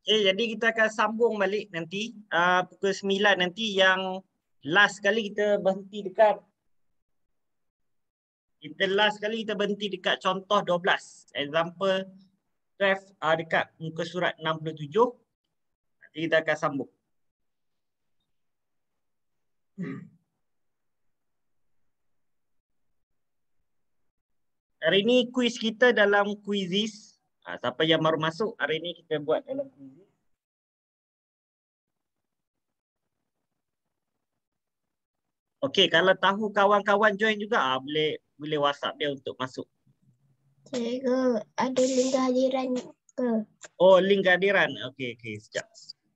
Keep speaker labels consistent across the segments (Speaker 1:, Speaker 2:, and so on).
Speaker 1: Jadi kita akan sambung balik nanti pukul 9 nanti yang last kali kita berhenti dekat dekat contoh 12. Example draft dekat muka surat 67. Nanti kita akan sambung. Hari ni kuis kita dalam Quizizz. Siapa yang baru masuk, hari ni kita buat dalam Quizizz. Okey, kalau tahu kawan-kawan join juga, boleh WhatsApp dia untuk masuk.
Speaker 2: Cikgu, ada link kehadiran ke?
Speaker 1: Oh, link kehadiran. Okey, sekejap.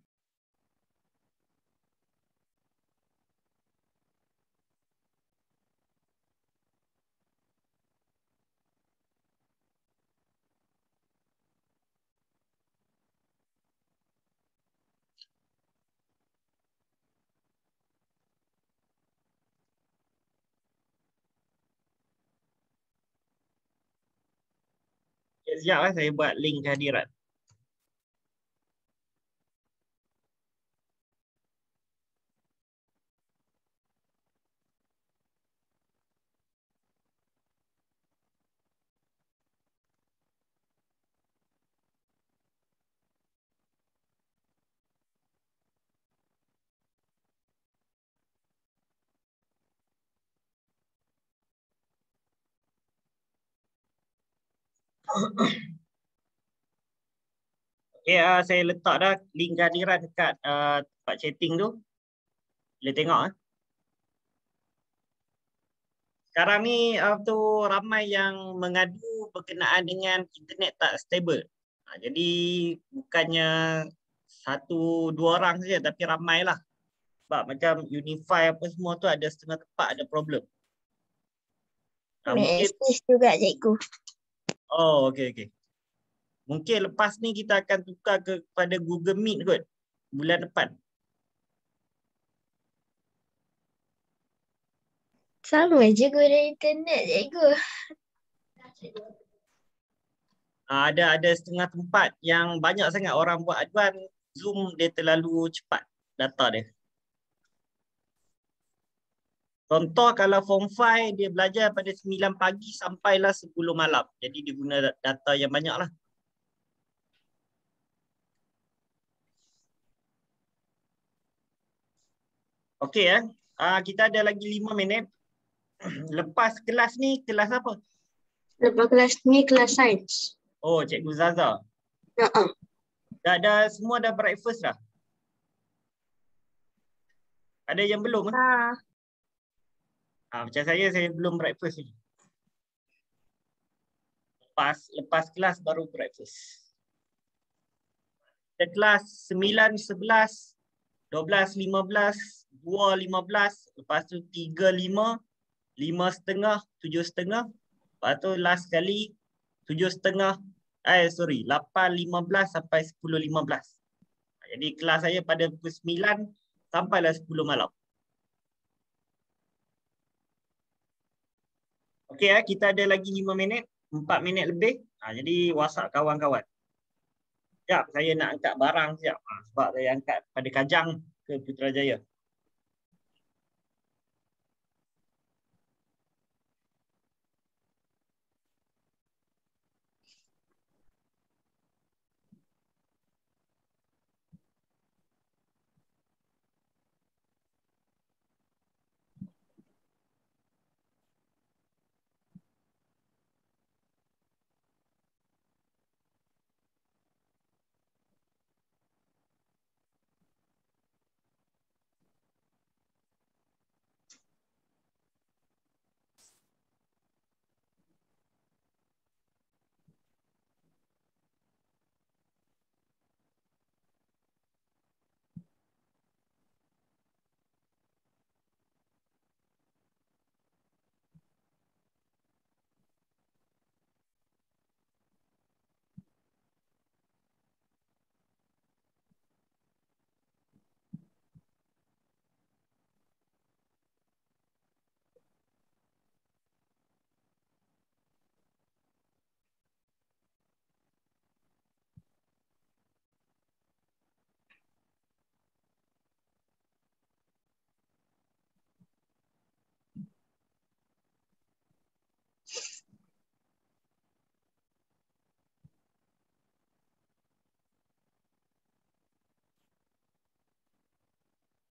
Speaker 1: Sekejap saya buat link kehadiran. Okey, saya letak dah link kehadiran dekat tempat chatting tu. Boleh tengok. Sekarang ni ramai yang mengadu berkenaan dengan internet tak stable. Jadi bukannya 1-2 orang saja, tapi ramailah. Sebab macam Unify apa semua tu ada setengah tempat ada problem. Mungkin
Speaker 2: juga cikgu.
Speaker 1: Oh, okey. Mungkin lepas ni kita akan tukar kepada Google Meet kot bulan depan.
Speaker 2: Sama je guna internet cikgu.
Speaker 1: Ada setengah tempat yang banyak sangat orang buat aduan Zoom dia terlalu cepat data dia. Contoh kalau form 5 dia belajar pada 9 pagi sampailah 10 malam. Jadi dia guna data yang banyak lah. Okey kita ada lagi 5 minit. Lepas kelas ni, kelas apa?
Speaker 2: Lepas kelas ni kelas sains.
Speaker 1: Oh, Cikgu Zaza. Semua dah breakfast dah? Ada yang belum? Macam saya belum breakfast ni. Lepas kelas baru breakfast. Kita kelas 9, 11, 12, 15, 2, 15, lepas tu 3, 5, 5.30, 7.30, lepas tu last kali 7.30, 8.15 sampai 10.15. Jadi kelas saya pada pukul 9 sampailah 10 malam. Okey kita ada lagi 5 minit, 4 minit lebih. Jadi WhatsApp kawan-kawan. Sekejap, saya nak angkat barang sekejap. Sebab saya angkat pada Kajang ke Putrajaya.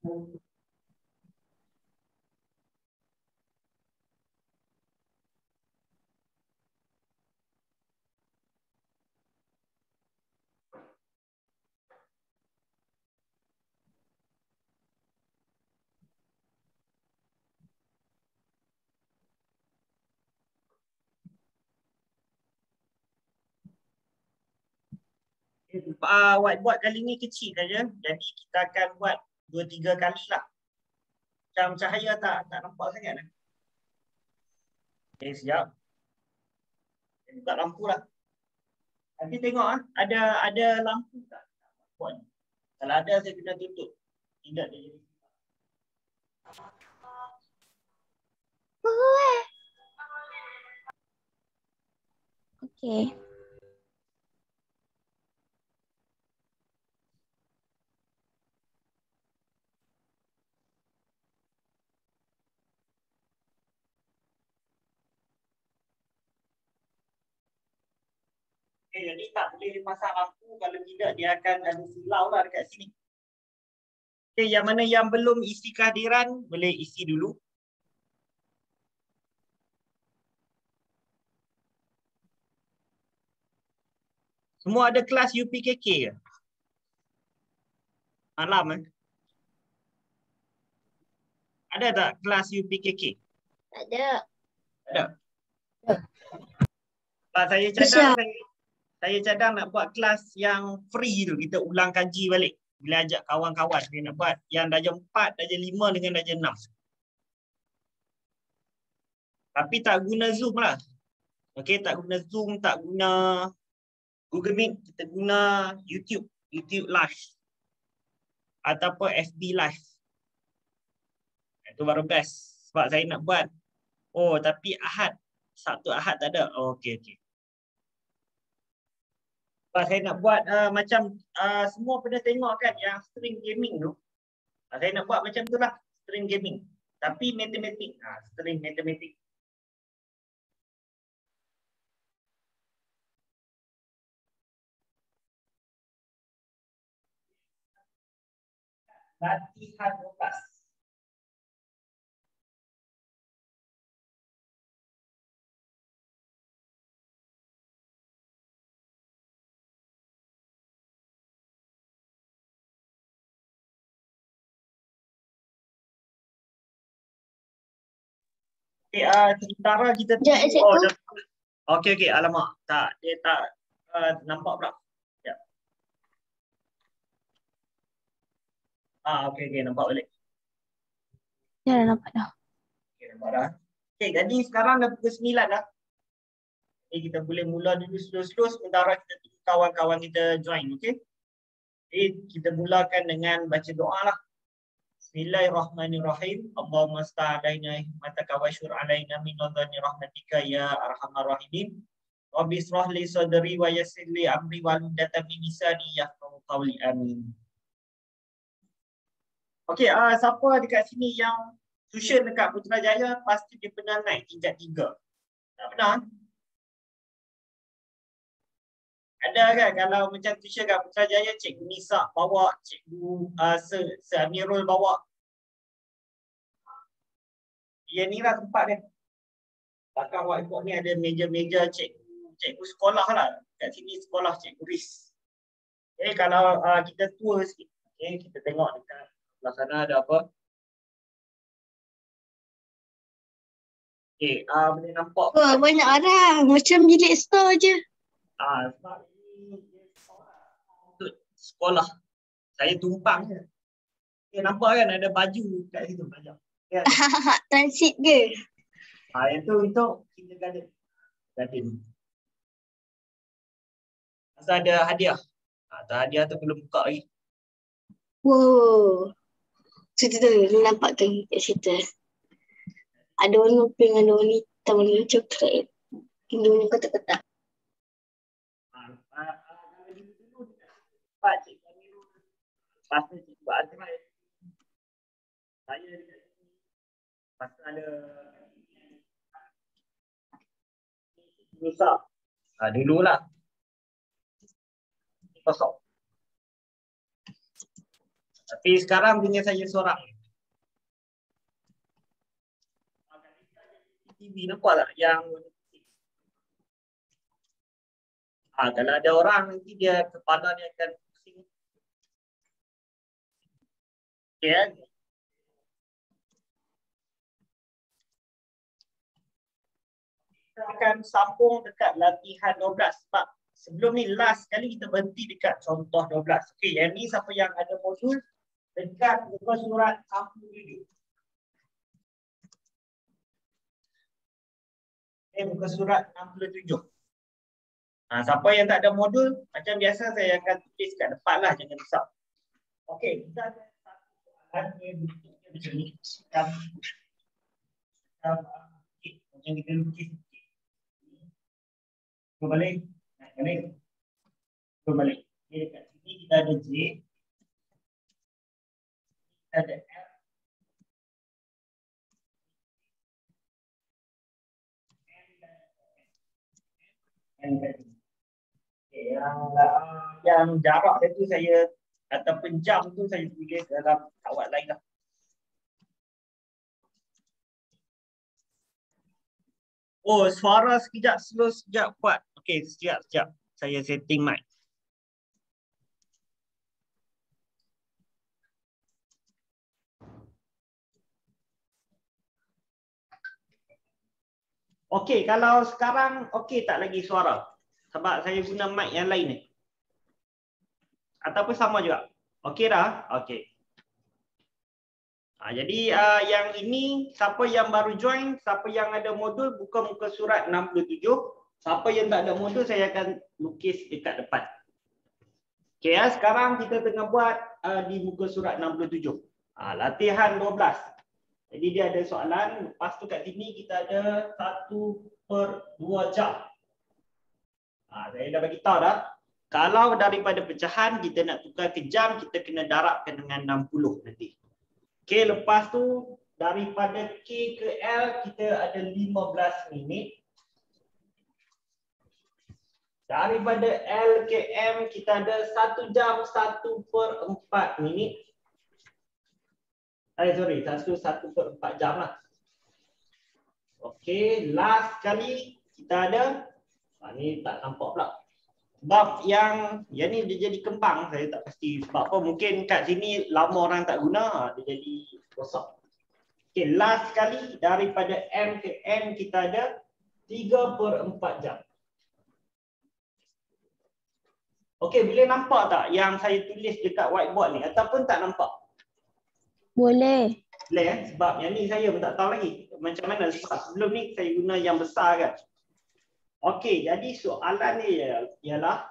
Speaker 1: Whiteboard kali ni kecil saja. Jadi kita akan buat 2-3 kali lah. Macam cahaya tak nampak sangat lah. Okay, siap. Buka lampu lah. Nanti tengok ada lampu tak? Kalau ada saya kena tutup. Tidak dia jadi.
Speaker 2: Okay.
Speaker 1: Okay, jadi tak boleh pasang lampu, kalau tidak dia akan ada silau lah dekat sini. Okay, yang mana yang belum isi kehadiran boleh isi dulu. Semua ada kelas UPKK ke? Malam Ada tak kelas UPKK?
Speaker 2: Ada.
Speaker 1: Ada. Saya cadang nak buat kelas yang free tu. Kita ulang kaji balik. Bila ajak kawan-kawan kita nak buat yang darjah 4, darjah 5 dengan darjah 6. Tapi tak guna Zoom lah. Okey, tak guna Zoom, tak guna Google Meet, kita guna YouTube Live ataupun FB Live. Itu baru best. Sebab saya nak buat. Oh, tapi Sabtu Ahad tak ada. Oh, okey. Sebab saya nak buat macam semua pernah tengok kan yang string gaming tu. Saya nak buat macam tu lah, string gaming. Tapi matematik. String matematik. Latihan rotas. Okay, sementara kita tunggu. Okey, alamak. Tak, dia tak nampak pula. Ya. Okey, nampak balik.
Speaker 2: Ya, dah nampak dah.
Speaker 1: Okey, nampak dah. Okey, jadi sekarang dah pukul 9 dah. Okay, kita boleh mula dulu slow-slow sementara kita tunggu kawan-kawan kita join, okey? Jadi kita mulakan dengan baca doa lah. Bismillahirrahmanirrahim. Allahumma sta'alaina hikmataka wa syur alaina min ladhani rahmatika ya arhamar rahimin. Rabbi israh li sadri wa yassir li amri wa hludatan min lisani yafqahu qawli. Amin. Okey, siapa dekat sini yang tuition dekat Putrajaya pasti dia pernah naik tingkat 3. Tak pernah? Ada kan kalau macam tuition kat Putrajaya, Cikgu Nisa bawa, Cikgu Amirul bawa. Dia ni lah tempat dia. Belakang whiteboard ni ada meja-meja cikgu sekolah lah. Kat sini sekolah Cikgu Riz. Okay, kalau kita tour sikit. Okay, kita tengok dekat sebelah sana ada apa. Okay, boleh nampak.
Speaker 2: Wah, banyak orang. Macam bilik store je.
Speaker 1: Sebab ini untuk sekolah. Saya tumpang je. Okay, nampak kan ada baju kat situ banyak. Kan?
Speaker 2: Transit ke?
Speaker 1: Itu untuk kindergarten. Masa ada hadiah. Hadiah tu belum buka lagi.
Speaker 2: Wow. Situ tu, nampak tu kat situ. Ada warna pink, ada warna hitam, warna coklat. Ada warna kotak-kotak.
Speaker 1: Pak Cikgu Amirul. Pasal Cikgu Azrai. Saya dekat sini. Pasal ada Nisa. Dululah. Kosong. Tapi sekarang punya saya seorang. TV nampak tak yang kalau ada orang nanti dia kepala dia akan pusing. Okay, kita akan sambung dekat latihan 12 sebab sebelum ni last kali kita berhenti dekat contoh 12. Okey, yang ni siapa yang ada modul dekat muka surat 67. Muka surat 67. Siapa yang tak ada modul, macam biasa saya akan tulis kat depan lah, jangan risau. Okey, kita ada satu soalan yang bentuknya macam ni. Macam kita lukis. Berbalik. Balik. Berbalik. Okay, kat sini kita ada J. Kita ada F. Okay, yang jarak itu saya ataupun jam tu saya tulis dalam kawat lain lah. Oh, suara sekejap slow sekejap kuat. Okey, sekejap. Saya setting mic. Okey, kalau sekarang okey tak lagi suara? Sebab saya guna mic yang lain ni. Ataupun sama juga? Okey dah? Okey. Jadi yang ini, siapa yang baru join, siapa yang ada modul, buka muka surat 67. Siapa yang tak ada modul, saya akan lukis dekat depan. Okey, sekarang kita tengah buat di muka surat 67. Latihan 12. Jadi dia ada soalan, lepas tu kat sini kita ada 1/2 jam. Saya dah bagi tahu dah. Kalau daripada pecahan kita nak tukar ke jam, kita kena darabkan dengan 60 nanti. Okey, lepas tu daripada K ke L kita ada 15 minit. Daripada L ke M kita ada 1 jam 1/4 minit. Sorry, 1/4 jam lah. Okey, last kali kita ada, ni tak nampak pula. Sebab yang ni dia jadi kembang, saya tak pasti sebab apa. Mungkin kat sini lama orang tak guna, dia jadi rosak. Okey, last kali daripada M ke N kita ada 3/4 jam. Okey, boleh nampak tak yang saya tulis dekat whiteboard ni ataupun tak nampak?
Speaker 3: Boleh.
Speaker 1: Boleh sebab yang ni saya pun tak tahu lagi macam mana sebab sebelum ni saya guna yang besar kan. Okey, jadi soalan ni ialah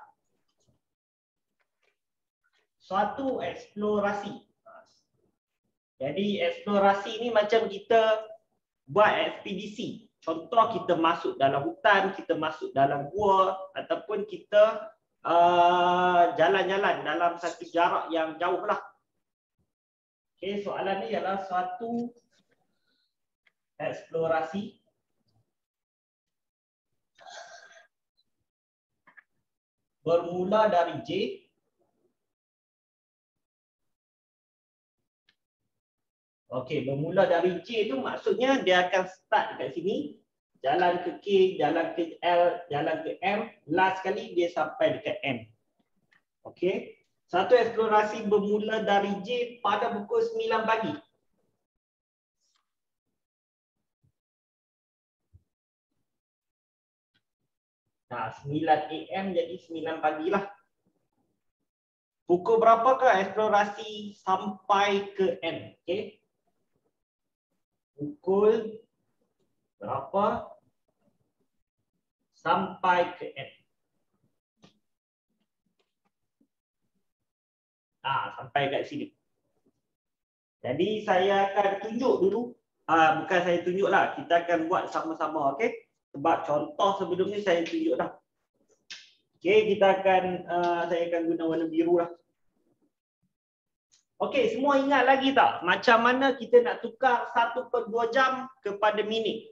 Speaker 1: suatu eksplorasi. Jadi eksplorasi ni macam kita buat ekspedisi. Contoh kita masuk dalam hutan, kita masuk dalam gua ataupun kita jalan-jalan dalam satu jarak yang jauh lah. Okey, soalan ni ialah suatu eksplorasi bermula dari J Okey, bermula dari J tu maksudnya dia akan start dekat sini, jalan ke K, jalan ke L, jalan ke M, last kali dia sampai dekat M. Okey. Satu eksplorasi bermula dari J pada pukul 9 pagi. Nah, 9 AM jadi 9 pagi lah. Pukul berapakah eksplorasi sampai ke M? Okey. Pukul berapa sampai ke M? Sampai kat sini. Jadi saya akan tunjuk dulu. Bukan saya tunjuk lah. Kita akan buat sama-sama. Okey. Sebab contoh sebelum ni saya tunjuk dah. Okey, kita akan saya akan guna warna biru lah. Okey, semua ingat lagi tak macam mana kita nak tukar 1/2 jam kepada minit?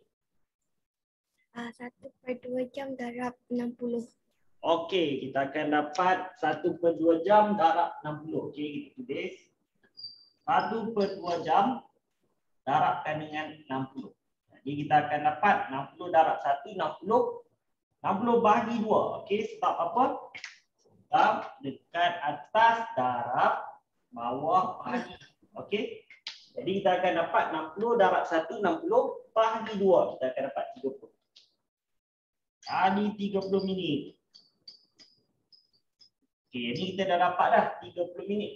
Speaker 3: 1/2 jam darab 60.
Speaker 1: Okey, kita akan dapat 1/2 jam darab 60. Okey, kita tulis. 1/2 jam darabkan dengan 60. Jadi kita akan dapat 60 darab 1, 60. 60 bahagi 2. Okey, sebab apa? Sebab dekat atas darab bawah bahagi. Okey. Jadi kita akan dapat 60 darab 1, 60 bahagi 2. Kita akan dapat 30. Jadi 30 minit. Okey, jadi kita dah dapat dah 30 minit.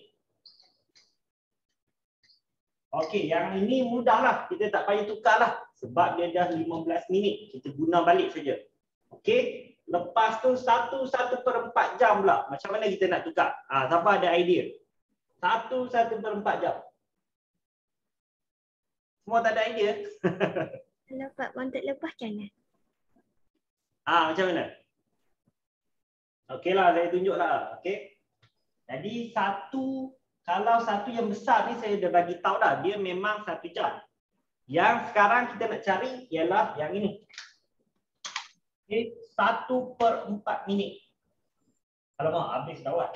Speaker 1: Okey, yang ini mudahlah. Kita tak payah tukarlah. Sebab dia dah 15 minit. Kita guna balik saja. Okey. Lepas tu 1/4 jam pula. Macam mana kita nak tukar? Siapa ada idea? 1/4 jam. Semua tak ada idea?
Speaker 3: Kalau Pak untuk lepas macam mana?
Speaker 1: Macam mana? Okeylah, saya tunjuklah. Okey. Jadi kalau satu yang besar ni saya dah bagi tahu dah. Dia memang 1 jam. Yang sekarang kita nak cari ialah yang ini. Okey, 1/4 minit. Alamak, habis dawat.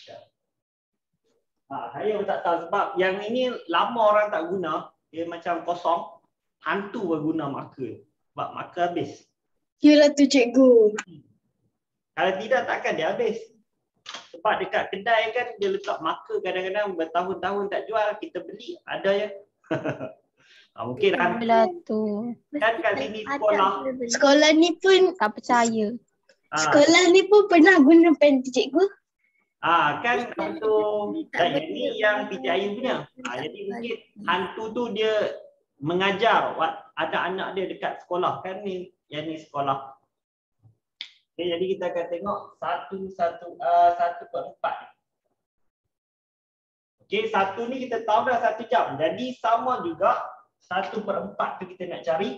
Speaker 1: Saya pun tak tahu sebab yang ini lama orang tak guna. Dia macam kosong. Hantu pun guna marker. Sebab marker habis.
Speaker 2: Yalah tu cikgu.
Speaker 1: Kalau tidak takkan dia habis. Sebab dekat kedai kan dia letak marker kadang-kadang bertahun-tahun tak jual. Kita beli ada ya. Mungkin hantu.
Speaker 3: tu.
Speaker 1: Kan kat sini sekolah.
Speaker 2: Sekolah ni pun
Speaker 3: Tak percaya.
Speaker 2: sekolah ni pun pernah guna pen tu cikgu.
Speaker 1: Kan untuk ini yang PTIU punya. Jadi mungkin hantu tu dia mengajar ada anak dia dekat sekolah kan ni, yang ni sekolah. Okay, jadi kita akan tengok 1/4. Okey, 1 ni kita tahu dah 1 jam. Jadi sama juga 1/4 tu kita nak cari.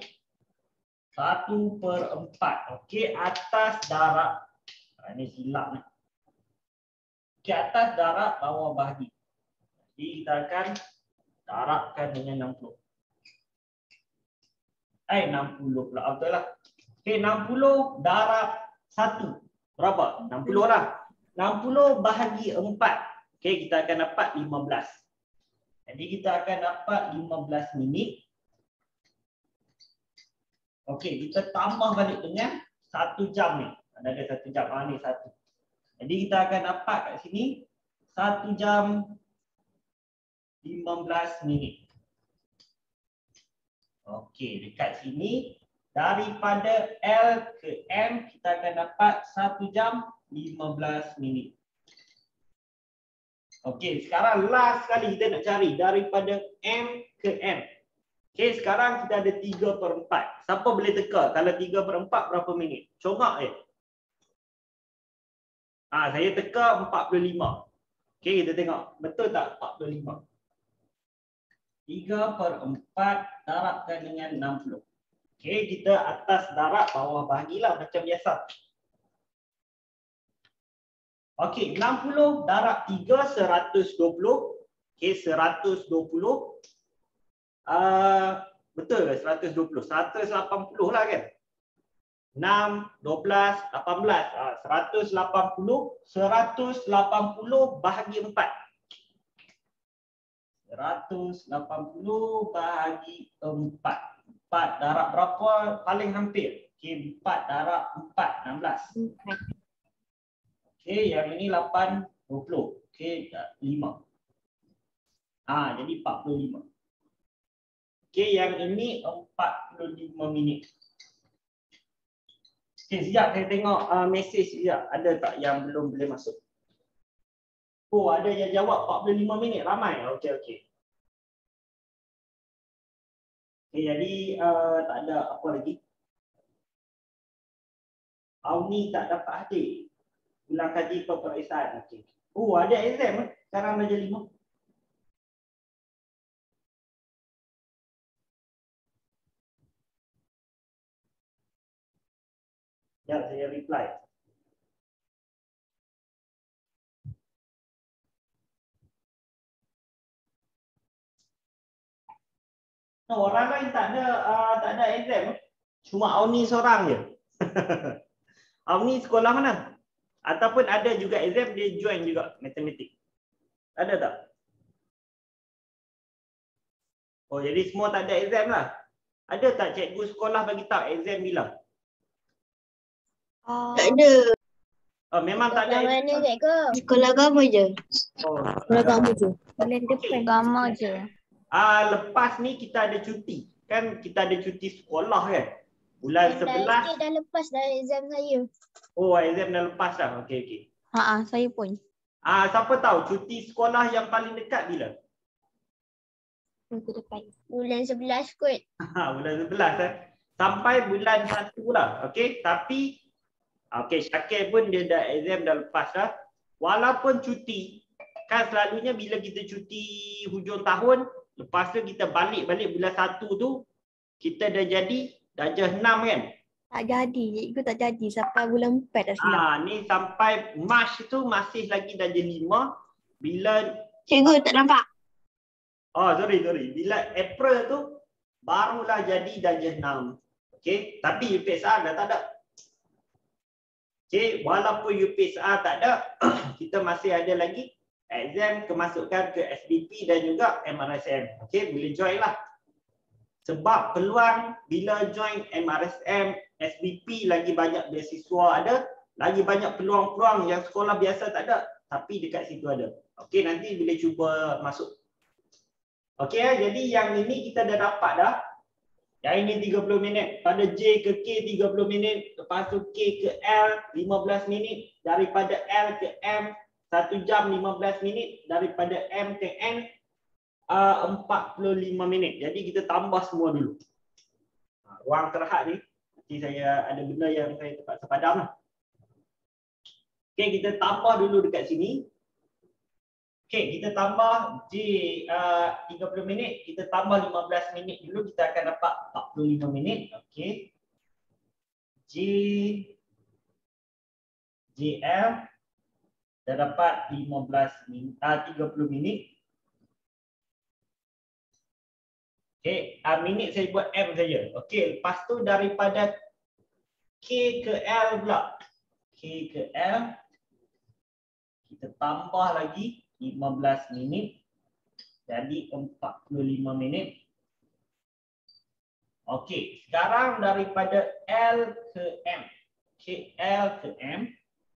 Speaker 1: 1/4. Okey, atas darab. Ini silap ni. Okey, atas darab bawah bahagi. Jadi kita akan darabkan dengan 60. 60 pula. Betul lah. Okey, 60 darab 1. Berapa? 60 lah. 60 bahagi 4. Okey, kita akan dapat 15. Jadi kita akan dapat 15 minit. Okey, kita tambah balik dengan 1 jam ni. Ada 1 jam. Ni 1. Jadi kita akan dapat kat sini 1 jam 15 minit. Okey, dekat sini daripada L ke M kita akan dapat 1 jam 15 minit. Okey, sekarang last sekali kita nak cari daripada M ke N. Okey, sekarang kita ada 3/4. Siapa boleh teka kalau 3/4 berapa minit? Congak saya teka 45. Okey, kita tengok. Betul tak 45? 3/4 darabkan dengan 60. Okey, kita atas darab bawah bahagilah macam biasa. Okey, 60 darab 3 120. Okey, 120. Betul ke 120? 180 lah kan? 6, 12, 18. 180. 180 bahagi 4. 180 bahagi 4. 4 darab berapa? Paling hampir. Okey, 4 darab 4, 16. Okey, yang ini 8, 20. Okey, 5. Jadi 45. Okey, yang ini 45 minit. Okey, sekejap saya tengok mesej sekejap. Ada tak yang belum boleh masuk? Oh, ada yang jawab 45 minit. Ramai. Okey, okey. Okey, jadi tak ada apa lagi. Auni tak dapat hadir. Ulang kaji peperiksaan. Okey. Oh, ada exam sekarang dah jadi 5. Ya, saya reply. Orang lain tak ada exam. Cuma Auni seorang je. Auni sekolah mana? Ataupun ada juga exam dia join juga matematik. Ada tak? Oh, jadi semua tak ada exam lah. Ada tak cikgu sekolah bagi tahu exam bila?
Speaker 2: Tak ada.
Speaker 1: Oh, memang tak ada exam.
Speaker 2: Sekolah agama je.
Speaker 1: Oh,
Speaker 3: Bulan depan.
Speaker 4: Agama je.
Speaker 1: lepas ni kita ada cuti. Kan kita ada cuti sekolah kan? Bulan 11.
Speaker 3: Dah lepas dah exam saya.
Speaker 1: Oh, exam dah lepas dah. Okey, okey.
Speaker 4: Saya pun.
Speaker 1: Siapa tahu cuti sekolah yang paling dekat bila?
Speaker 3: Minggu depan. Bulan 11 kot.
Speaker 1: Bulan 11 sampai bulan 1 lah. Okey, tapi okey, Syakir pun dia dah exam dah lepas dah. Walaupun cuti, kan selalunya bila kita cuti hujung tahun, lepas tu kita balik bulan 1 tu, kita dah jadi darjah 6 kan?
Speaker 3: Tak jadi. Cikgu tak jadi sampai bulan 4 dah silap.
Speaker 1: Ni sampai Mac tu masih lagi darjah 5. Bila
Speaker 2: Cikgu tak nampak.
Speaker 1: sorry. Bila April tu barulah jadi darjah 6. Okey, tapi UPSR dah tak ada. Okey, walaupun UPSR tak ada, kita masih ada lagi exam kemasukan ke SDP dan juga MRSM. Okey, boleh join lah. Sebab peluang bila join MRSM, SBP lagi banyak beasiswa ada, lagi banyak peluang-peluang yang sekolah biasa tak ada, tapi dekat situ ada. Okey, nanti boleh cuba masuk. Okey, jadi yang ini kita dah dapat dah. Yang ini 30 minit. Pada J ke K 30 minit. Lepas tu K ke L 15 minit. Daripada L ke M 1 jam 15 minit. Daripada M ke N 45 minit. Jadi kita tambah semua dulu. Ruang terhad ni. Nanti saya ada benda yang saya terpaksa padam lah. Okey, kita tambah dulu dekat sini. Okey, kita tambah J 30 minit, kita tambah 15 minit dulu, kita akan dapat 45 minit. Okey. JL dah dapat 30 minit. Okey, minit saya buat M saja. Okey, lepas tu daripada K ke L pula. K ke L kita tambah lagi 15 minit, jadi 45 minit. Okey, sekarang daripada L ke M. Okey, L ke M.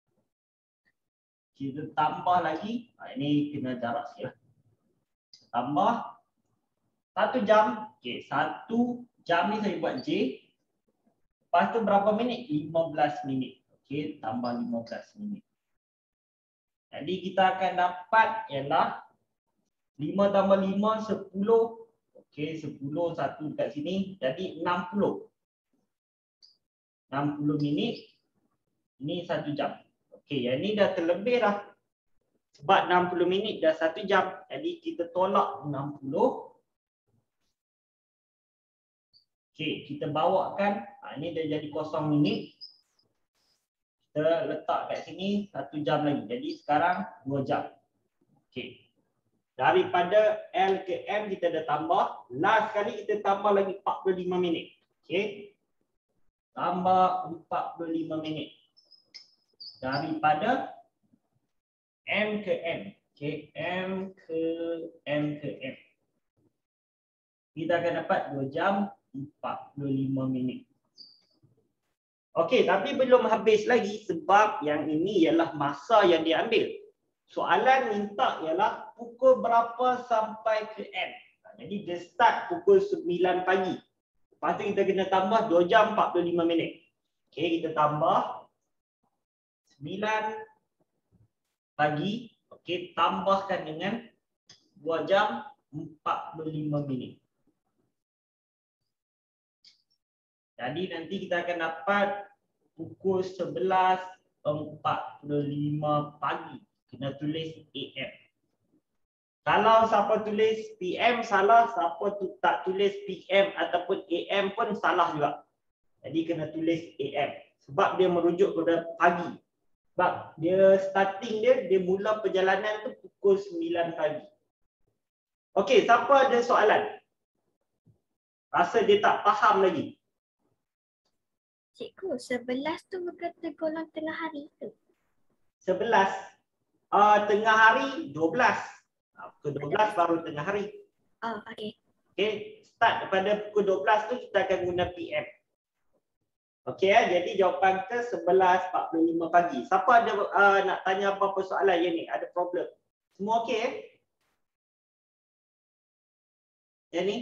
Speaker 1: Kita tambah lagi, ini kena jarak sikit. Tambah 1 jam. Okey, 1 jam ni saya buat J. Lepas tu berapa minit? 15 minit. Okey, tambah 15 minit. Jadi kita akan dapat ialah 5 tambah 5, 10. Okey, 10, 1 dekat sini. Jadi 60. 60 minit. Ini 1 jam. Okey, yang ni dah terlebih dah. Sebab 60 minit dah 1 jam. Jadi kita tolak 60. Okey, kita bawakan. Ini dah jadi 0 minit. Kita letak kat sini 1 jam lagi. Jadi sekarang 2 jam. Okey. Daripada L ke M kita dah tambah. Last sekali kita tambah lagi 45 minit. Okey. Tambah 45 minit. Daripada M ke M. Okey, M ke M. Kita akan dapat 2 jam 45 minit. Okey, tapi belum habis lagi sebab yang ini ialah masa yang diambil. Soalan minta ialah pukul berapa sampai ke M. Jadi dia start pukul 9 pagi. Lepas tu kita kena tambah 2 jam 45 minit. Okey, kita tambah 9 pagi. Okey, tambahkan dengan 2 jam 45 minit. Jadi nanti kita akan dapat pukul 11.45 pagi. Kena tulis AM. Kalau siapa tulis PM salah, siapa tak tulis PM ataupun AM pun salah juga. Jadi kena tulis AM. Sebab dia merujuk kepada pagi. Sebab dia starting dia mula perjalanan tu pukul 9 pagi. Okey, siapa ada soalan? Rasa dia tak faham lagi?
Speaker 3: Cikgu, 11 tu berkata golong tengah hari tu.
Speaker 1: 11. Tengah hari 12. Pukul 12 baru tengah hari.
Speaker 3: Oh, okey.
Speaker 1: Okey, start daripada pukul 12 tu kita akan guna PM. Okey jadi jawapan kita 11.45 pagi. Siapa ada nak tanya apa-apa soalan yang ni? Ada problem? Semua okey Yang ni?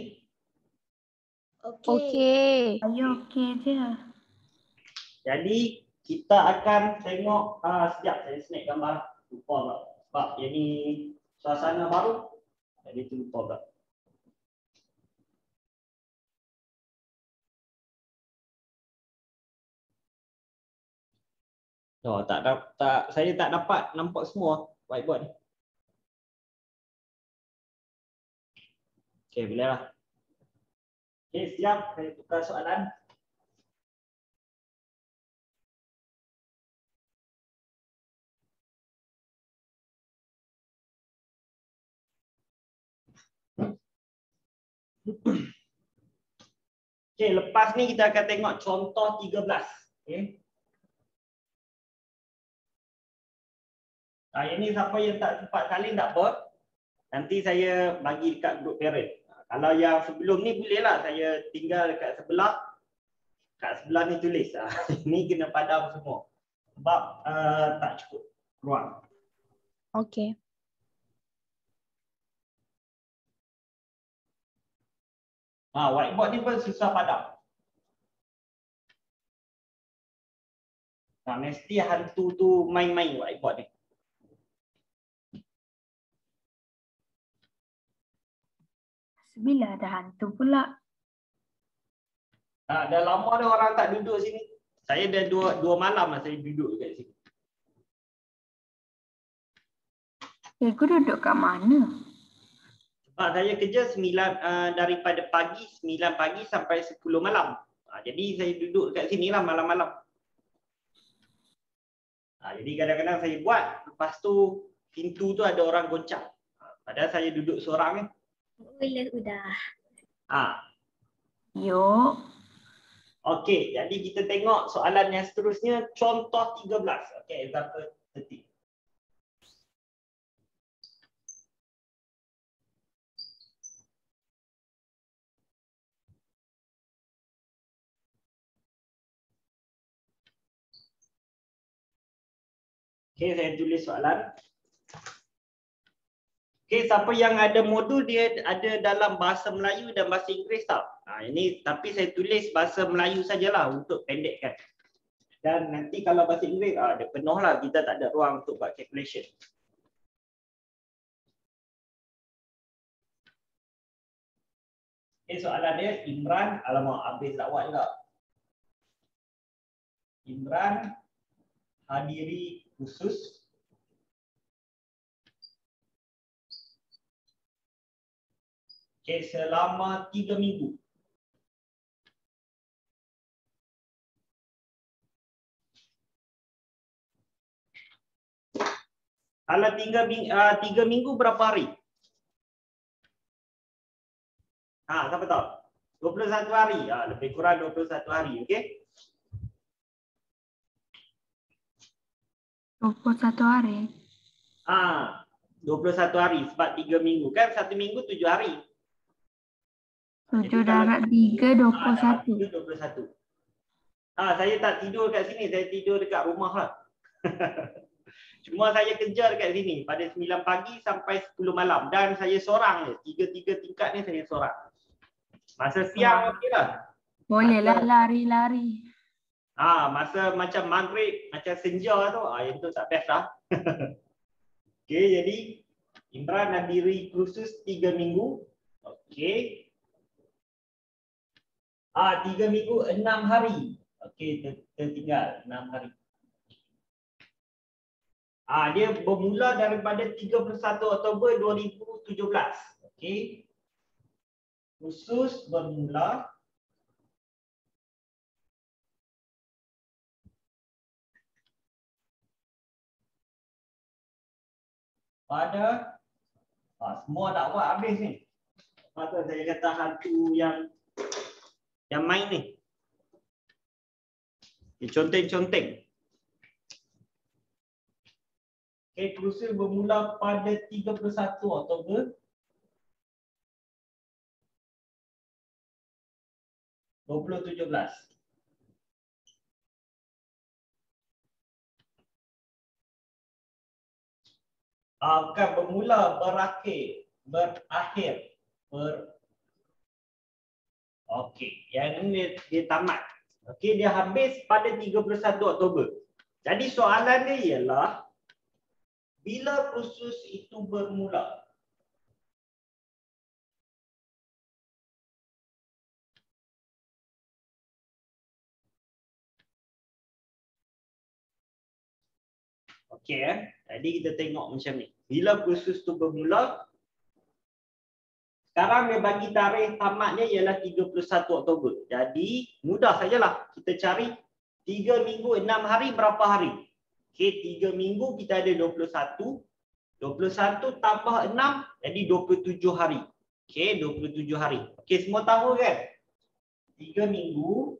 Speaker 3: Okey.
Speaker 4: Saya okey je.
Speaker 1: Jadi kita akan tengok sekejap saya snap gambar. Lupa tak? Sebab yang ni suasana baru. Jadi tu lupa tak? Oh, saya tak dapat nampak semua whiteboard ni. Okey, boleh lah. Okey, siap. Saya tukar soalan. Okey, lepas ni kita akan tengok contoh 13. Okey. Ini siapa yang tak sempat salin tak apa. Nanti saya bagi dekat grup parent. Kalau yang sebelum ni bolehlah saya tinggal dekat sebelah. Kat sebelah ni tulis. Ini kena padam semua. Sebab tak cukup ruang.
Speaker 3: Okey.
Speaker 1: Whiteboard ni pun susah padam. Mesti hantu tu main-main whiteboard ni.
Speaker 4: Bila ada hantu pula.
Speaker 1: Dah lama dah orang tak duduk sini. Saya dah dua malam lah saya duduk kat sini.
Speaker 4: Cikgu duduk kat mana?
Speaker 1: Sebab saya kerja daripada pagi 9 pagi sampai 10 malam. Jadi saya duduk kat sini lah malam-malam. Jadi kadang-kadang saya buat, lepas tu pintu tu ada orang goncang. Padahal saya duduk seorang ni.
Speaker 3: Udah.
Speaker 4: Yuk.
Speaker 1: Okey, jadi kita tengok soalan yang seterusnya, contoh 13. Okey, example 30. Okey, saya tulis soalan. Okey, siapa yang ada modul dia ada dalam bahasa Melayu dan bahasa Inggeris tak? Ini tapi saya tulis bahasa Melayu sajalah untuk pendekkan. Dan nanti kalau bahasa Inggeris dia penuh lah, kita tak ada ruang untuk buat calculation. Okey, soalan dia Imran, alamak habis dakwah juga. Imran hadiri khusus selama 3 minggu. Kalau 3 minggu berapa hari? Siapa tahu? 21 hari. Lebih kurang 21 hari, okey?
Speaker 4: 21 hari.
Speaker 1: 21 hari sebab 3 minggu kan 1 minggu 7 hari.
Speaker 4: 7 darab 3, 21.
Speaker 1: 21. Saya tak tidur kat sini, saya tidur dekat rumah lah. Cuma saya kerja dekat sini pada 9 pagi sampai 10 malam dan saya seorang je. 3 tingkat ni saya seorang. Masa siang okey lah.
Speaker 4: Bolehlah lari-lari.
Speaker 1: Masa macam maghrib, macam senja tu, yang tu tak best lah. Okey, jadi Imran hadiri kursus 3 minggu. Okey. 3 minggu 6 hari. Okey, tertinggal 6 hari. Dia bermula daripada 31 Oktober 2017. Okey. Kursus bermula pada semua dakwah habis ni. Maka saya kata hantu yang main ni. Conteng-conteng. Okey, kursus bermula pada 31 Oktober 2017. Bukan bermula, berakhir. Okey, yang ini dia tamat. Okey, dia habis pada 31 Oktober. Jadi soalan dia ialah bila kursus itu bermula? Okey, jadi kita tengok macam ni. Bila kursus itu bermula? Sekarang dia bagi tarikh tamatnya ialah 31 Oktober. Jadi mudah sajalah kita cari 3 minggu 6 hari berapa hari? Okey, 3 minggu kita ada 21. 21 tambah 6 jadi 27 hari. Okey, 27 hari. Okey, semua tahu kan? 3 minggu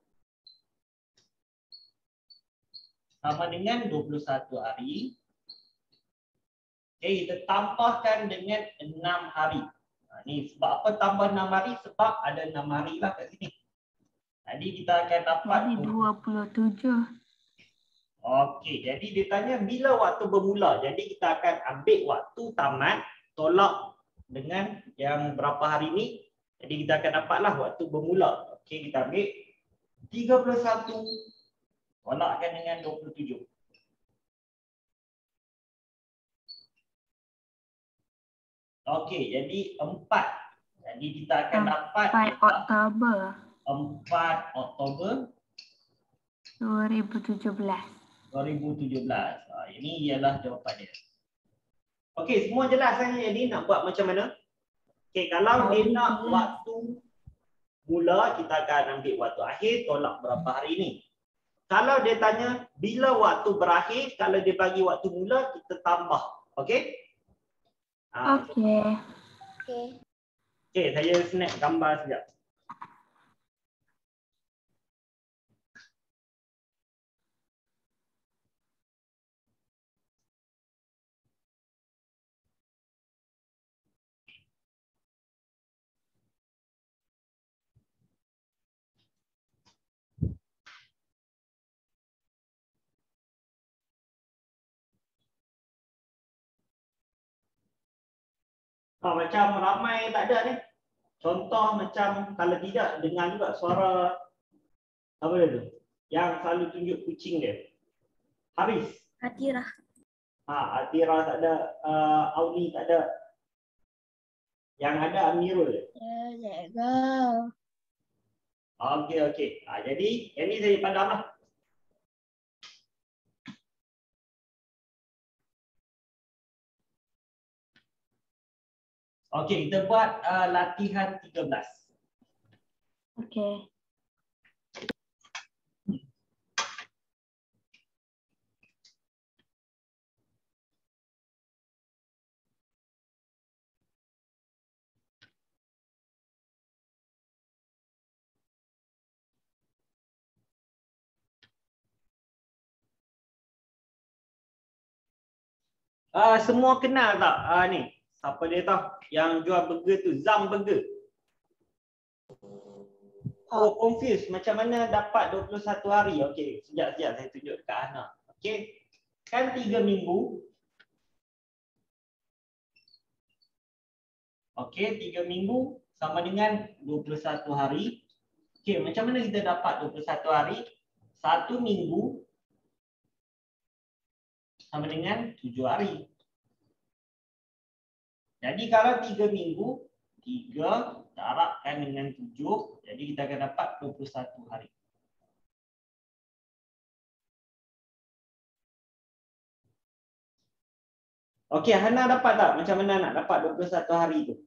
Speaker 1: sama dengan 21 hari. Okey, kita tambahkan dengan 6 hari. Ni sebab apa tambah 6 hari? Sebab ada 6 hari lah kat sini. Jadi kita akan dapat
Speaker 4: Jadi 27.
Speaker 1: Okey, jadi dia tanya bila waktu bermula. Jadi kita akan ambil waktu tamat, tolak dengan yang berapa hari ni. Jadi kita akan dapatlah waktu bermula. Okey, kita ambil 31 tolakkan dengan 27. Okey, jadi 4. Jadi kita akan dapat
Speaker 4: 4 Oktober
Speaker 1: 4 Oktober
Speaker 4: 2017.
Speaker 1: 2017. Ini ialah jawapan dia. Okey, semua jelas kan? Jadi nak buat macam mana? Okey, kalau dia nak waktu mula, kita akan ambil waktu akhir, tolak berapa hari ni. Kalau dia tanya bila waktu berakhir, kalau dia bagi waktu mula, kita tambah. Okey?
Speaker 4: Okey.
Speaker 2: Okey.
Speaker 1: Okey, saya snap gambar sekejap. Macam ramai tak ada ni. Contoh macam kalau tidak dengar juga suara apa dia tu? Yang selalu tunjuk kucing dia. Haris.
Speaker 3: Atira.
Speaker 1: Atira tak ada, Auli tak ada. Yang ada Amirul.
Speaker 3: Let's go.
Speaker 1: Okey. Jadi yang ni saya padam lah. Okey, kita buat latihan 13.
Speaker 4: Okey.
Speaker 1: Semua kenal tak ni? Siapa dia tahu? Yang jual burger tu, Zam Burger. Oh, confused. Macam mana dapat 21 hari? Okey, sekejap saya tunjuk dekat Hana. Okey. Kan 3 minggu. Okey, 3 minggu sama dengan 21 hari. Okey, macam mana kita dapat 21 hari? 1 minggu sama dengan 7 hari. Jadi kalau 3 minggu, 3 darabkan dengan 7, jadi kita akan dapat 21 hari. Okey, Hana dapat tak? Macam mana nak dapat 21 hari tu?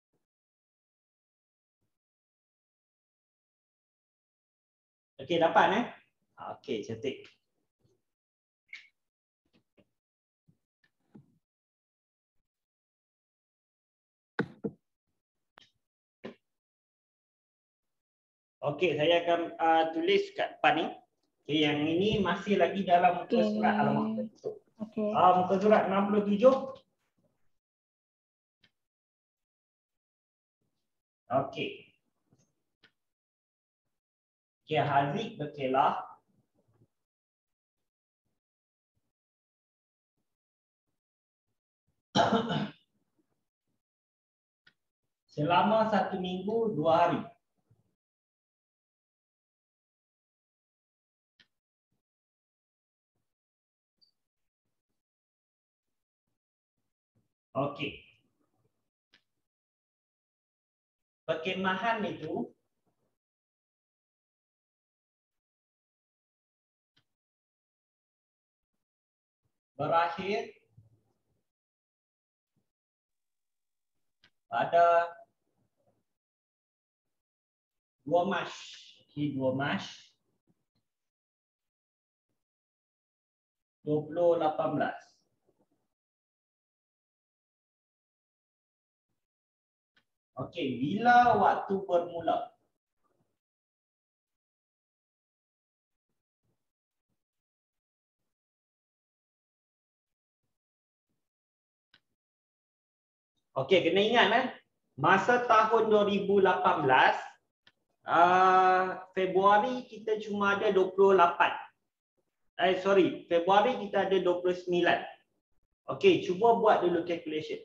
Speaker 1: Okey, dapat Okey, cantik. Okey, saya akan tulis kat depan ni. Okey, yang ini masih lagi dalam muka surat alamat tertutup.
Speaker 4: Okey.
Speaker 1: Muka surat 67. Okey. Okey, Haziq berkelah. Selama 1 minggu 2 hari. Okey. Perkemahan itu berakhir pada 2 Mac. Okey, 2 Mac 2018. Okey, bila waktu bermula? Okey, kena ingat masa tahun 2018 Februari kita cuma ada 28. Februari kita ada 29. Okey, cuba buat dulu calculation.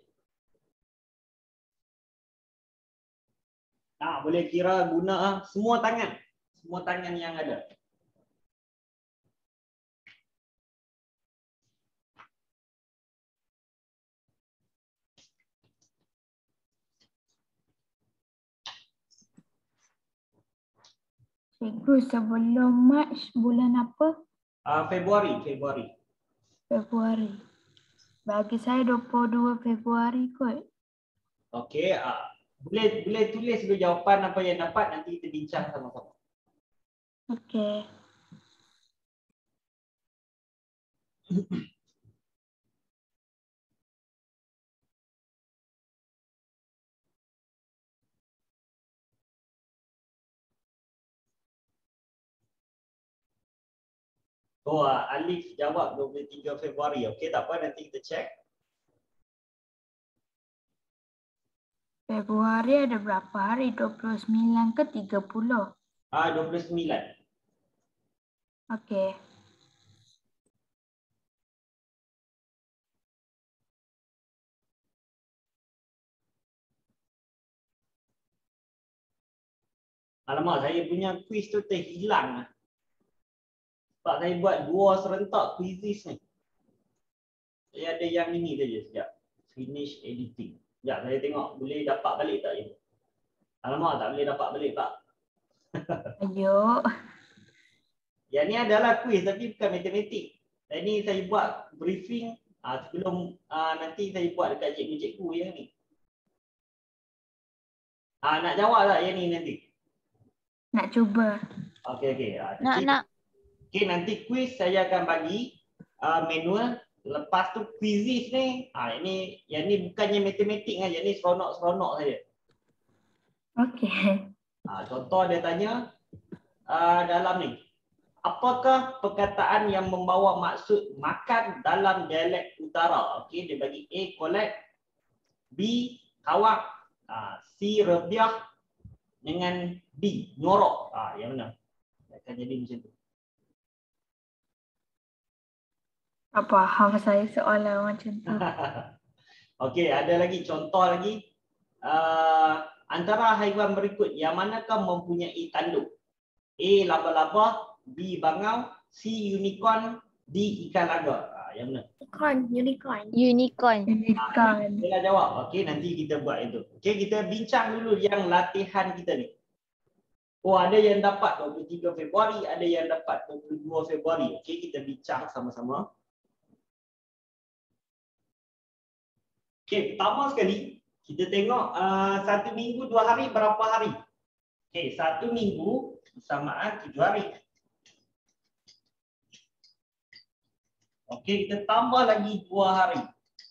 Speaker 1: Boleh kira guna semua tangan. Semua tangan yang ada.
Speaker 4: Cikgu, sebelum Mac bulan apa?
Speaker 1: Februari.
Speaker 4: Februari. Bagi saya 22 Februari kot.
Speaker 1: Okey, boleh tulis dulu jawapan apa yang dapat, nanti kita bincang sama-sama.
Speaker 4: Okey.
Speaker 1: Alif jawab 23 Februari. Okey, tak apa, nanti kita check.
Speaker 4: Februari ada berapa hari? 29 ke 30?
Speaker 1: 29.
Speaker 4: Okey.
Speaker 1: Alamak, saya punya quiz tu terhilang. Sebab saya buat 2 serentak quizzes ni. Saya ada yang ini saja sekejap. Finish editing. Sekejap, saya tengok boleh dapat balik tak ini. Alamak, tak boleh dapat balik tak.
Speaker 4: Ayo.
Speaker 1: Yang ni adalah quiz tapi bukan matematik. Dan ni saya buat briefing sebelum nanti saya buat dekat cikgu-cikgu yang ni. Nak jawab tak yang ni nanti?
Speaker 4: Nak cuba.
Speaker 1: Okey.
Speaker 3: Nak.
Speaker 1: Okey, nanti quiz saya akan bagi manual. Lepas tu quizzes ni, yang ni bukannya matematik kan, yang ni seronok-seronok saja.
Speaker 4: Okey.
Speaker 1: Contoh dia tanya dalam ni. Apakah perkataan yang membawa maksud makan dalam dialek utara? Okey, dia bagi A kolek, B kawak, C rebiah dengan D nyorok. Yang mana? Akan jadi macam tu.
Speaker 4: Tak faham saya soalan macam tu.
Speaker 1: Okey, ada lagi contoh lagi. Antara haiwan berikut yang manakah mempunyai tanduk? A laba-laba, B bangau, C unicorn, D ikan laga. Yang mana?
Speaker 3: Unicorn.
Speaker 1: Kita jawab. Okey, nanti kita buat itu. Okey, kita bincang dulu yang latihan kita ni. Ada yang dapat 23 Februari, ada yang dapat 22 Februari. Okey, kita bincang sama-sama. Okey, pertama sekali kita tengok 1 minggu 2 hari berapa hari? Okey, 1 minggu bersamaan 7 hari. Okey, kita tambah lagi 2 hari.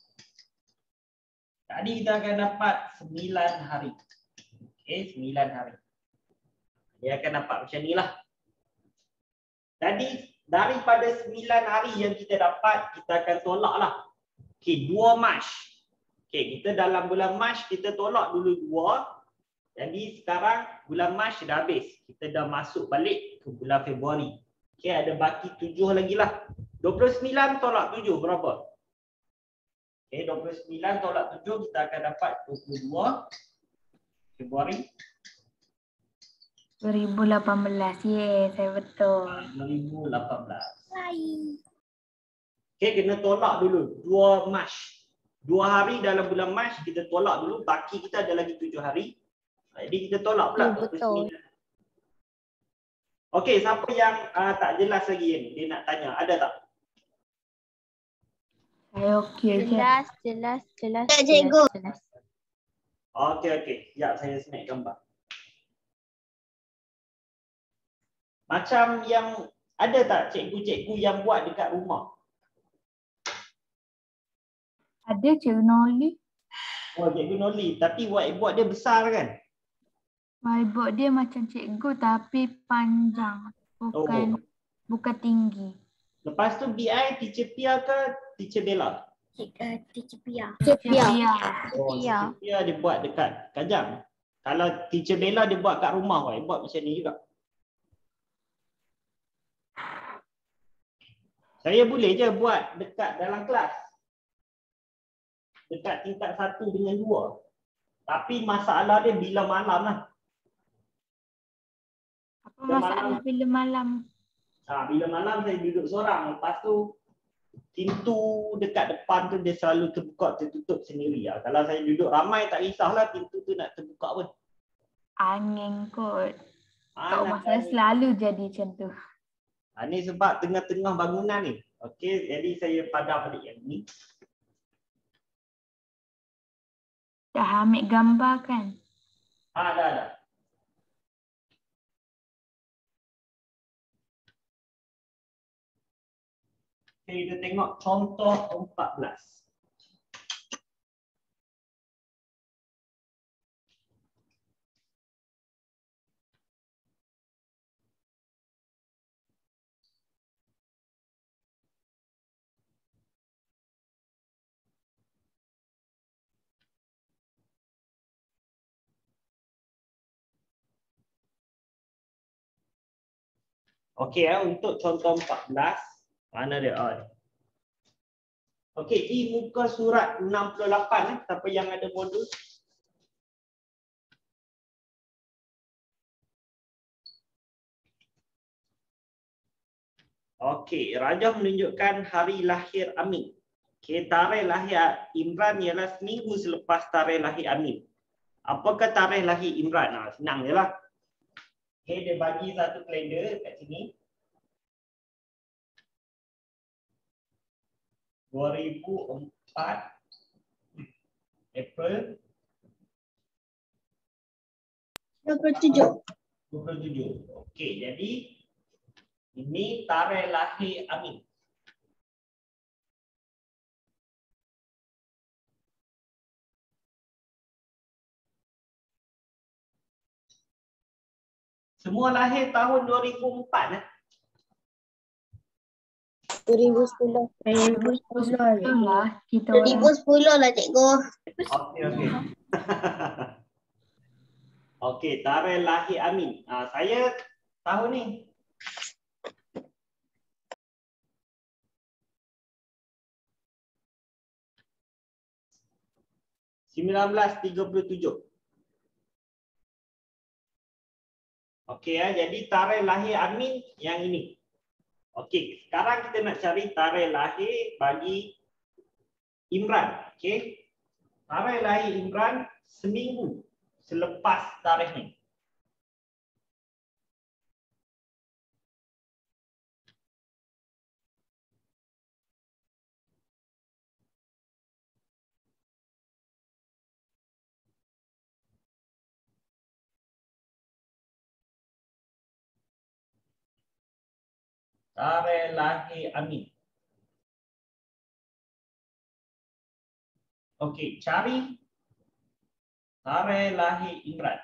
Speaker 1: Tadi kita akan dapat 9 hari. Okey, 9 hari. Dia akan dapat macam ni lah. Jadi, daripada 9 hari yang kita dapat, kita akan tolak lah. Okey, 2 Mac. Okey, kita dalam bulan Mac, kita tolak dulu 2. Jadi sekarang bulan Mac dah habis. Kita dah masuk balik ke bulan Februari. Okey, ada baki 7 lagi lah. 29 tolak 7 berapa? Okey, 29 tolak 7 kita akan dapat 22 Februari
Speaker 4: 2018. Ye, saya betul.
Speaker 1: 2018. Okey, kena tolak dulu 2 Mac. 2 hari dalam bulan Mac kita tolak dulu, baki kita ada lagi 7 hari. Jadi kita tolak pula.
Speaker 3: Betul.
Speaker 1: Okey, siapa yang tak jelas lagi ni? Dia nak tanya, ada tak?
Speaker 4: Saya okey je.
Speaker 3: Jelas.
Speaker 2: Tak, cikgu.
Speaker 3: Jelas.
Speaker 1: Okey. Sekejap saya snap gambar. Macam yang ada tak cikgu-cikgu yang buat dekat rumah?
Speaker 4: Ada Cikgu Noli.
Speaker 1: Oh, cikgu Noli. Tapi whiteboard dia besar kan?
Speaker 4: Whiteboard dia macam cikgu tapi panjang. Bukan tinggi.
Speaker 1: Lepas tu BI, Teacher Pia ke Teacher Bella?
Speaker 3: Teacher Pia.
Speaker 4: Ya.
Speaker 1: Oh, Teacher Pia dia buat dekat Kajang. Kalau Teacher Bella dia buat kat rumah whiteboard macam ni juga. Saya boleh je buat dekat dalam kelas. Dekat tingkat 1 dengan 2. Tapi masalah dia bila malam lah.
Speaker 4: Apa masalah bila malam?
Speaker 1: Bila malam saya duduk seorang. Lepas tu pintu dekat depan tu dia selalu terbuka tertutup sendiri. Kalau saya duduk ramai tak kisahlah pintu tu nak terbuka pun.
Speaker 4: Angin kot. Kat rumah saya selalu jadi macam tu.
Speaker 1: Ni sebab tengah-tengah bangunan ni. Okey, jadi saya padam balik yang ni.
Speaker 4: Dah ambil gambar kan?
Speaker 1: Dah. Kita tengok contoh 14. Okey, untuk contoh 14, mana dia? Okey, di muka surat 68, siapa yang ada modul? Okey, Rajah menunjukkan hari lahir Amin. Okey, tarikh lahir Imran ialah seminggu selepas tarikh lahir Amin. Apakah tarikh lahir Imran? Senang je lah. Okey, dia bagi satu kalender kat sini. 2004 April
Speaker 2: 27.
Speaker 1: 27. Okey, jadi ini tarikh lahir Amin. Semua lahir tahun 2004
Speaker 2: 2010.
Speaker 4: 2010 lah kita
Speaker 2: 2010 lah cikgu.
Speaker 1: Okey. Okey, tarikh lahir Amin. Saya tahun ni. (1937). Okey jadi tarikh lahir Amin yang ini. Okey, sekarang kita nak cari tarikh lahir bagi Imran. Okey. Tarikh lahir Imran seminggu selepas tarikh ni. Tarikh lahir Amin. Okey, cari tarikh lahir Imran.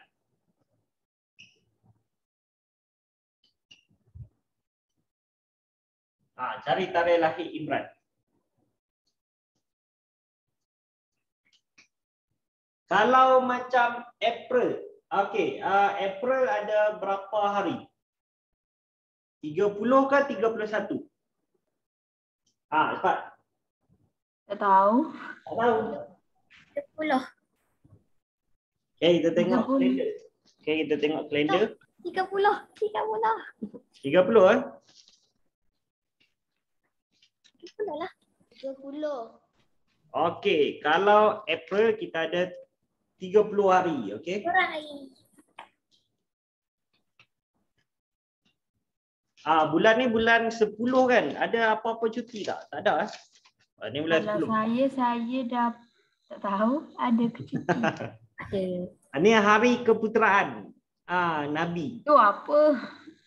Speaker 1: Cari tarikh lahir Imran. Kalau macam April, Okey, April ada berapa hari? 30 ke 31? Cepat.
Speaker 4: Tak tahu.
Speaker 1: Tak tahu.
Speaker 2: 10.
Speaker 1: Okay, kita tengok
Speaker 4: 30.
Speaker 1: kalender. Okay, kita tengok kalender.
Speaker 2: 30.
Speaker 1: 30 eh?
Speaker 2: 30 lah. 30.
Speaker 1: Okey, kalau April kita ada 30 hari, okey?
Speaker 2: Alright.
Speaker 1: Bulan ni bulan 10 kan? Ada apa-apa cuti tak? Tak ada eh? Ni bulan
Speaker 4: Kalau
Speaker 1: 10.
Speaker 4: saya dah tak tahu ada ke cuti.
Speaker 2: Ada.
Speaker 1: Ni hari keputeraan. Nabi.
Speaker 4: Tu apa?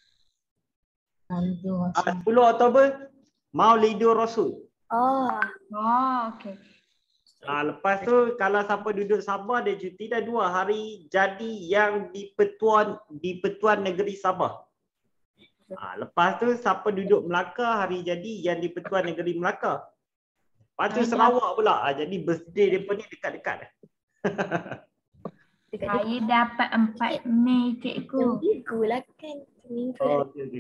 Speaker 1: 10 Oktober Maulidur Rasul.
Speaker 2: Oh.
Speaker 4: Oh, okey.
Speaker 1: Lepas tu kalau siapa duduk Sabah dia cuti dah 2 hari jadi yang di Pertuan Negeri Sabah. Lepas tu siapa duduk Melaka hari jadi yang di Pertuan Negeri Melaka. Lepas tu Sarawak pula. Jadi birthday depa ni dekat-dekat.
Speaker 4: Saya dapat 4 Mei, cikgu.
Speaker 2: Seminggu lah kan. Seminggu.
Speaker 1: Okey.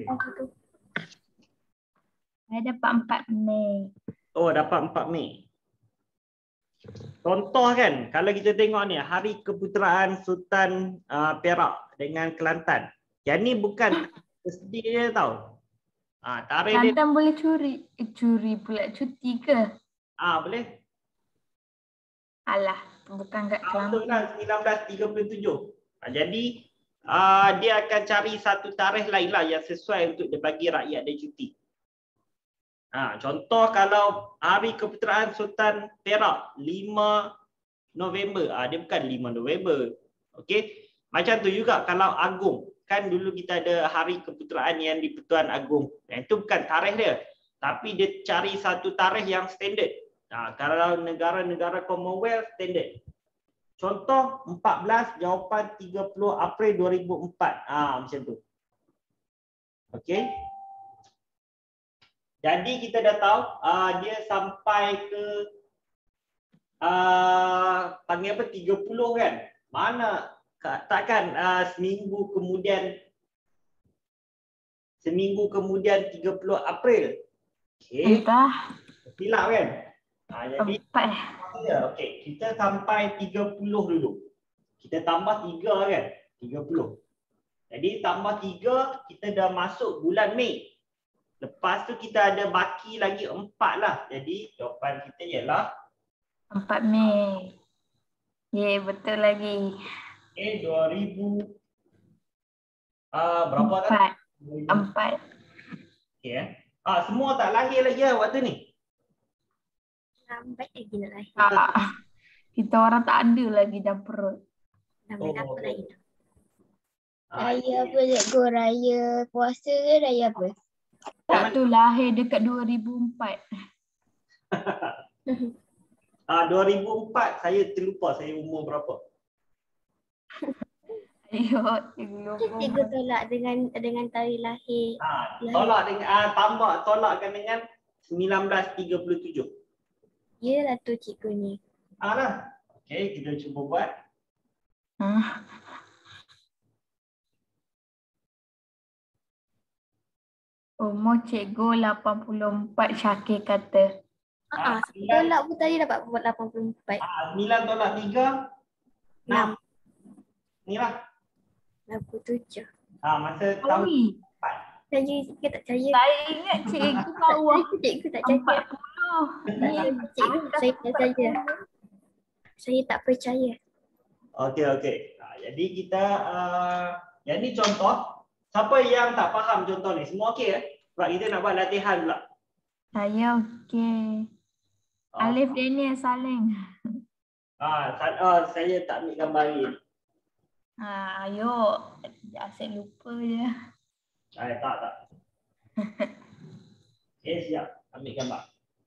Speaker 4: Saya dapat 4 Mei.
Speaker 1: Dapat 4 Mei. Contoh kan, kalau kita tengok ni Hari Keputeraan Sultan Perak dengan Kelantan. Yang ni bukan birthday dia tau. Tarikh dia
Speaker 4: Kelantan boleh curi pula cuti ke?
Speaker 1: boleh.
Speaker 4: Alah, bukan kat
Speaker 1: Betul
Speaker 4: Kelantan.
Speaker 1: lah 1937. Jadi dia akan cari satu tarikh lain lah yang sesuai untuk dia bagi rakyat dia cuti. Contoh kalau Hari Keputeraan Sultan Perak 5 November. Dia bukan 5 November. Okey. Macam tu juga kalau Agong. Kan dulu kita ada Hari Keputeraan yang di Pertuan Agong. Itu bukan tarikh dia. Tapi dia cari satu tarikh yang standard. Kalau negara-negara Commonwealth standard. Contoh 14 jawapan 30 April 2004. Macam tu. Okey. Jadi kita dah tahu dia sampai ke panggil apa 30 kan. Mana takkan seminggu kemudian 30 April. Okey.
Speaker 4: Entah.
Speaker 1: Silap kan? Jadi
Speaker 4: 4.
Speaker 1: okey, kita sampai 30 dulu. Kita tambah 3 kan? 30. Jadi tambah 3 kita dah masuk bulan Mei. Lepas tu kita ada baki lagi 4 lah. Jadi jawapan kita ialah
Speaker 4: 4 Mei. Betul lagi.
Speaker 1: 2000 berapa kan?
Speaker 4: 4.
Speaker 1: Okey semua tak lahir lagi waktu ni.
Speaker 2: Lambat lagi nak lahir.
Speaker 4: Kita orang tak ada lagi dalam perut.
Speaker 2: Lambat apa lagi?
Speaker 5: Raya apa cikgu? Raya puasa ke raya apa?
Speaker 4: Tak tu lahir dekat 2004.
Speaker 1: 2004 saya terlupa saya umur berapa.
Speaker 2: Cikgu tolak dengan tarikh lahir.
Speaker 1: Tolak dengan tolakkan dengan 1937.
Speaker 2: Yelah tu cikgu ni.
Speaker 1: Lah. Okey, kita cuba buat.
Speaker 4: Umur cikgu 84, Syakir kata.
Speaker 2: Tolak pun tadi dapat buat 84.
Speaker 1: 9 tolak 3 6. Ni lah.
Speaker 2: 67.
Speaker 1: Masa tahun
Speaker 4: Oi,
Speaker 2: Cikgu tak percaya.
Speaker 4: saya ingat cikgu bawah
Speaker 2: Cikgu tak percaya.
Speaker 4: 40.
Speaker 2: Cikgu saya tak percaya. Saya tak percaya.
Speaker 1: Okey. Jadi kita yang ni contoh. Siapa yang tak faham contoh ni? Semua okey Sebab kita nak buat latihan pula.
Speaker 4: Saya okey. Alif Daniel Saling.
Speaker 1: Saya tak ambil gambar ni.
Speaker 4: Ayo. Asyik lupa je.
Speaker 1: Tak. Siap. Ambil gambar.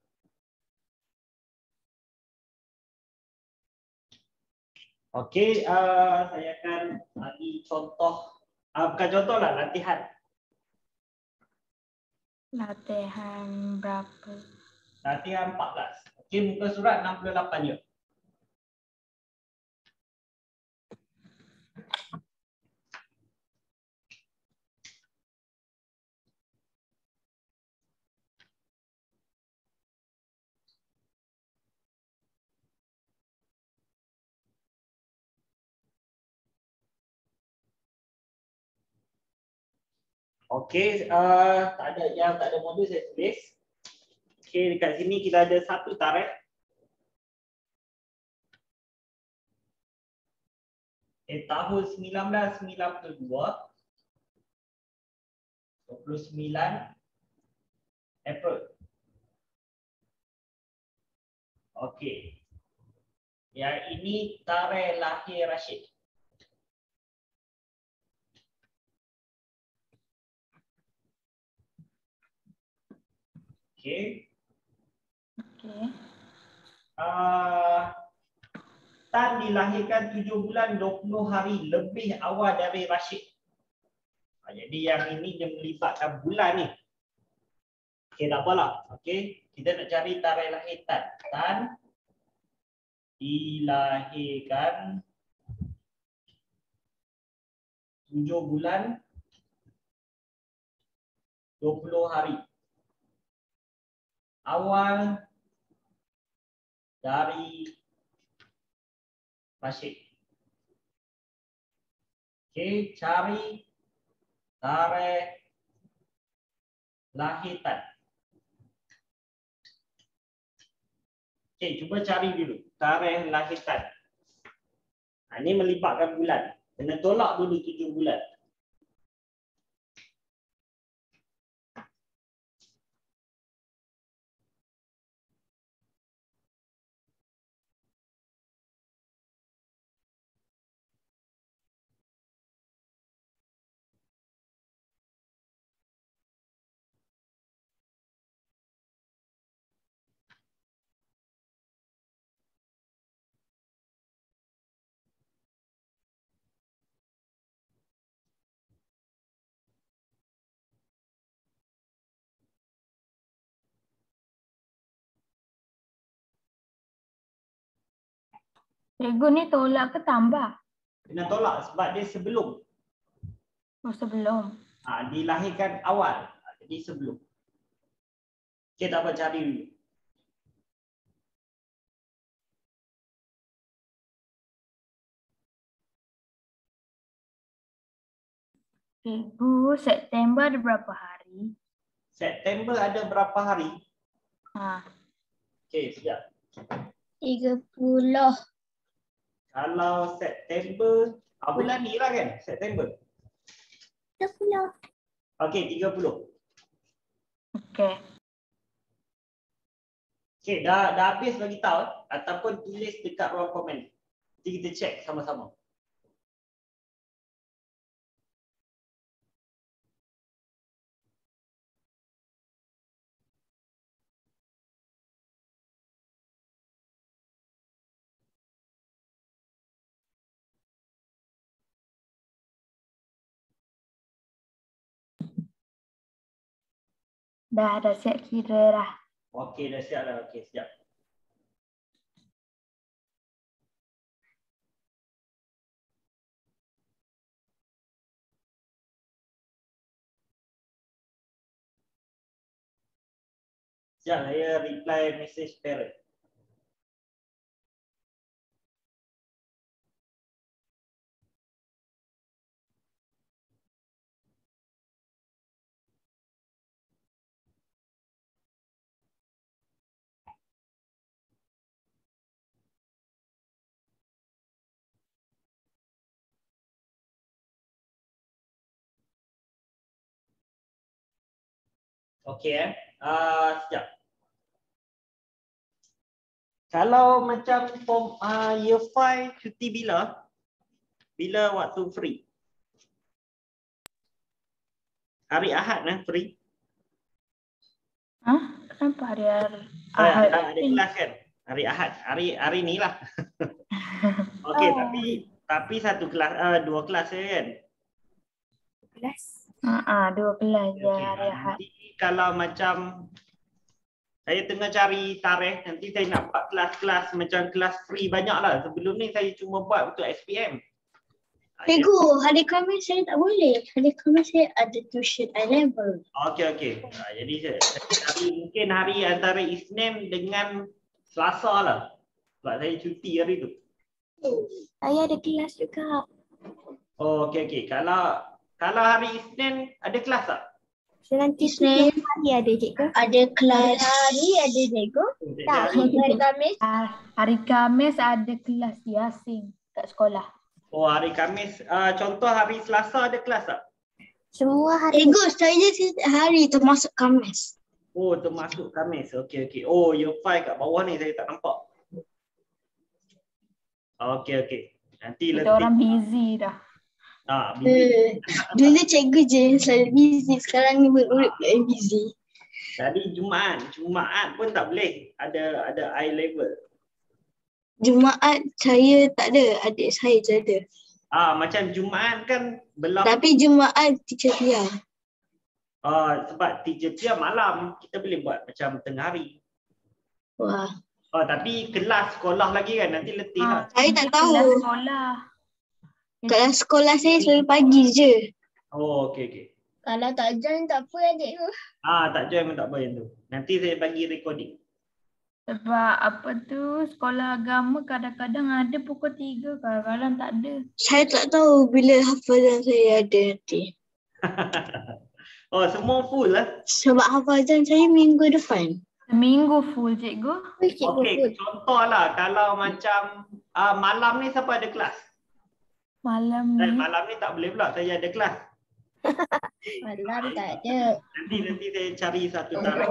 Speaker 1: Okey, saya akan bagi contoh. Bukan contoh lah, latihan.
Speaker 4: Latihan berapa?
Speaker 1: Latihan 14. Okey, muka surat 68 je. Okey, tak ada modul saya tulis. Okey, dekat sini kita ada satu tarikh. Tahun 1992, 29 April. Okey. Yang ini tarikh lahir Rashid. Okey.
Speaker 4: Okey.
Speaker 1: Tan dilahirkan 7 bulan 20 hari lebih awal dari Rashid. Jadi yang ini dia melibatkan bulan ni. Okey, tak apalah. Okey, kita nak cari tarikh lahir Tan. Tan dilahirkan 7 bulan 20 hari awal dari Rashid. Okey, cari tarikh lahir Tan. Okey, cuba cari dulu tarikh lahir Tan. Ini melibatkan bulan. Kena tolak dulu 7 bulan.
Speaker 4: Cikgu ni tolak ke tambah?
Speaker 1: Kena tolak sebab dia sebelum.
Speaker 4: Oh, sebelum.
Speaker 1: Dilahirkan awal. Jadi sebelum. Okey, tak apa, cari dulu.
Speaker 4: Cikgu, September ada berapa hari?
Speaker 1: September ada berapa hari? Okey, sekejap.
Speaker 5: 30.
Speaker 1: Kalau September, bulan ni lah kan? September.
Speaker 5: 30.
Speaker 1: Okey, 30.
Speaker 4: Okey.
Speaker 1: Okey, dah habis bagi tahu ataupun tulis dekat ruang komen. Nanti kita check sama-sama.
Speaker 4: Dah siap kira dah.
Speaker 1: Okey, dah siap dah. Okey, sekejap. Sekejap, saya reply message parent. Okey sekejap. Kalau macam form year 5 cuti bila? Bila waktu free? Hari Ahad free?
Speaker 4: Kenapa hari Ahad?
Speaker 1: Ada kelas kan? Hari Ahad, hari ni lah. Okey, tapi satu kelas, dua kelas je kan?
Speaker 3: Kelas.
Speaker 4: 2 kelas je
Speaker 1: Okey,
Speaker 4: hari Ahad.
Speaker 1: nanti kalau macam saya tengah cari tarikh, nanti saya nak buat kelas-kelas macam kelas free banyak lah. Sebelum ni saya cuma buat untuk SPM.
Speaker 2: Cikgu, hari Khamis saya tak boleh. Hari Khamis saya ada tuition A-level.
Speaker 1: Okey. Jadi saya cari mungkin hari antara Isnin dengan Selasa lah. Sebab saya cuti hari tu.
Speaker 3: Saya ada kelas juga.
Speaker 1: Oh, okey. Kalau hari Isnin ada kelas tak?
Speaker 3: Nanti
Speaker 5: Isnin.
Speaker 3: setiap hari ada cikgu.
Speaker 5: Ada kelas. Hari ada cikgu.
Speaker 3: Tak.
Speaker 5: Hari Khamis.
Speaker 4: Hari Khamis ada kelas Yasin kat sekolah.
Speaker 1: Oh, hari Khamis. Contoh hari Selasa ada kelas tak?
Speaker 3: Semua hari.
Speaker 2: Cikgu, saya setiap hari termasuk Khamis.
Speaker 1: Oh, termasuk Khamis. Okey, okey. Oh, year 5 kat bawah ni saya tak nampak. Okey, okey. Nanti
Speaker 4: Kita
Speaker 1: letih.
Speaker 4: orang busy dah.
Speaker 1: Busy.
Speaker 2: Dulu cikgu je yang selalu busy. Sekarang ni murid yang busy.
Speaker 1: Tadi Jumaat pun tak boleh. Ada eye level.
Speaker 2: Jumaat saya tak ada. Adik saya je ada.
Speaker 1: Macam Jumaat kan belum.
Speaker 2: Tapi Jumaat teacher Pia.
Speaker 1: Sebab teacher dia malam, kita boleh buat macam tengah hari.
Speaker 2: Wah.
Speaker 1: Tapi kelas sekolah lagi kan, nanti letih lah.
Speaker 2: Saya tak tahu.
Speaker 4: Kelas sekolah.
Speaker 2: Kelas sekolah saya selalu pagi je.
Speaker 1: Oh, okey, okey.
Speaker 5: Kalau tak join tak apa cikgu.
Speaker 1: Tak join pun tak apa yang tu. Nanti saya bagi recording.
Speaker 4: Sebab apa tu, sekolah agama kadang-kadang ada pukul 3, kadang-kadang tak ada.
Speaker 2: Saya tak tahu bila hafazan saya ada nanti.
Speaker 1: Oh, semua full lah.
Speaker 2: Sebab hafazan saya minggu depan.
Speaker 4: Seminggu full cikgu.
Speaker 1: Okey, contohlah kalau macam malam ni siapa ada kelas?
Speaker 4: Malam ni.
Speaker 1: Malam ni tak boleh pula, saya ada kelas.
Speaker 5: Malam tak ada.
Speaker 1: Nanti saya cari satu tarikh.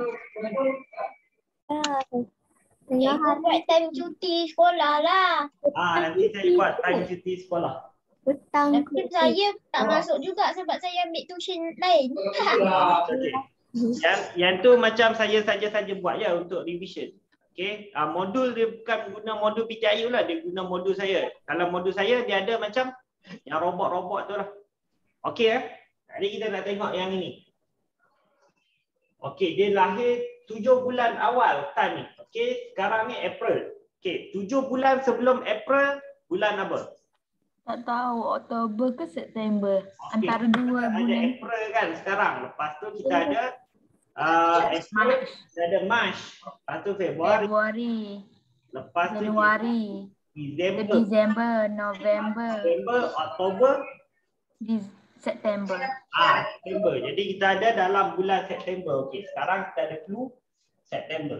Speaker 5: Cikgu buat time cuti sekolah lah.
Speaker 1: Nanti saya buat time cuti sekolah.
Speaker 3: Petang.
Speaker 5: Tapi saya tak masuk juga sebab saya ambil tuition lain.
Speaker 1: Okey. Yang tu macam saya saja buat ya untuk revision. Okey, modul dia bukan guna modul PJIU lah, dia guna modul saya. Kalau modul saya dia ada macam yang robot-robot tu lah. Okey Jadi kita nak tengok yang ini. Okey, dia lahir 7 bulan awal time ni. Okey, sekarang ni April. Okey, 7 bulan sebelum April, bulan apa?
Speaker 4: Tak tahu, Oktober ke September. Antara dua
Speaker 1: Ada
Speaker 4: bulan.
Speaker 1: April kan sekarang. Lepas tu kita ada April, kita ada March. Lepas tu Februari. Lepas tu
Speaker 4: Januari. Disember, November,
Speaker 1: Oktober,
Speaker 4: September.
Speaker 1: September. Jadi kita ada dalam bulan September. Okey, sekarang kita ada clue September.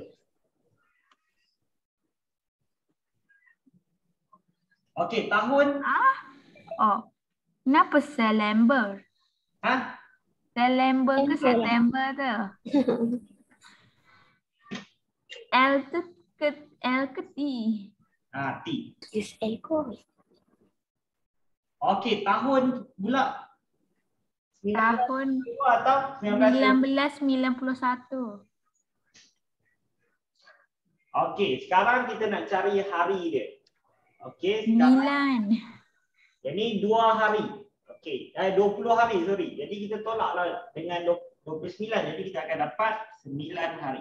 Speaker 1: Okey, tahun.
Speaker 4: Kenapa September? September ke September tu? L ke T?
Speaker 1: T.
Speaker 3: Yes, Eko.
Speaker 1: Okey, tahun pula.
Speaker 4: Tahun
Speaker 1: Atau
Speaker 4: 1991.
Speaker 1: Okey, sekarang kita nak cari hari dia. Okey, sekarang.
Speaker 4: 9.
Speaker 1: Jadi 2 hari. Okey, 20 hari, sorry. Jadi kita tolaklah dengan 29. Jadi kita akan dapat 9 hari.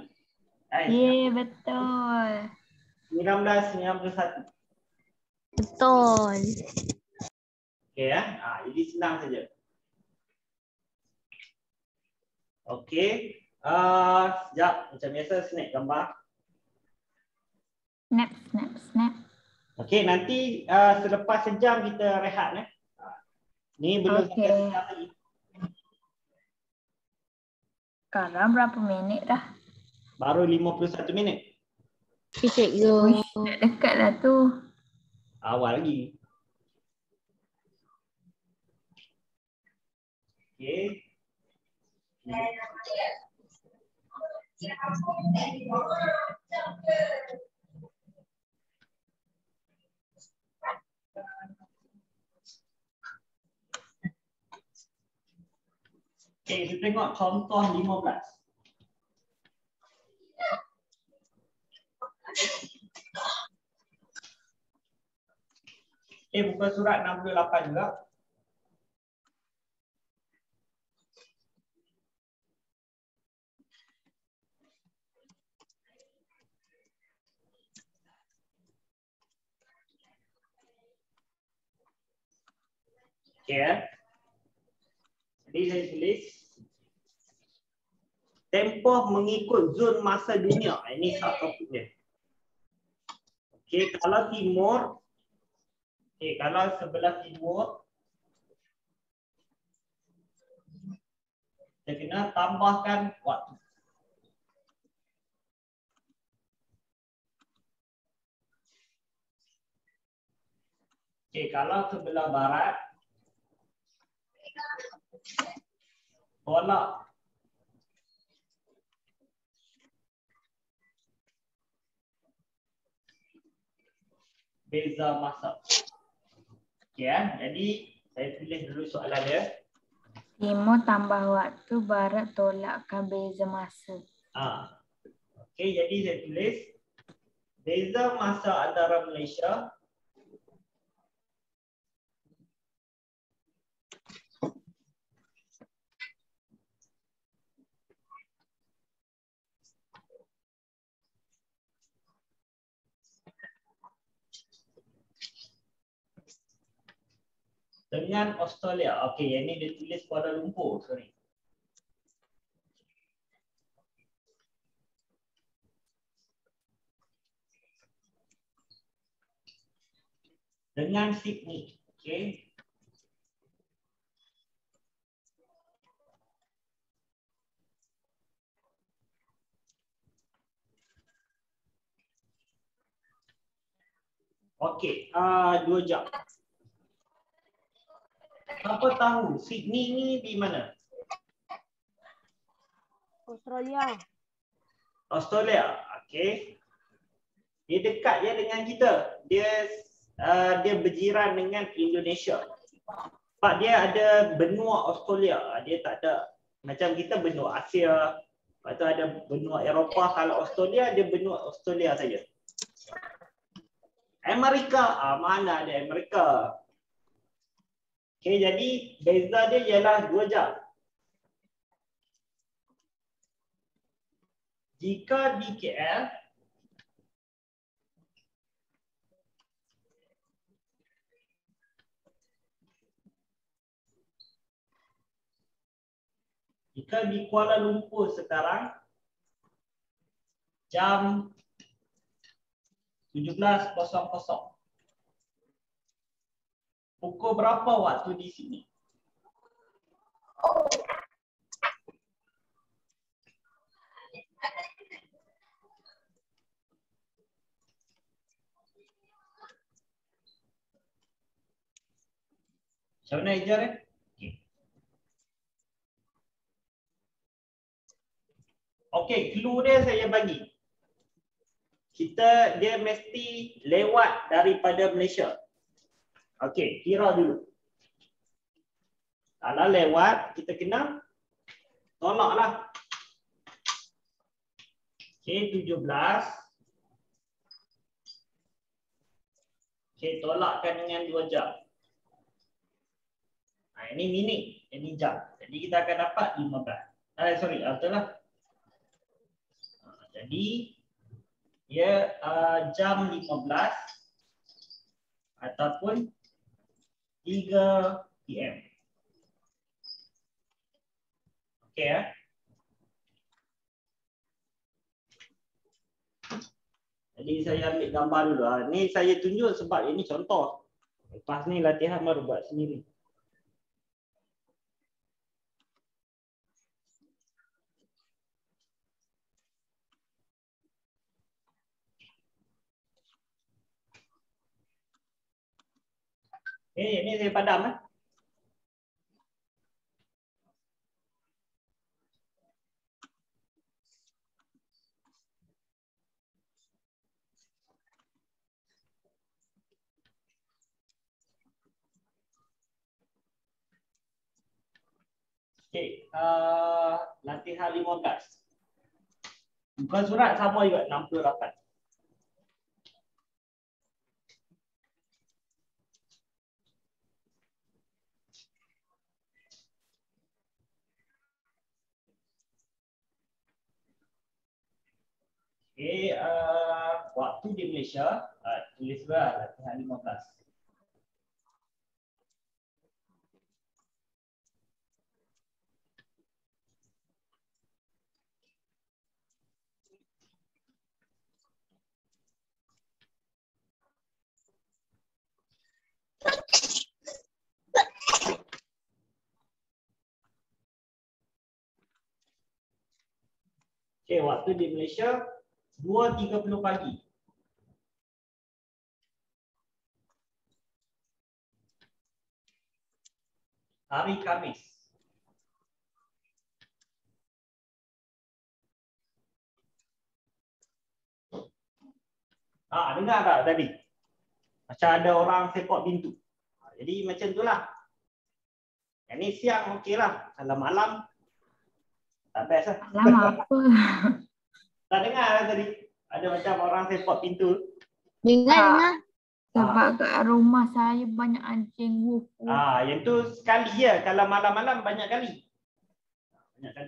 Speaker 4: Betul.
Speaker 1: 1991.
Speaker 3: Betul.
Speaker 1: Okey jadi senang saja. Okey. Sekejap macam biasa snap gambar.
Speaker 4: Snap.
Speaker 1: Okey, nanti selepas sejam kita rehat Ni belum sampai sejam lagi.
Speaker 4: Sekarang berapa minit dah?
Speaker 1: Baru 51 minit.
Speaker 2: Cikgu.
Speaker 4: Nak dekat lah tu.
Speaker 1: Awal lagi. Okey. Okey, kita tengok contoh 15. Buka surat 68 juga. Okey Jadi saya tulis tempoh mengikut zon masa dunia. Ini subtopik dia. Okey, kalau timur, kalau sebelah timur Kita kena tambahkan waktu. Okey, kalau sebelah barat, tolak beza masa. Okey ya, jadi saya tulis dulu soalan dia.
Speaker 4: Timur tambah waktu, barat tolakkan beza masa.
Speaker 1: Okey, jadi saya tulis beza masa antara Malaysia dengan Australia. Okey, yang ni dia tulis Kuala Lumpur, sorry. Dengan Sydney. Okey. Okey, 2 jam. Siapa tahu Sydney ni di mana?
Speaker 5: Australia.
Speaker 1: Australia. Okey. Dia dekat je dengan kita. Dia berjiran dengan Indonesia. Sebab dia ada benua Australia. Dia tak ada macam kita benua Asia. Lepas tu ada benua Eropah. Kalau Australia, dia benua Australia saja. Amerika, mana ada Amerika? Okey, jadi beza dia ialah 2 jam. Jika di KL, jika di Kuala Lumpur sekarang jam 17.00. Pukul berapa waktu di sini? Macam mana ajar eh? Okey, clue dia saya bagi. Dia mesti lewat daripada Malaysia. Okey, kira dulu. Kalau lewat, kita kena tolaklah. Okey, 17. Okey, tolakkan dengan 2 jam. Ini minit, ini jam. Jadi kita akan dapat 15. Betul lah. Jadi dia jam 15 ataupun 3 PM. Okey ya. Jadi saya ambil gambar dulu. Ni saya tunjuk sebab ini contoh. Lepas ni latihan baru buat sendiri. Ini saya padam . Okey, latihan 15. Bukan surat sama juga 68. Okey, waktu di Malaysia, tulis lah latihan 15. Okey, waktu di Malaysia 2.30 pagi. Hari Khamis. Dengar tak tadi? Macam ada orang sepok pintu. Jadi macam itulah. Yang ni siang okeylah. Kalau malam tak best lah.
Speaker 4: Malam apa?
Speaker 1: Tak dengar lah tadi. Ada macam orang sepok pintu.
Speaker 5: Dengar.
Speaker 4: Sebab kat rumah saya banyak anjing wolf.
Speaker 1: Yang tu sekali je. Kalau malam-malam banyak kali. Banyak kali.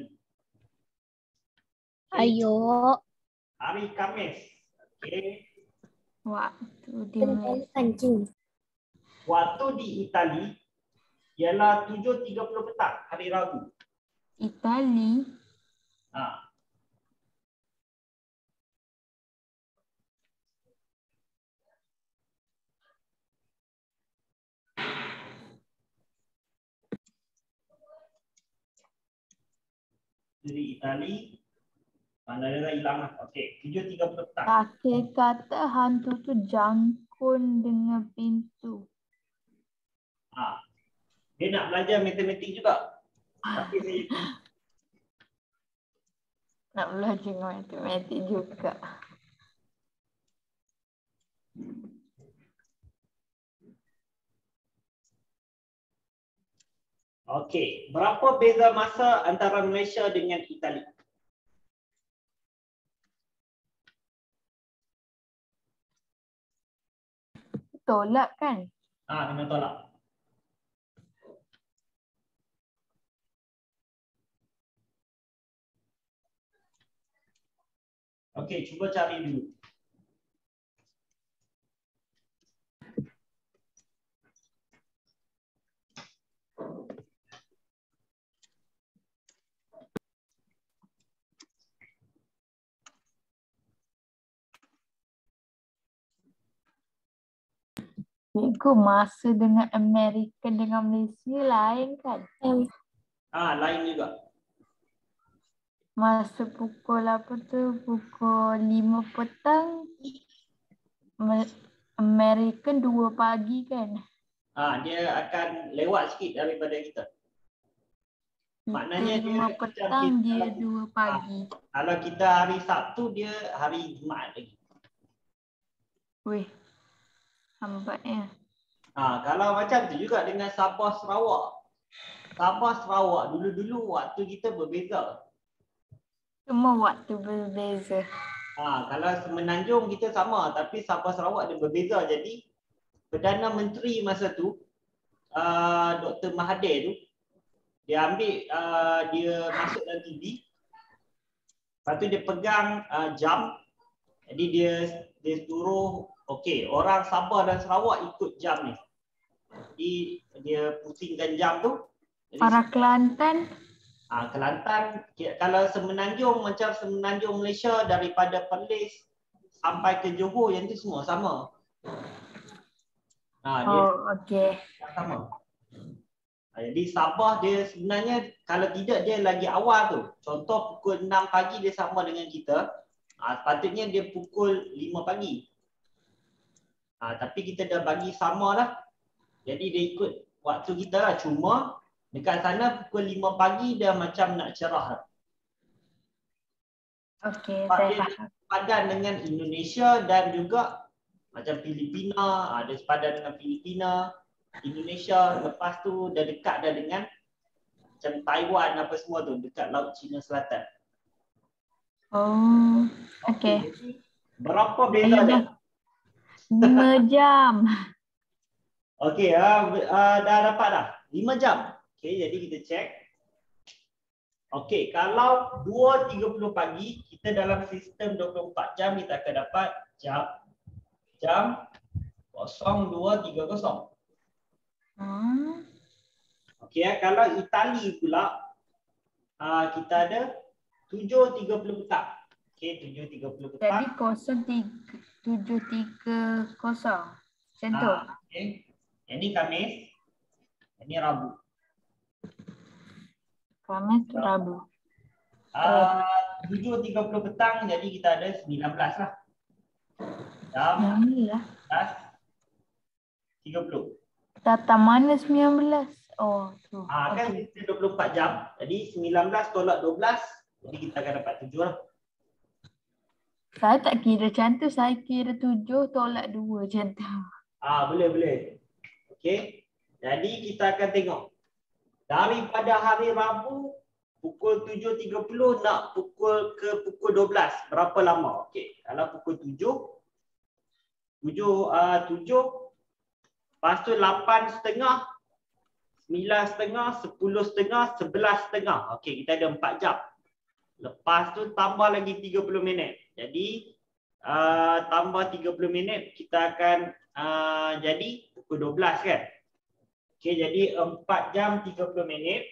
Speaker 5: Ayo.
Speaker 1: Hari Khamis. Okey.
Speaker 4: Waktu di Malaysia.
Speaker 5: Anjing.
Speaker 1: Waktu di Itali ialah 7.30 petang hari Rabu.
Speaker 4: Itali.
Speaker 1: Ha. Dari Itali. Mana dia dah hilang lah. Okey, 7.30 petang.
Speaker 4: Kakek kata hantu tu jangkun dengan pintu.
Speaker 1: Dia nak belajar matematik juga. Tapi saya
Speaker 4: Nak belajar matematik juga.
Speaker 1: Okey, berapa beza masa antara Malaysia dengan Itali?
Speaker 4: Tolak kan?
Speaker 1: Kena tolak. Okey, cuba cari dulu.
Speaker 4: Cikgu, masa dengan Amerika dengan Malaysia lain kan?
Speaker 1: Lain juga.
Speaker 4: Masa pukul apa tu? Pukul 5 petang. American 2 pagi kan?
Speaker 1: Dia akan lewat sikit daripada kita. Maknanya
Speaker 4: Kita
Speaker 1: dia
Speaker 4: 5 petang, dia 2 pagi.
Speaker 1: Kalau kita hari Sabtu, dia hari Jumaat lagi.
Speaker 4: Weh, lambatnya.
Speaker 1: Kalau macam tu juga dengan Sabah Sarawak. Sabah Sarawak dulu-dulu waktu kita berbeza.
Speaker 4: Semua waktu berbeza.
Speaker 1: Kalau Semenanjung kita sama, tapi Sabah Sarawak dia berbeza. Jadi Perdana Menteri masa tu, Dr. Mahathir tu, dia ambil, dia masuk dalam TV. Lepas tu dia pegang jam. Jadi dia suruh, okey, orang Sabah dan Sarawak ikut jam ni. Jadi dia pusingkan jam tu. Jadi,
Speaker 4: Para Kelantan?
Speaker 1: Kelantan, kalau Semenanjung macam Semenanjung Malaysia daripada Perlis sampai ke Johor, yang tu semua sama. Dia
Speaker 4: Okey.
Speaker 1: sama. Jadi Sabah dia sebenarnya kalau tidak dia lagi awal tu. Contoh pukul 6 pagi dia sama dengan kita. Sepatutnya dia pukul 5 pagi. Tapi kita dah bagi sama lah. Jadi dia ikut waktu kita lah. Cuma dekat sana pukul 5 pagi dah macam nak cerah lah.
Speaker 4: Okey, saya faham.
Speaker 1: Padan dengan Indonesia dan juga macam Filipina, ada sepadan dengan Filipina, Indonesia, lepas tu dah dekat dah dengan macam Taiwan apa semua tu, dekat Laut Cina Selatan.
Speaker 4: Oh, okey.
Speaker 1: Jadi, berapa beza dia?
Speaker 4: 5 jam.
Speaker 1: Okey, dah dapat dah. 5 jam. Okey, jadi kita check. Okey, kalau 2.30 pagi, kita dalam sistem 24 jam, kita akan dapat jam 02.30. Okey, kalau Itali pula, kita ada 7.30 petang. Okey, 7.30 petang.
Speaker 4: Jadi 07.30. Macam tu.
Speaker 1: Okey. Yang ni Khamis, yang ni Rabu.
Speaker 4: Khamis, Rabu.
Speaker 1: 7.30 petang, jadi kita ada 19 lah. Jam
Speaker 4: Yang ni lah.
Speaker 1: 30.
Speaker 4: Datang mana 19? Oh, tu.
Speaker 1: Kan
Speaker 4: Okey.
Speaker 1: kita 24 jam. Jadi 19 tolak 12. Jadi kita akan dapat 7 lah.
Speaker 4: Saya tak kira macam tu. Saya kira 7 tolak 2 macam tu.
Speaker 1: Boleh. Okey. Jadi kita akan tengok. Daripada hari Rabu pukul 7.30 nak pukul 12. Berapa lama? Okey. Kalau pukul 7. 7. Lepas tu 8.30. 9.30, 10.30, 11.30. Okey, kita ada 4 jam. Lepas tu tambah lagi 30 minit. Jadi tambah 30 minit kita akan jadi pukul 12 kan. Okey, jadi 4 jam 30 minit.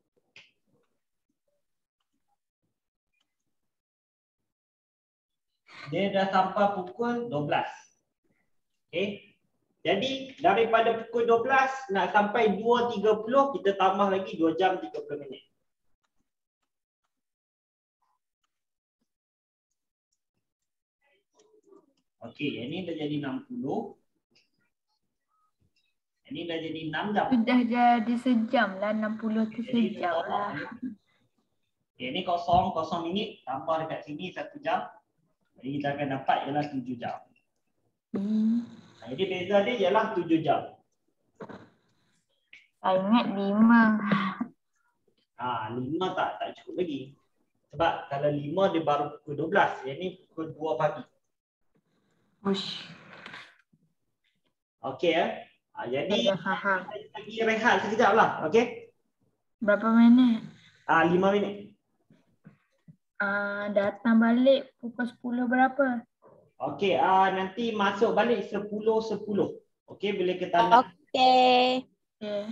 Speaker 1: Dia dah sampai pukul 12. Okey. Jadi daripada pukul 12 nak sampai 2.30 kita tambah lagi 2 jam 30 minit. Okey, ini dah jadi 60. Ini dah jadi 6 jam.
Speaker 4: Sudah jadi sejam lah. 60 tu
Speaker 1: Jadi
Speaker 4: sejam lah.
Speaker 1: Okay, ini kosong minit tambah dekat sini 1 jam. Jadi kita akan dapat ialah 7 jam. Jadi beza dia ialah 7 jam.
Speaker 4: Saya ingat 5.
Speaker 1: 5 tak cukup lagi. Sebab kalau 5 dia baru pukul 12. Yang ni pukul 2 pagi.
Speaker 4: Ush.
Speaker 1: Okey jadi
Speaker 4: Saya faham.
Speaker 1: lagi rehat sekejap lah. Okey.
Speaker 4: Berapa minit?
Speaker 1: 5 minit.
Speaker 4: Datang balik pukul 10 berapa?
Speaker 1: Okey, nanti masuk balik 10.10. Okey, boleh ke tanda?
Speaker 5: Okey.
Speaker 4: Okay.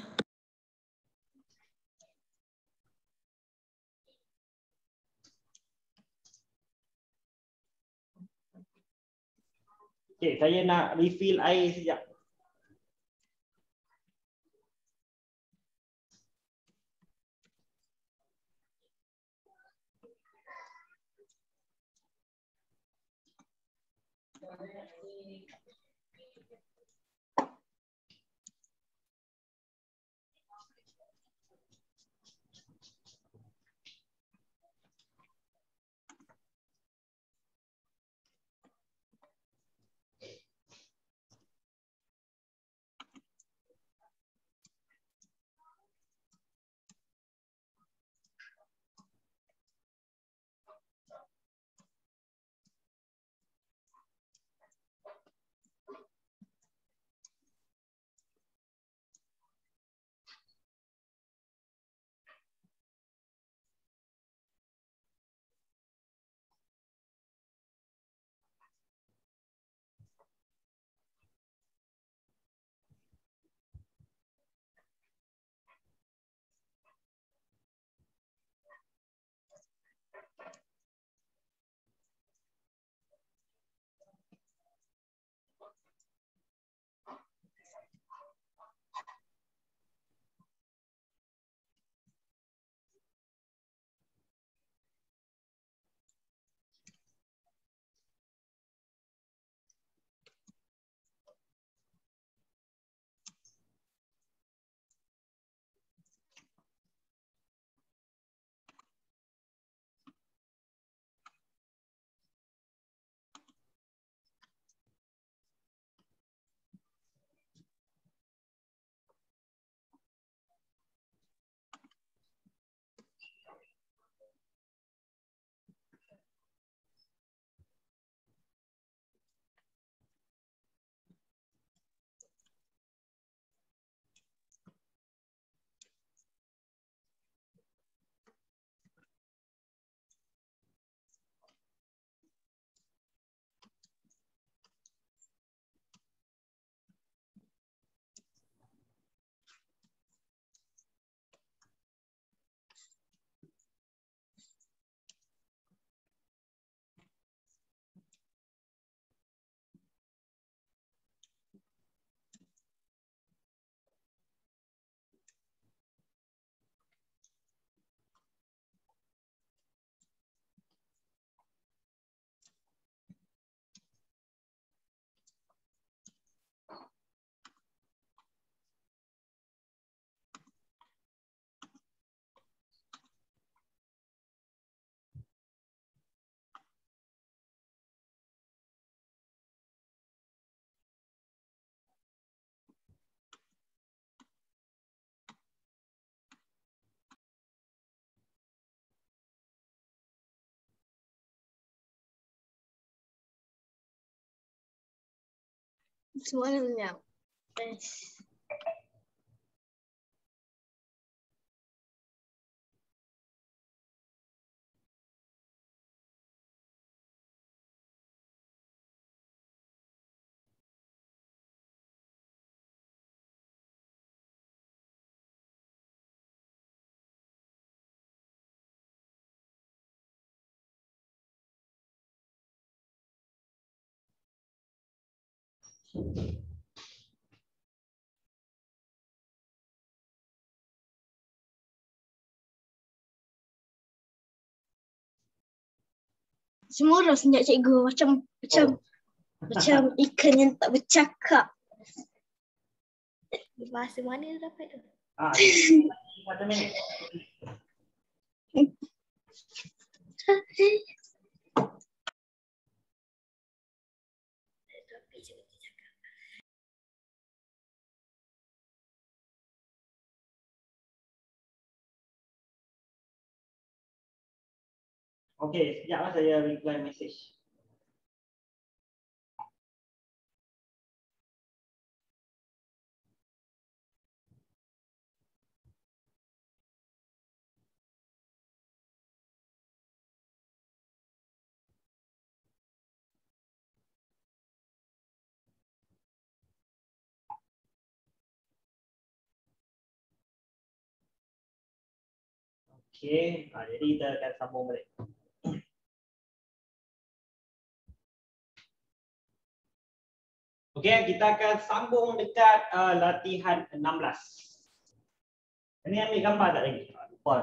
Speaker 1: Okey, saya nak refill air sekejap.
Speaker 2: Semua lenyap. Best. Semua orang senyap cikgu macam ikan yang tak bercakap.
Speaker 3: Bahasa mana dia dapat tu?
Speaker 1: Macam ni. Okey, sekejap saya reply message. Okey, jadi kita akan sambung balik. Okey, kita akan sambung dekat latihan 16. Ini ambil gambar tak lagi? Lupa.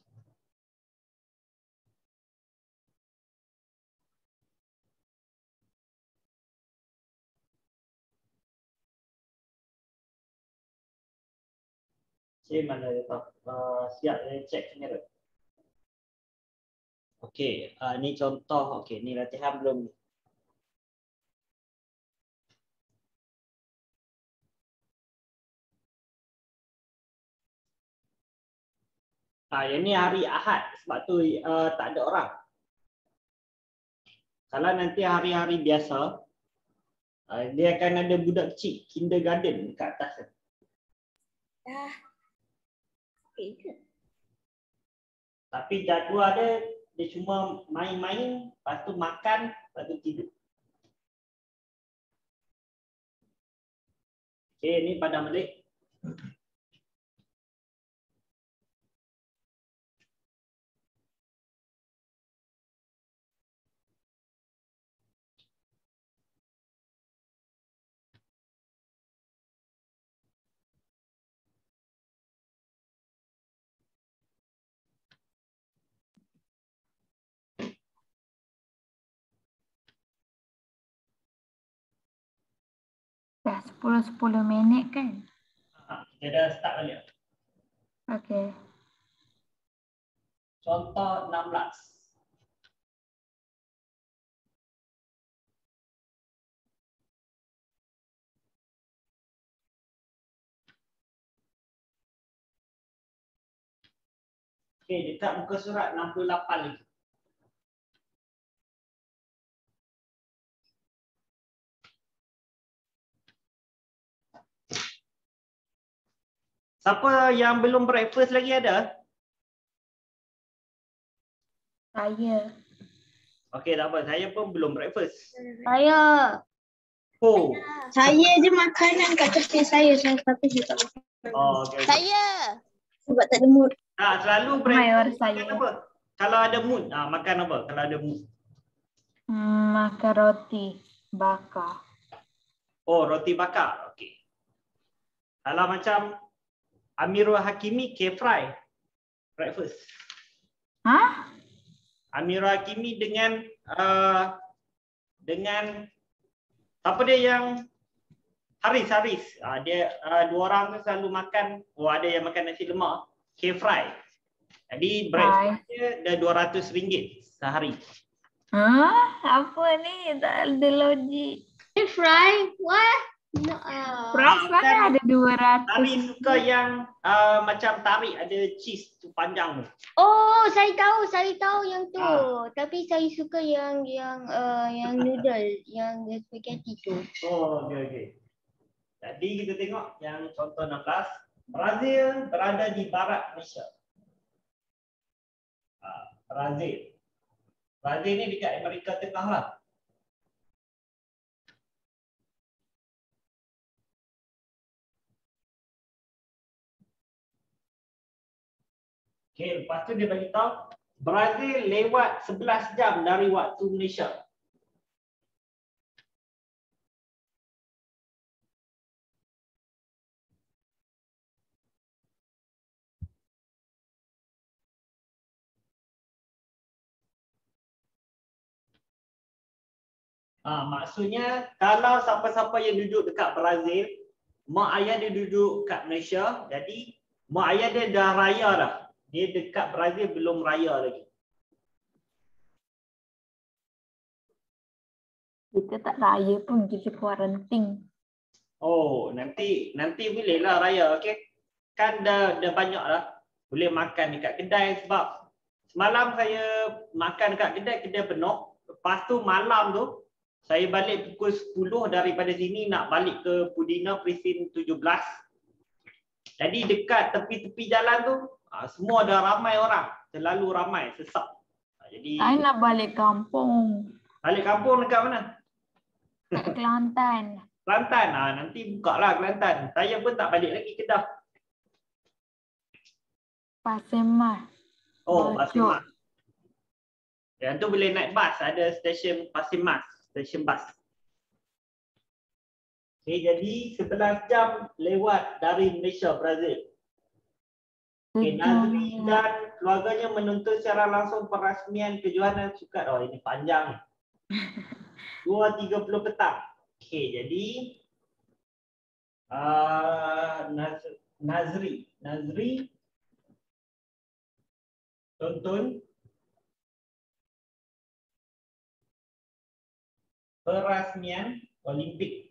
Speaker 1: Okey, mana dia tahu? Siap saya cek kamera. Okey, ni contoh. Okey, ni latihan belum ni. Yang ni hari Ahad sebab tu tak ada orang. Kalau nanti hari-hari biasa, dia akan ada budak kecil kindergarten kat atas.
Speaker 3: Okay ke?
Speaker 1: Tapi jadual dia cuma main-main, lepas tu makan, lepas tu tidur. Okey, ni padam balik.
Speaker 4: Dah 10 minit kan?
Speaker 1: Kita dah start balik.
Speaker 4: Okey.
Speaker 1: Contoh 16. Okey, dekat muka surat 68 lagi. Siapa yang belum breakfast lagi ada?
Speaker 4: Saya.
Speaker 1: Okey, tak apa. Saya pun belum breakfast.
Speaker 5: Saya.
Speaker 1: Oh.
Speaker 2: Saya je makanan kat cafe saya tapi saya tak makan.
Speaker 1: Oh, okey.
Speaker 5: Saya.
Speaker 2: Sebab tak ada mood.
Speaker 1: Selalu
Speaker 4: Mayor
Speaker 1: breakfast
Speaker 4: saya.
Speaker 1: makan apa? Kalau ada mood, makan apa? Kalau ada mood.
Speaker 4: Makan roti bakar.
Speaker 1: Oh, roti bakar. Okey. Kalau macam Amirul Hakimi K-fry breakfast.
Speaker 4: Hah?
Speaker 1: Amirul Hakimi dengan apa dia yang Haris. Dia dua orang tu selalu makan. Ada yang makan nasi lemak K-fry. Jadi breakfast dia dah RM200 sehari.
Speaker 4: Apa ni? Tak ada logik.
Speaker 2: Fry? What? No.
Speaker 4: Price mana ada 200.
Speaker 1: Haris suka yang macam tarik ada cheese tu. panjang tu.
Speaker 5: Oh, saya tahu yang tu.
Speaker 1: Ah.
Speaker 5: Tapi saya suka yang noodle, yang spaghetti tu.
Speaker 1: Oh, okey. Jadi kita tengok yang contoh 16. Brazil berada di barat Malaysia. Brazil. Brazil ni dekat Amerika Tengah lah. Okey, lepas tu dia bagi tahu Brazil lewat 11 jam dari waktu Malaysia. Maksudnya kalau siapa-siapa yang duduk dekat Brazil, mak ayah dia duduk kat Malaysia, jadi mak ayah dia dah raya dah. Dia dekat Brazil belum raya lagi.
Speaker 4: Kita tak raya pun, kita kuarantin.
Speaker 1: Oh, nanti bolehlah raya, okey. Kan dah banyak dah. Boleh makan dekat kedai sebab semalam saya makan dekat kedai penuh. Lepas tu malam tu saya balik pukul 10 daripada sini nak balik ke Pudina Presin 17. Jadi dekat tepi-tepi jalan tu semua dah ramai orang. Terlalu ramai, sesak. Jadi
Speaker 4: Saya nak balik kampung.
Speaker 1: balik kampung dekat mana?
Speaker 4: Kat Kelantan.
Speaker 1: Kelantan. Nanti buka lah Kelantan. Saya pun tak balik lagi Kedah.
Speaker 4: Pasir Mas.
Speaker 1: Oh, Pasir
Speaker 4: Bacok.
Speaker 1: Mas. Yang tu boleh naik bas. Ada stesen Pasir Mas. Stesen bas. Okay, jadi 11 jam lewat dari Malaysia, Brazil. Okay, Nazri dan keluarganya menuntut secara langsung perasmian kejohanan sukat. Oh, ini panjang. 2.30 petang. Okay, jadi Nazri tonton perasmian Olimpik.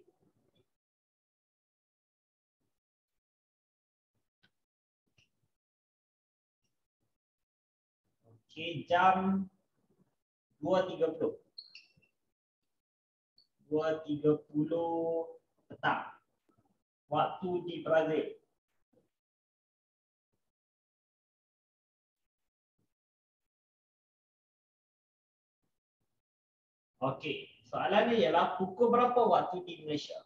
Speaker 1: Okey, jam 2.30. 2.30 petang. Waktu di Brazil. Okey, soalannya ialah pukul berapa waktu di Malaysia?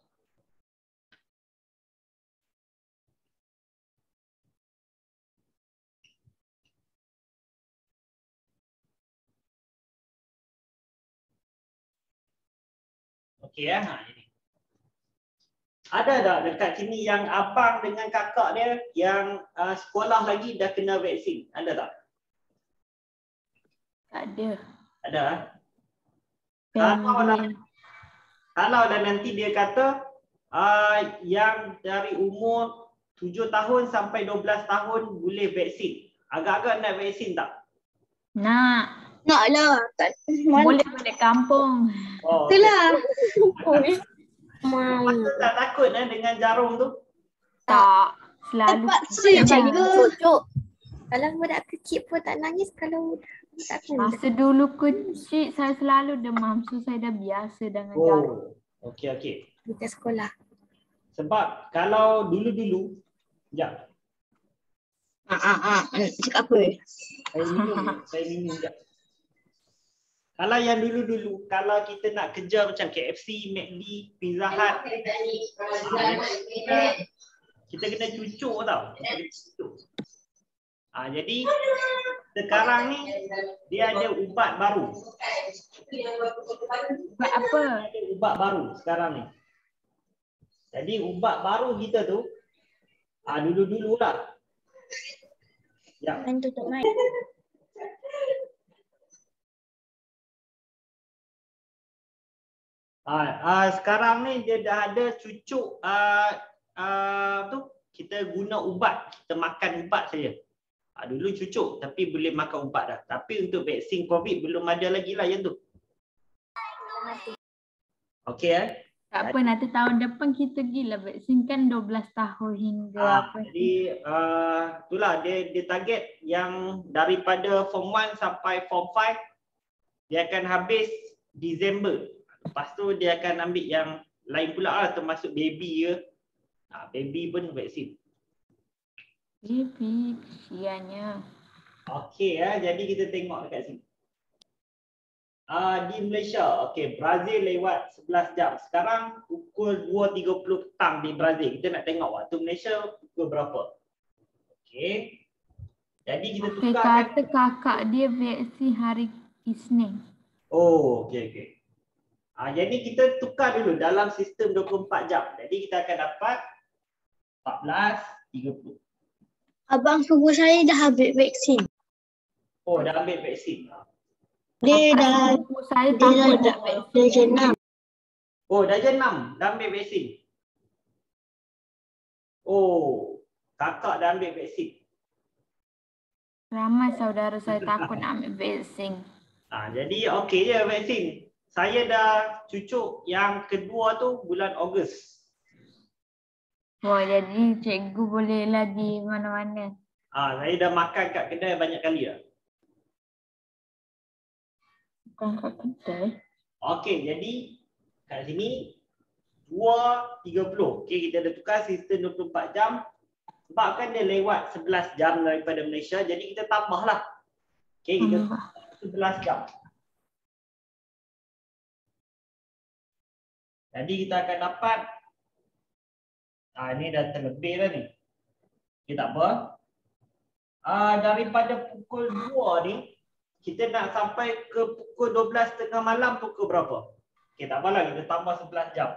Speaker 1: Okey ya, ini. Ada tak dekat sini yang abang dengan kakak dia yang sekolah lagi dah kena vaksin? Ada tak?
Speaker 4: Tak ada.
Speaker 1: Ada.
Speaker 4: Family.
Speaker 1: Kalau dah nanti dia kata yang dari umur 7 tahun sampai 12 tahun boleh vaksin. Agak-agak nak vaksin tak?
Speaker 4: Nak.
Speaker 2: Nak lah.
Speaker 4: Boleh balik kampung.
Speaker 1: Oh,
Speaker 2: Itulah.
Speaker 1: Lepas tu tak takut dengan jarum tu?
Speaker 4: Tak. Selalu.
Speaker 2: Saya jaga.
Speaker 3: Kalau budak kecil pun tak nangis, kalau tak kena.
Speaker 4: Masa dulu kecil saya selalu demam. So saya dah biasa dengan jarum.
Speaker 1: Oh, okey.
Speaker 3: Kita sekolah.
Speaker 1: Sebab kalau dulu-dulu, sekejap.
Speaker 2: Cakap apa?
Speaker 1: Saya minum sekejap. Kalau yang dulu-dulu, kalau kita nak kerja macam KFC, McD, Pizza Hut, kita kena cucuk tau. Kita kena cucuk. Jadi sekarang ni dia ada ubat baru.
Speaker 4: Buat apa?
Speaker 1: Ada ubat baru sekarang ni. Jadi ubat baru kita tu dulu-dulu lah. Ya.
Speaker 5: Main tutup mic.
Speaker 1: Sekarang ni dia dah ada cucuk tu kita guna ubat, kita makan ubat saja. Dulu cucuk tapi boleh makan ubat dah. Tapi untuk vaksin COVID belum ada lagi lah yang tu. Okey
Speaker 4: Tak apa, nanti tahun depan kita gila vaksin kan 12 tahun hingga apa.
Speaker 1: Jadi itulah dia target yang daripada form 1 sampai form 5 dia akan habis Disember. Lepas tu dia akan ambil yang lain pula lah, termasuk baby ke. Baby pun vaksin.
Speaker 4: Baby, kesiannya.
Speaker 1: Okey jadi kita tengok dekat sini. Di Malaysia, okey, Brazil lewat 11 jam. Sekarang pukul 2.30 petang di Brazil. Kita nak tengok waktu Malaysia pukul berapa. Okey. Jadi kita
Speaker 4: Saya
Speaker 1: tukar
Speaker 4: kata kakak dia vaksin hari Isnin.
Speaker 1: Oh, okey. Jadi kita tukar dulu dalam sistem 24 jam. Jadi kita akan dapat 14.30.
Speaker 2: Abang sepupu saya dah ambil vaksin.
Speaker 1: Oh, dah ambil vaksin.
Speaker 2: Dia dah
Speaker 4: Sepupu saya
Speaker 2: dia
Speaker 4: takut
Speaker 2: dah
Speaker 4: nak vaksin.
Speaker 2: darjah 6.
Speaker 1: Oh, darjah 6 dah ambil vaksin. Oh, kakak dah ambil vaksin.
Speaker 4: Ramai saudara saya takut nak ambil vaksin.
Speaker 1: Jadi okey je vaksin. Saya dah cucuk yang kedua tu bulan Ogos.
Speaker 4: Wah, jadi cikgu boleh lagi mana-mana.
Speaker 1: Saya dah makan kat kedai banyak kali dah.
Speaker 4: Bukan kat kedai.
Speaker 1: Okey, jadi kat sini 2.30. Okey, kita dah tukar sistem 24 jam. Sebabkan dia lewat 11 jam daripada Malaysia, jadi kita tambahlah. Okey, kita
Speaker 4: Tambah.
Speaker 1: 11 jam. Jadi kita akan dapat ini dah terlebih dah ni. Okay, tak apa. Daripada pukul 2 ni kita nak sampai ke pukul 12.30 malam pukul berapa? Okey, tak apalah, kita tambah 11 jam.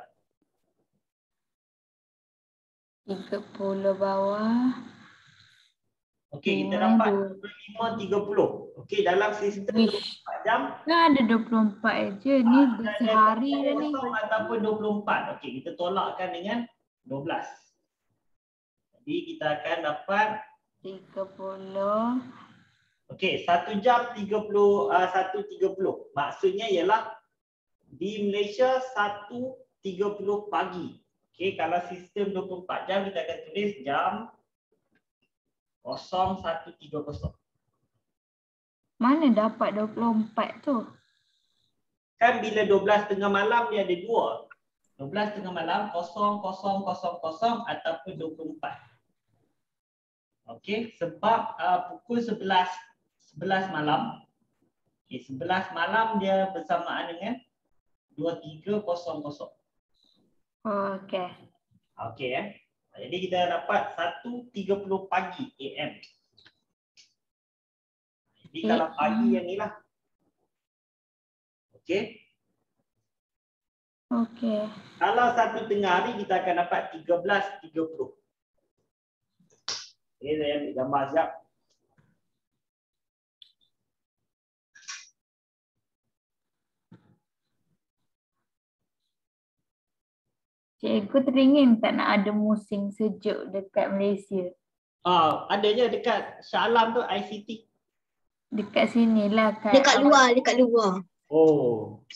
Speaker 4: 30 bawah.
Speaker 1: Okey, kita dapat 25.30. Okey, dalam sistem 24 jam
Speaker 4: Kan ada 24 je. Ni sehari dah ni.
Speaker 1: ataupun 24. Okey, kita tolakkan dengan 12. Jadi kita akan dapat
Speaker 4: 30.
Speaker 1: okey, 1 jam 1.30. Maksudnya ialah di Malaysia 1.30 pagi. Okey, kalau sistem 24 jam kita akan tulis jam 01.30.
Speaker 4: Mana dapat 24 tu?
Speaker 1: Kan bila 12.30 malam dia ada dua. 12.30 malam 00.00 ataupun 24. Okey, sebab pukul 11 malam. Okey, 11 malam dia bersamaan dengan 23.00.
Speaker 4: Okey.
Speaker 1: Okey jadi kita dapat 1.30 pagi AM. Jadi kalau pagi yang ni lah. Okey.
Speaker 4: Okey.
Speaker 1: Kalau satu tengah hari kita akan dapat 13.30. Okey, saya ambil gambar sekejap.
Speaker 4: Cikgu teringin tak nak ada musim sejuk dekat Malaysia?
Speaker 1: Adanya dekat Shah Alam tu ICT.
Speaker 4: Dekat sini lah kat.
Speaker 2: Dekat luar.
Speaker 1: Oh.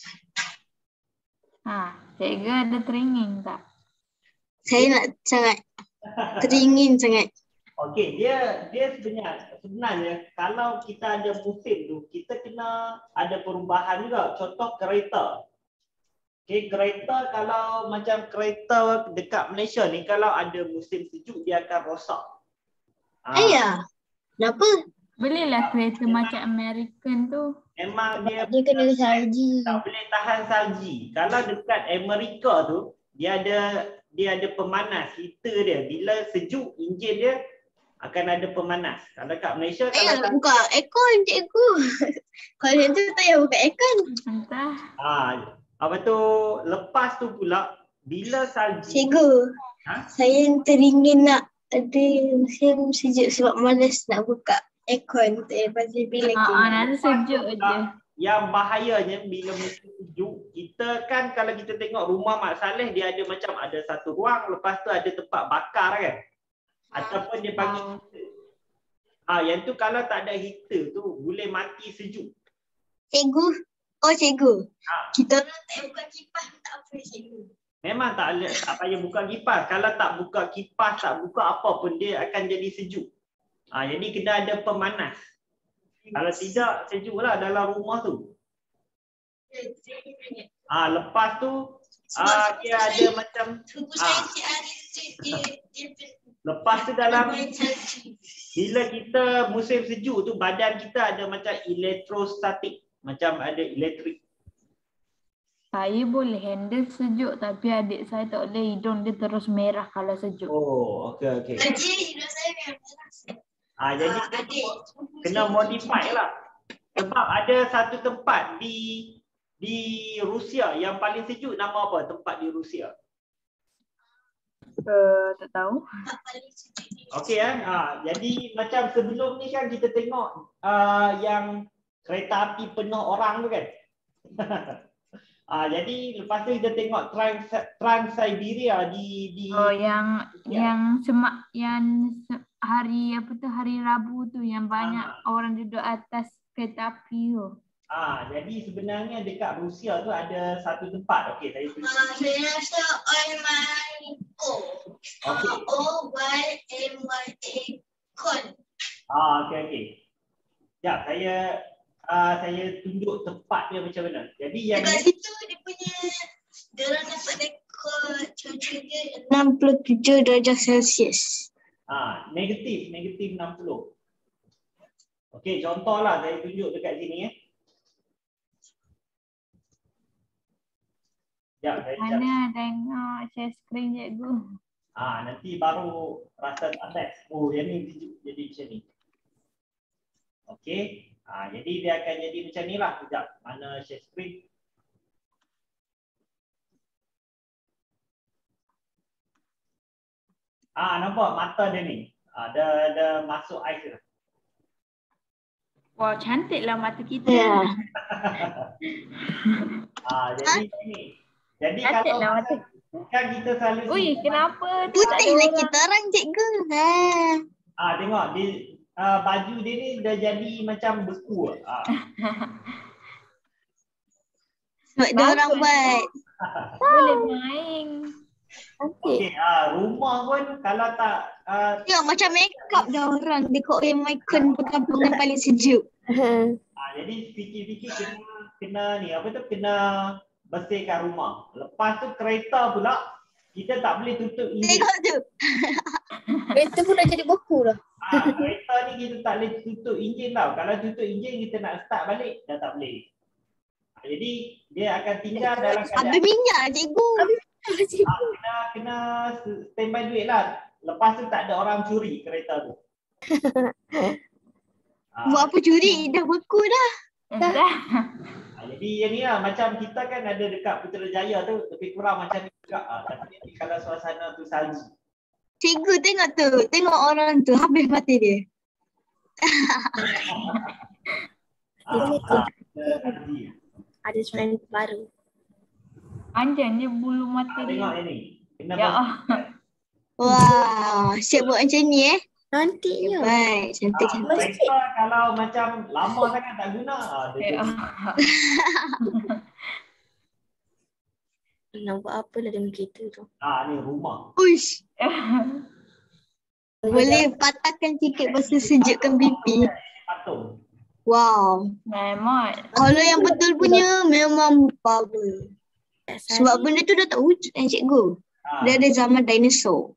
Speaker 4: Cikgu ada teringin tak?
Speaker 2: Saya nak sangat teringin sangat.
Speaker 1: Okey, dia sebenarnya kalau kita ada musim tu, kita kena ada perubahan juga. Contoh kereta. Okey, kereta kalau macam kereta dekat Malaysia ni, kalau ada musim sejuk dia akan rosak.
Speaker 2: Ayah, kenapa?
Speaker 4: Belilah kereta macam American tu.
Speaker 1: Memang dia
Speaker 5: kena salji.
Speaker 1: tak boleh tahan salji. Kalau dekat Amerika tu, dia ada pemanas heater dia. Bila sejuk, enjin dia akan ada pemanas. Kalau kat Malaysia,
Speaker 2: Ayah
Speaker 1: kalau
Speaker 2: nak buka aircon, cikgu. Kalau macam tu tak payah buka aircon.
Speaker 4: Entah.
Speaker 1: apa tu, lepas tu pula bila salji.
Speaker 2: Cikgu, saya teringin nak ada musim sejuk sebab malas nak buka aircon. Tak payah pasal bila
Speaker 4: Nanti sejuk je.
Speaker 1: Yang bahayanya bila musim sejuk, kita kan kalau kita tengok rumah Mak Saleh, dia ada macam ada satu ruang, lepas tu ada tempat bakar kan. Ataupun dia panggil heater. Yang tu kalau tak ada heater tu boleh mati sejuk.
Speaker 2: Cikgu, cikgu. Kita orang tak buka kipas tak apa cikgu.
Speaker 1: Memang tak payah buka kipas. Kalau tak buka kipas, tak buka apa pun, dia akan jadi sejuk. Jadi kena ada pemanas. Kalau tidak, sejuk lah dalam rumah tu. Lepas tu, dia ada macam... Lepas tu dalam... Bila kita musim sejuk tu, badan kita ada macam elektrostatik. Macam ada elektrik.
Speaker 4: Saya boleh handle sejuk tapi adik saya tak boleh, hidung dia terus merah kalau sejuk.
Speaker 1: Oh, okey. Jadi kena modify lah. Sebab ada satu tempat di Rusia yang paling sejuk, nama apa tempat di Rusia?
Speaker 4: Tak tahu.
Speaker 1: Okey jadi macam sebelum ni kan kita tengok yang kereta api penuh orang tu kan. Jadi lepas tu kita tengok Trans-Siberia di hari
Speaker 4: hari Rabu tu yang banyak orang duduk atas kereta api tu.
Speaker 1: Jadi sebenarnya dekat Rusia tu ada satu tempat. Okey, saya tunjuk. Okey. Sekejap, saya tunjuk tempat dia macam mana. Jadi yang
Speaker 2: dekat situ dia punya, diorang dapat rekod cuaca dia 67 darjah Celsius.
Speaker 1: Negatif 60. Okey, contohlah saya tunjuk dekat sini .
Speaker 4: Mana tengok share screen cikgu.
Speaker 1: Nanti baru rasa tak best. Yang ni jadi macam ni. Okey. Jadi dia akan jadi macam ni lah. Sekejap, mana share screen? Nampak mata dia ni. Ada masuk ais dia.
Speaker 4: Wah, cantiklah mata kita.
Speaker 2: Ya.
Speaker 1: Jadi ni. Jadi
Speaker 4: Cantiklah
Speaker 1: kalau
Speaker 4: mata.
Speaker 1: kan kita selalu
Speaker 4: Kenapa tu tak ada
Speaker 2: Putih lah
Speaker 4: orang?
Speaker 2: kita orang cikgu.
Speaker 1: tengok baju dia ni dah jadi macam beku.
Speaker 2: Sebab dia orang buat.
Speaker 4: Boleh main.
Speaker 1: Okey, rumah pun kalau tak
Speaker 2: Tengok macam makeup dah orang. Dekor yang Michael perkampungan paling sejuk.
Speaker 1: jadi fikir-fikir kena ni kena bersihkan rumah. Lepas tu kereta pula kita tak boleh tutup enjin.
Speaker 2: Tengok tu.
Speaker 5: Kereta pun dah jadi beku dah.
Speaker 1: Kereta ni kita tak boleh tutup enjin tau. Kalau tutup enjin kita nak start balik dah tak boleh. Jadi dia akan tinggal dalam keadaan
Speaker 2: Habis minyak cikgu.
Speaker 1: kena standby duit lah. Lepas tu tak ada orang curi kereta tu.
Speaker 2: Buat apa curi? Dah beku dah.
Speaker 1: Jadi yang ni lah, macam kita kan ada dekat Putrajaya tu lebih kurang macam ni juga. Tapi ni kalau suasana tu salji.
Speaker 2: Cikgu tengok tu. Tengok orang tu. Habis mati dia.
Speaker 1: Salji.
Speaker 5: Ada sebenarnya baru.
Speaker 4: Panjang je bulu mata
Speaker 1: Tengok
Speaker 4: dia.
Speaker 1: yang ni. Kena
Speaker 4: Ya.
Speaker 2: Wah. Siap buat macam ni
Speaker 5: Cantiknya.
Speaker 2: Baik. Cantik-cantik.
Speaker 1: kereta kalau macam lama sangat tak guna. Dia
Speaker 5: Nak buat apa lah dengan kereta tu.
Speaker 1: ni rumah.
Speaker 2: Uish. Boleh patahkan sikit pasal sejukkan pipi.
Speaker 1: Patung.
Speaker 2: Wow.
Speaker 4: Memang.
Speaker 2: Kalau yang betul punya memang power. Sebab benda tu dah tak wujud kan cikgu. Dia ada zaman dinosaur.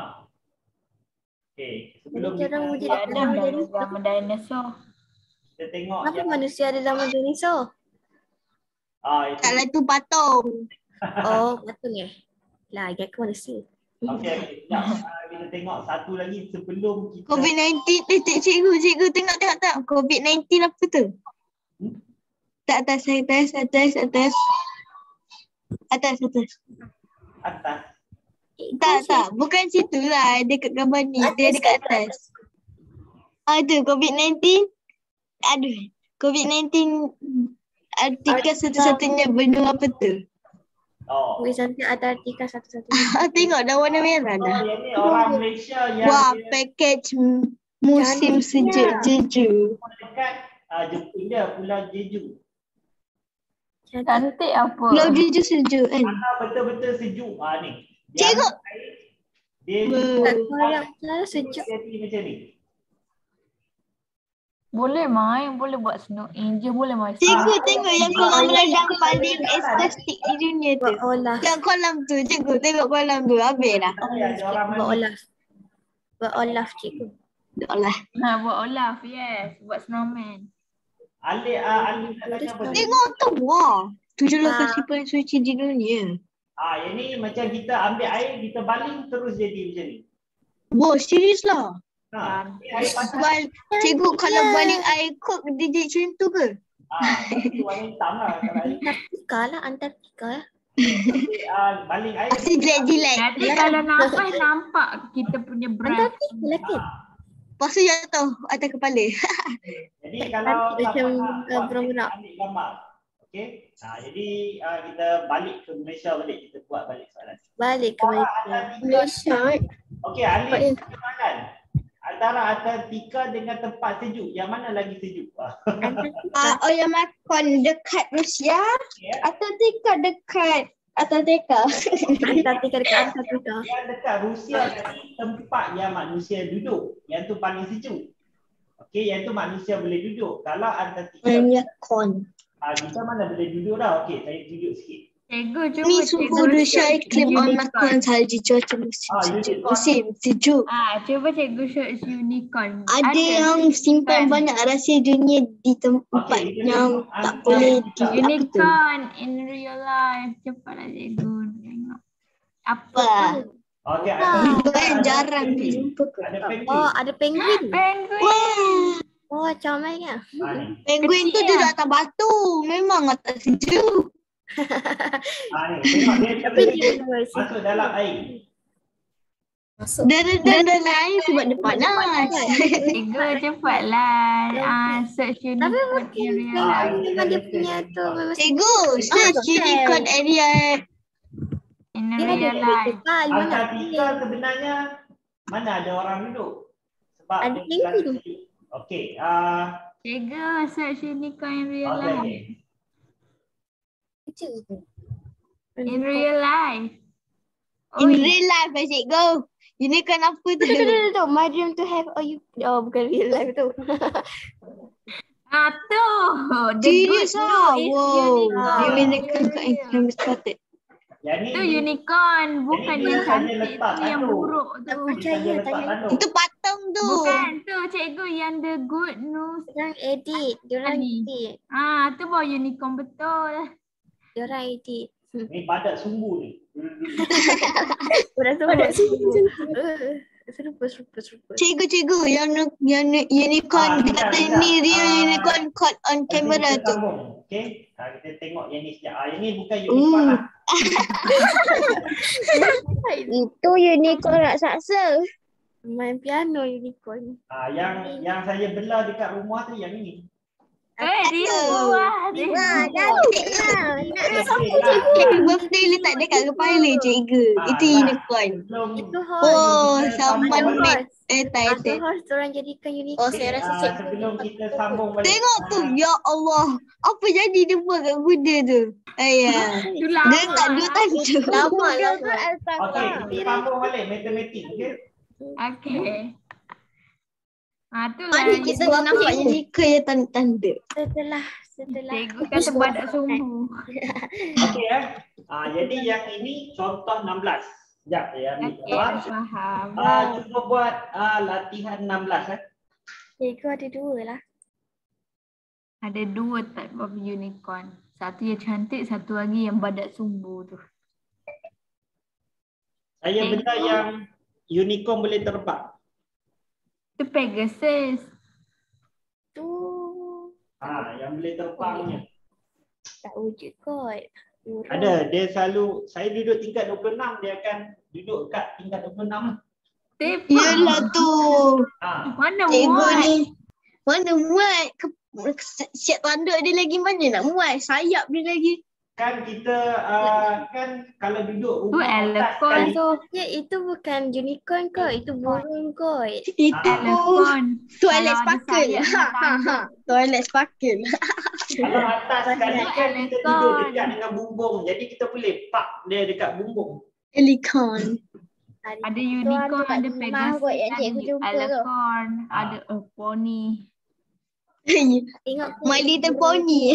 Speaker 1: Okey, sebelum
Speaker 5: Jadi orang
Speaker 1: kita,
Speaker 5: wujud
Speaker 4: Ada dalam zaman dinosaur.
Speaker 1: kita tengok
Speaker 5: Kenapa
Speaker 1: yang
Speaker 5: manusia ada zaman dinosaur?
Speaker 1: itu.
Speaker 2: Taklah tu patung.
Speaker 5: Oh, betul lah, ingat ke manusia.
Speaker 1: Okey, sekejap. Kita tengok satu lagi sebelum kita
Speaker 2: COVID-19 cikgu tengok. COVID-19 apa tu? Tak atas.
Speaker 1: atas.
Speaker 2: Tak. Bukan situ lah. Dia kat gambar ni. Dia dekat atas. Ada COVID-19. Aduh. COVID-19 artikel satu-satunya benua apa tu?
Speaker 5: Wih, sampai Antartika satu-satunya.
Speaker 2: Tengok dah warna merah dah.
Speaker 1: Yang ni orang Malaysia yang
Speaker 2: Wah,
Speaker 1: dia
Speaker 2: package musim sejuk Jeju.
Speaker 1: dekat Jepun dia, Pulau Jeju.
Speaker 4: Cantik apa?
Speaker 2: Pulau Jeju sejuk kan?
Speaker 1: Mana betul-betul sejuk. Ni.
Speaker 2: Cikgu.
Speaker 1: Dia
Speaker 2: Ber-
Speaker 3: Korea selalu sejuk.
Speaker 1: jadi macam ni.
Speaker 4: Boleh main, boleh buat snorkeling je, boleh main.
Speaker 2: Cikgu tengok yang kolam renang paling estetik di dunia tu.
Speaker 3: Buat Olaf.
Speaker 2: Yang kolam tu, cikgu tengok kolam tu. Habis dah.
Speaker 1: Tapi ada orang
Speaker 3: Buat
Speaker 1: mandi.
Speaker 3: Olaf. Buat Olaf cikgu.
Speaker 2: Allah.
Speaker 4: Buat Olaf, yes. Buat snowman.
Speaker 1: Alik nak tanya apa?
Speaker 2: Tengok tu. Wah. 7 lokasi paling suci di dunia.
Speaker 1: Yang ni macam kita ambil air, kita baling terus jadi macam ni.
Speaker 2: Wah, serius lah.
Speaker 1: Air panas.
Speaker 2: Cikgu kalau baling air kok dia jadi macam tu ke?
Speaker 1: Itu warna hitam lah. Kalau air
Speaker 3: Antartika lah, Antartika.
Speaker 1: baling air.
Speaker 2: Pasti jilat-jilat.
Speaker 4: Nanti kalau nafas nampak kita punya breath.
Speaker 3: Antartika lah kan?
Speaker 2: Lepas tu jatuh atas kepala.
Speaker 1: Jadi kalau
Speaker 3: Macam,
Speaker 1: siapa nak buat
Speaker 3: berak-berak.
Speaker 1: ambil gambar. Okey. Jadi kita balik ke Malaysia balik. Kita buat balik soalan.
Speaker 3: Balik ke Malaysia.
Speaker 5: Malaysia.
Speaker 1: Okey, Alif, soalan. Antara Antartika dengan tempat sejuk, yang mana lagi sejuk?
Speaker 3: Antartika.
Speaker 5: Oyamakon dekat Rusia. Antartika dekat Antartika.
Speaker 3: Antartika dekat Antartika.
Speaker 1: Yang dekat Rusia tadi tempat yang manusia duduk. Yang tu paling sejuk. Okey, yang tu manusia boleh duduk. Kalau Antartika,
Speaker 5: Oyamakon.
Speaker 1: kita mana boleh duduk dah. Okey, saya tunjuk sikit.
Speaker 4: Cikgu cuba
Speaker 2: Ni suhu Rusia iklim Omakon sahaja cuaca musim sejuk. Musim sejuk.
Speaker 4: Cuba cikgu search unicorn.
Speaker 2: Ada yang simpan banyak rahsia dunia di tempat
Speaker 1: Okey,
Speaker 2: yang
Speaker 1: kita
Speaker 2: tak boleh di apa tu.
Speaker 4: Unicorn in real life. Cepatlah cikgu tengok. Apa?
Speaker 2: Wah,
Speaker 1: Okey,
Speaker 2: itu kan jarang dijumpa ke.
Speaker 1: ada penguin.
Speaker 3: Oh, ada penguin.
Speaker 4: Penguin.
Speaker 2: Wah,
Speaker 3: Oh, comelnya.
Speaker 1: Ni.
Speaker 2: penguin tu
Speaker 4: Kecil
Speaker 2: duduk
Speaker 4: lah.
Speaker 2: atas batu. Memang tak sejuk.
Speaker 1: Ni. Tengok dia
Speaker 3: Tapi dia
Speaker 1: masuk dalam air.
Speaker 2: Dan lain sebab dia panas.
Speaker 4: Cikgu cepatlah. Search unicorn in real life.
Speaker 3: memang dia punya tu memang
Speaker 2: Cikgu, search unicorn area.
Speaker 4: In
Speaker 3: dia ada
Speaker 4: real life.
Speaker 3: kebal mana.
Speaker 1: Antartika sebenarnya mana ada orang duduk. Sebab
Speaker 3: Ada
Speaker 1: dia
Speaker 3: penguin.
Speaker 1: sejuk. Okey,
Speaker 4: Cikgu search unicorn in real
Speaker 1: okey,
Speaker 4: life.
Speaker 1: okey.
Speaker 3: Kecil tu.
Speaker 4: In real life.
Speaker 2: In real life lah cikgu. Unicorn apa tu?
Speaker 3: Tu, my dream to have bukan real life tu.
Speaker 4: Tu. The
Speaker 2: Serius
Speaker 4: good
Speaker 2: lah.
Speaker 4: news is
Speaker 2: Wow.
Speaker 4: unicorn.
Speaker 2: Dia menekan kat income started.
Speaker 1: Yang ni
Speaker 4: Itu unicorn. Bukan
Speaker 1: Jadi
Speaker 4: yang
Speaker 1: dia hanya
Speaker 4: cantik
Speaker 1: letak
Speaker 4: tu, yang
Speaker 1: tanduk.
Speaker 4: buruk
Speaker 3: Tak
Speaker 4: tu.
Speaker 3: percaya tanya.
Speaker 2: Itu patung tu.
Speaker 4: Bukan tu cikgu yang the good news.
Speaker 3: Diorang edit. Diorang
Speaker 4: Tadi.
Speaker 3: edit.
Speaker 4: Tu baru unicorn betul.
Speaker 3: Diorang edit.
Speaker 1: Ni badak sumbu ni.
Speaker 3: Badak Serupa.
Speaker 2: Cikgu, yang unicorn dia kata ni real unicorn caught on camera
Speaker 1: Kita
Speaker 2: tu.
Speaker 1: sambung. Okey. Kita tengok yang ni sekejap. Yang ni bukan unicorn lah.
Speaker 5: Itu unicorn raksasa.
Speaker 3: Main piano unicorn.
Speaker 1: Yang saya belah dekat rumah tu yang ni.
Speaker 4: Dia buah.
Speaker 5: Cantik lah.
Speaker 2: Happy birthday letak dekat kepala cikgu. Itu unicorn.
Speaker 1: Sebelum
Speaker 3: Itu horse.
Speaker 2: Oh,
Speaker 1: kita
Speaker 2: someone
Speaker 1: sambung
Speaker 2: made
Speaker 1: balik.
Speaker 3: Ada horse diorang jadikan unicorn.
Speaker 5: saya rasa
Speaker 1: Sebelum kita sambung balik.
Speaker 2: Tengok tu. Ya Allah. Apa jadi dia buat kat kuda tu? Ayah.
Speaker 4: Itulah.
Speaker 2: Dia tak dua tanda.
Speaker 5: lama.
Speaker 1: Okey, kita sambung balik matematik. Okey.
Speaker 4: Okay. Itulah.
Speaker 2: Mana kita dah nampak unicorn yang tanda-tanda.
Speaker 3: Setelah
Speaker 4: Cikgu kata badak sumbu.
Speaker 1: Okey jadi yang ini contoh 16. Sekejap saya ambil
Speaker 4: Okay,
Speaker 1: gambar.
Speaker 4: faham.
Speaker 1: Cuba buat latihan 16
Speaker 3: cikgu ada dua lah.
Speaker 4: Ada 2 type of unicorn. Satu yang cantik, satu lagi yang badak sumbu tu.
Speaker 1: Saya benda yang unicorn boleh terbang.
Speaker 4: Tu Pegasus.
Speaker 3: Tu
Speaker 1: Yang boleh terbangnya.
Speaker 3: tak wujud kot. Urut.
Speaker 1: Ada, dia selalu, saya duduk tingkat 26, dia akan duduk kat tingkat 26.
Speaker 4: Tepak.
Speaker 2: Yelah tu.
Speaker 4: Mana
Speaker 2: Cikgu
Speaker 4: muat?
Speaker 2: ni. Mana muat? Siap tanduk dia lagi mana nak muat? Sayap dia lagi.
Speaker 1: Kan kita, kan kalau duduk
Speaker 4: Tu
Speaker 1: rumah
Speaker 4: elephant
Speaker 1: sekali,
Speaker 4: tu.
Speaker 3: Ya, itu bukan unicorn kot. Itu burung kot.
Speaker 2: Itu
Speaker 4: Elephant.
Speaker 2: toilet
Speaker 4: Kalau ada
Speaker 2: sparkle.
Speaker 4: sayap
Speaker 2: Ha ha ha. Toilet sparkle.
Speaker 1: Kalau atas sekali kan kita
Speaker 4: Elektron.
Speaker 1: duduk dekat dengan bumbung. Jadi kita boleh park dia dekat bumbung.
Speaker 2: Pelikan.
Speaker 4: Ada
Speaker 5: tu
Speaker 4: unicorn,
Speaker 5: kat
Speaker 4: ada
Speaker 5: rumah
Speaker 4: Pegasus,
Speaker 5: kot yang
Speaker 4: ada
Speaker 5: cikgu jumpa tu.
Speaker 4: alicorn, ada pony.
Speaker 5: Tengok
Speaker 2: My Little Pony.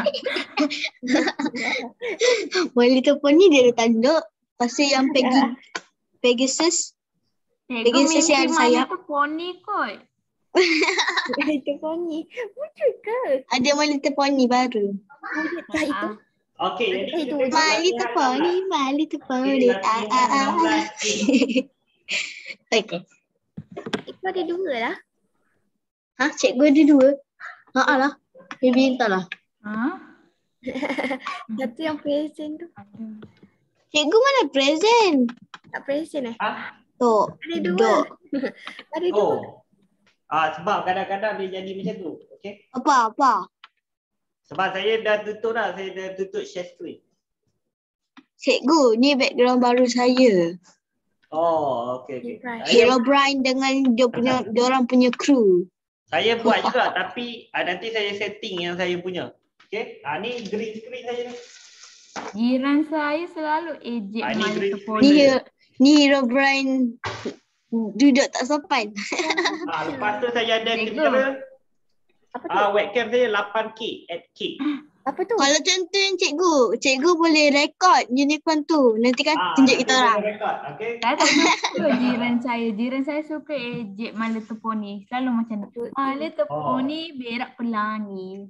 Speaker 2: My Little Pony dia ada tanduk. Lepas tu yang Pegasus.
Speaker 4: Cikgu
Speaker 2: Pegasus
Speaker 4: mimpi
Speaker 2: yang ada
Speaker 4: My
Speaker 2: sayap.
Speaker 4: Little Pony kot.
Speaker 5: Itu poni. Lucu ke?
Speaker 2: Ada My Little Pony baru.
Speaker 5: Tak itu.
Speaker 1: Okey, jadi kita
Speaker 5: Itu.
Speaker 1: tengok
Speaker 2: My Little
Speaker 1: latihan
Speaker 2: Pony,
Speaker 1: 16.
Speaker 2: My Little
Speaker 1: Okey,
Speaker 2: Pony.
Speaker 1: latihan 16A.
Speaker 2: Okay.
Speaker 5: Itu ada dua lah.
Speaker 2: Ha, cikgu ada dua. Haa lah. Baby entahlah.
Speaker 4: Ha?
Speaker 5: Satu yang present tu.
Speaker 4: Ada.
Speaker 2: Cikgu mana present?
Speaker 5: Tak present eh?
Speaker 1: Ah,
Speaker 2: Tok.
Speaker 5: Ada dua.
Speaker 2: Dok.
Speaker 5: Ada dua.
Speaker 1: oh. Sebab kadang-kadang dia jadi macam tu. Okey.
Speaker 2: Apa?
Speaker 1: Sebab saya dah tutup dah. Saya dah tutup share screen.
Speaker 2: Cikgu, ni background baru saya.
Speaker 1: Oh, okey.
Speaker 5: Right.
Speaker 2: Herobrine dengan dia orang punya kru.
Speaker 1: Saya buat juga tapi nanti saya setting yang saya punya. Okey. Ni green screen saya ni.
Speaker 4: Jiran saya selalu ejek
Speaker 1: Ni
Speaker 4: My
Speaker 1: green
Speaker 4: Little
Speaker 2: Ni,
Speaker 4: Pony.
Speaker 2: ni Herobrine duduk tak sopan.
Speaker 1: Lepas tu saya ada
Speaker 4: Cikgu.
Speaker 1: kamera.
Speaker 5: Apa tu?
Speaker 1: Webcam saya 8K at K.
Speaker 5: Apa tu?
Speaker 2: Kalau macam tu yang cikgu boleh rekod unicorn tu. Nanti kan tunjuk
Speaker 1: nanti
Speaker 2: kita
Speaker 1: saya
Speaker 2: orang.
Speaker 1: record. Okey.
Speaker 4: Saya tak suka jiran saya. Jiran saya suka ejek My Little Pony. Selalu macam tu. My Little Pony berak pelangi.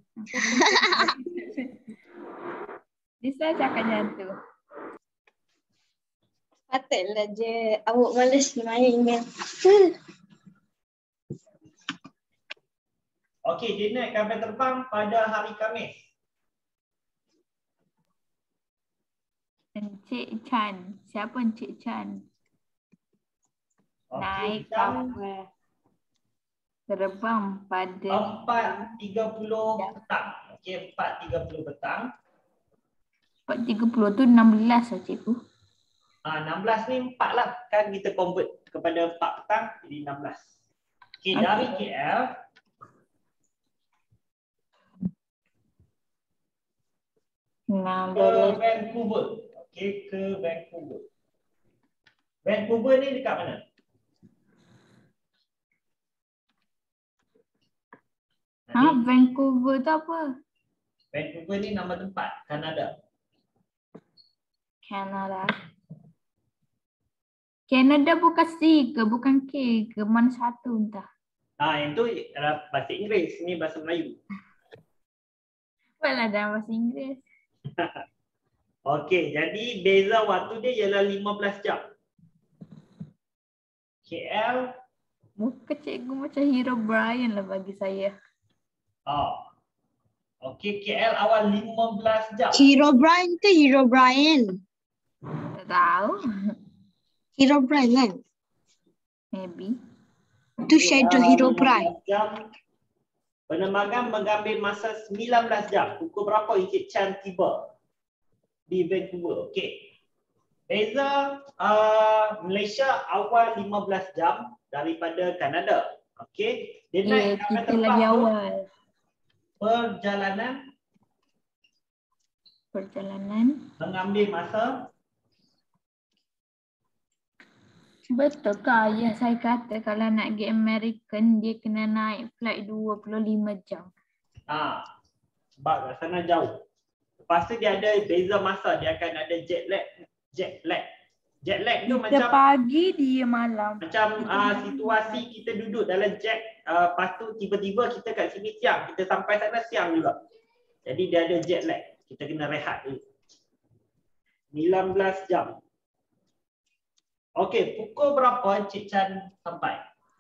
Speaker 4: Dia selalu cakap macam tu.
Speaker 2: Patutlah je. Awak malas main kan.
Speaker 1: Okey, Janet kapal terbang pada hari Khamis.
Speaker 4: Encik Chan. Siapa Encik Chan?
Speaker 1: Okey,
Speaker 4: Naik
Speaker 1: jam
Speaker 4: kapal. Terbang pada
Speaker 1: 4.30 petang. Okey, 4.30 petang.
Speaker 4: 4.30 tu 16 lah cikgu.
Speaker 1: 16 ni 4 lah. Kan kita convert kepada 4 petang jadi 16. Okey, dari KL ke
Speaker 4: 16.
Speaker 1: Vancouver. Okey, ke Vancouver. Vancouver ni dekat mana?
Speaker 4: Vancouver tu apa?
Speaker 1: Vancouver ni nama tempat, Kanada.
Speaker 4: Canada. Canada bukan C ke? Bukan K ke? Mana satu entah.
Speaker 1: Yang tu bahasa Inggeris, ni bahasa Melayu.
Speaker 4: Apalah dalam bahasa Inggeris.
Speaker 1: Okey, jadi beza waktu dia ialah 15 jam. KL,
Speaker 4: Muka cikgu macam Herobrine lah bagi saya.
Speaker 1: okey, KL awal 15 jam.
Speaker 2: Herobrine ke Herobrine?
Speaker 4: Tak tahu.
Speaker 2: Herobrine kan?
Speaker 4: Maybe.
Speaker 2: Tu Shadow Herobrine.
Speaker 1: 15 jam. Penerbangan mengambil masa 19 jam. Pukul berapa Encik Chan tiba di Vancouver? Okey. Beza Malaysia awal 15 jam daripada Kanada. Okey. Dia
Speaker 4: Ya,
Speaker 1: naik kapal
Speaker 4: kita
Speaker 1: terbang
Speaker 4: lagi
Speaker 1: tu,
Speaker 4: awal. Perjalanan.
Speaker 1: mengambil masa
Speaker 4: Betul ke ayah saya kata kalau nak pergi American dia kena naik flight 25 jam.
Speaker 1: sebab kat sana jauh. Lepas tu dia ada beza masa, dia akan ada jet lag. Jet lag tu
Speaker 4: Kita
Speaker 1: macam
Speaker 4: pagi dia malam.
Speaker 1: situasi kita duduk dalam jet, lepas tu tiba-tiba kita kat sini siang, kita sampai sana siang juga. Jadi dia ada jet lag. Kita kena rehat dulu. 19 jam. Okey, pukul berapa Encik Chan sampai?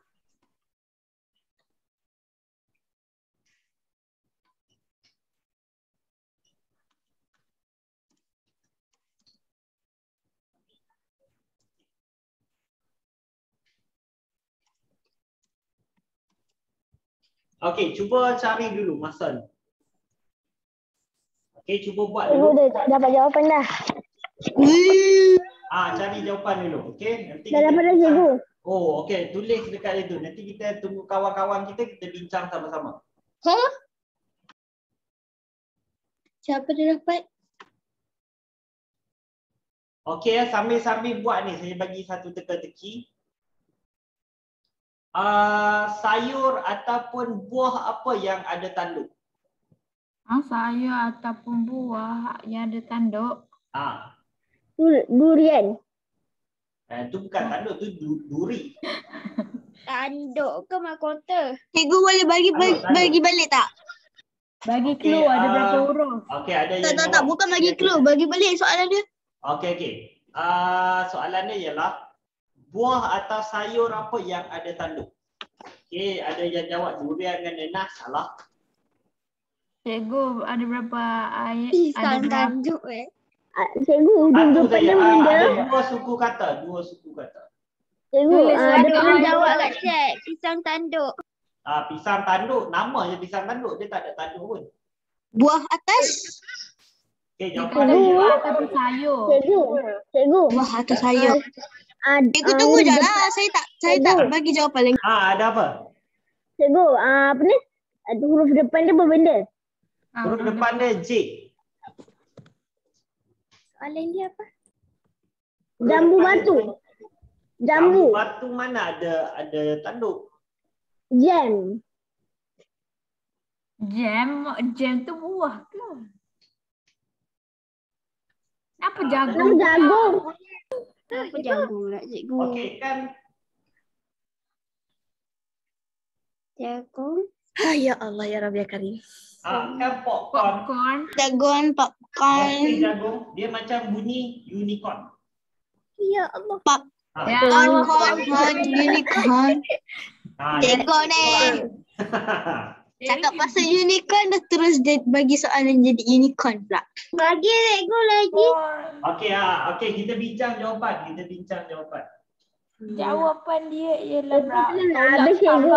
Speaker 1: Okey, cuba cari dulu masa ni. Okey, cuba buat dulu.
Speaker 5: dah tak dapat jawapan dah.
Speaker 1: Cari jawapan dulu. Okey, nanti
Speaker 5: Dah dapat dah cikgu.
Speaker 1: Oh, okey, tulis dekat situ. Nanti kita tunggu kawan-kawan kita bincang sama-sama.
Speaker 2: Siapa dia dapat?
Speaker 1: Okey, sambil-sambil buat ni saya bagi satu teka-teki. Sayur ataupun buah apa yang ada tanduk?
Speaker 4: Sayur ataupun buah yang ada tanduk.
Speaker 5: Durian.
Speaker 1: Itu bukan tanduk, tu duri.
Speaker 5: Tanduk ke mahkota?
Speaker 2: Cikgu boleh bagi balik tak?
Speaker 4: Bagi
Speaker 1: Okey,
Speaker 4: clue ada berapa huruf?
Speaker 1: Okey, ada yang
Speaker 2: Tak,
Speaker 1: jawab.
Speaker 2: bukan bagi clue. Bagi balik soalan dia.
Speaker 1: Okey. Soalan dia ialah buah atau sayur apa yang ada tanduk? Okey, ada yang jawab durian dengan nanas, salah.
Speaker 4: Cikgu ada berapa ayat?
Speaker 5: Pisang tanduk Cikgu,
Speaker 1: Satu
Speaker 5: depan
Speaker 1: saja.
Speaker 5: dia benda.
Speaker 1: Ada dua suku kata.
Speaker 5: Cikgu,
Speaker 4: Tulis
Speaker 5: dia
Speaker 4: satu
Speaker 5: pernah
Speaker 4: ayat.
Speaker 5: jawab kat chat. Pisang tanduk.
Speaker 1: Pisang tanduk, nama je pisang tanduk, dia tak ada tanduk pun.
Speaker 2: Buah atas.
Speaker 1: Okey, jawapan dia
Speaker 5: Cikgu.
Speaker 1: ialah
Speaker 4: Ataupun sayur.
Speaker 5: Cikgu.
Speaker 2: Buah atau sayur. Cikgu tunggu je lah. Saya tak bagi jawapan lagi.
Speaker 1: ada apa?
Speaker 5: Cikgu, apa ni? Huruf depan dia apa benda?
Speaker 1: Huruf depan dia J.
Speaker 3: Soalan dia apa?
Speaker 5: Jambu batu.
Speaker 1: Jambu
Speaker 5: Jambu.
Speaker 1: batu mana ada tanduk?
Speaker 5: Jam.
Speaker 4: Jam tu buah ke? Apa
Speaker 5: Nama
Speaker 4: jagung?
Speaker 5: jagung. Apa jagung pula cikgu?
Speaker 1: Okey, kan
Speaker 5: Jagung.
Speaker 2: Ya Allah, ya Rabbi ya Karim.
Speaker 1: kan popcorn.
Speaker 4: Popcorn.
Speaker 2: Jagung,
Speaker 1: Okey,
Speaker 2: popcorn.
Speaker 1: jagung, dia macam bunyi unicorn.
Speaker 3: Ya Allah.
Speaker 4: Ya.
Speaker 2: Popcorn, unicorn. Cikgu ni. Cakap pasal unicorn dah terus bagi soalan jadi unicorn pula.
Speaker 5: Bagi cikgu lagi.
Speaker 1: Okey, kita bincang jawapan.
Speaker 4: Jawapan dia ialah
Speaker 5: Habis cikgu.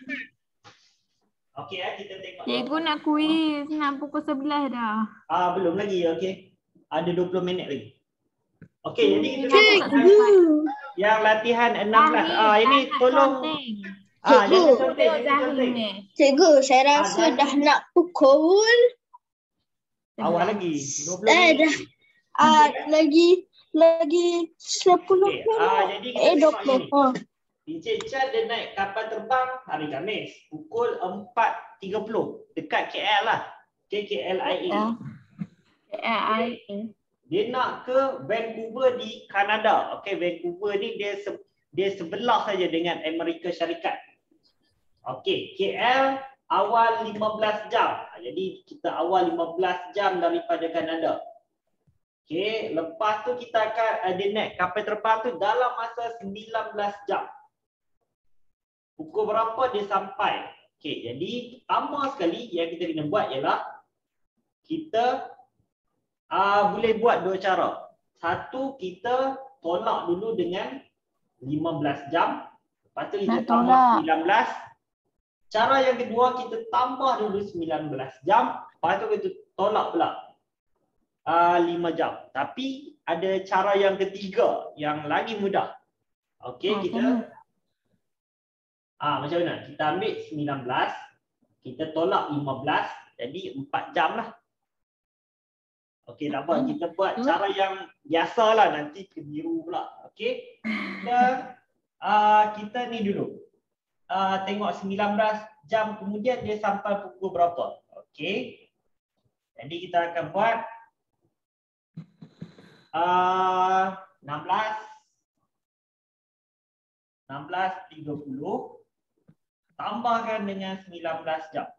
Speaker 1: Okey, kita tengok.
Speaker 4: Cikgu nak kuis, nak pukul 11 dah.
Speaker 1: Belum lagi, okey. Ada 20 minit lagi. Okey, jadi kita
Speaker 2: Cikgu.
Speaker 1: yang latihan 16. Ini
Speaker 4: Zahir,
Speaker 1: tolong
Speaker 4: tak
Speaker 1: jangan
Speaker 4: counting.
Speaker 1: contek, jangan
Speaker 4: Zahir
Speaker 1: contek.
Speaker 4: ni.
Speaker 2: Cikgu, saya rasa dah nak pukul.
Speaker 1: Awal lagi 20
Speaker 2: Dah.
Speaker 1: minit.
Speaker 2: Lagi 10
Speaker 1: Okey, jadi kita tengok
Speaker 2: 20.
Speaker 1: ini. Encik Chan dia naik kapal terbang hari Khamis pukul 4.30 dekat KL lah. KLIA. Dia nak ke Vancouver di Kanada. Okey, Vancouver ni dia sebelah saja dengan Amerika Syarikat. Okey, KL awal 15 jam. Jadi kita awal 15 jam daripada Kanada. Okey, lepas tu kita akan dia naik kapal terbang tu dalam masa 19 jam. Pukul berapa dia sampai? Okey, jadi pertama sekali yang kita kena buat ialah kita boleh buat dua cara. Satu, kita tolak dulu dengan 15 jam. Lepas tu kita tambah 19. Cara yang kedua, kita tambah dulu 19 jam. Lepas tu kita tolak pula 5 jam. Tapi ada cara yang ketiga yang lagi mudah. Okey, kita macam mana? Kita ambil 19, kita tolak 15, jadi 4 jam lah. Okey, tak apa. Kita buat cara yang biasa lah, nanti keliru pula. Okey, kita ni dulu. Tengok 19 jam kemudian dia sampai pukul berapa. Okey, jadi kita akan buat 16.30 tambahkan dengan 19 jam.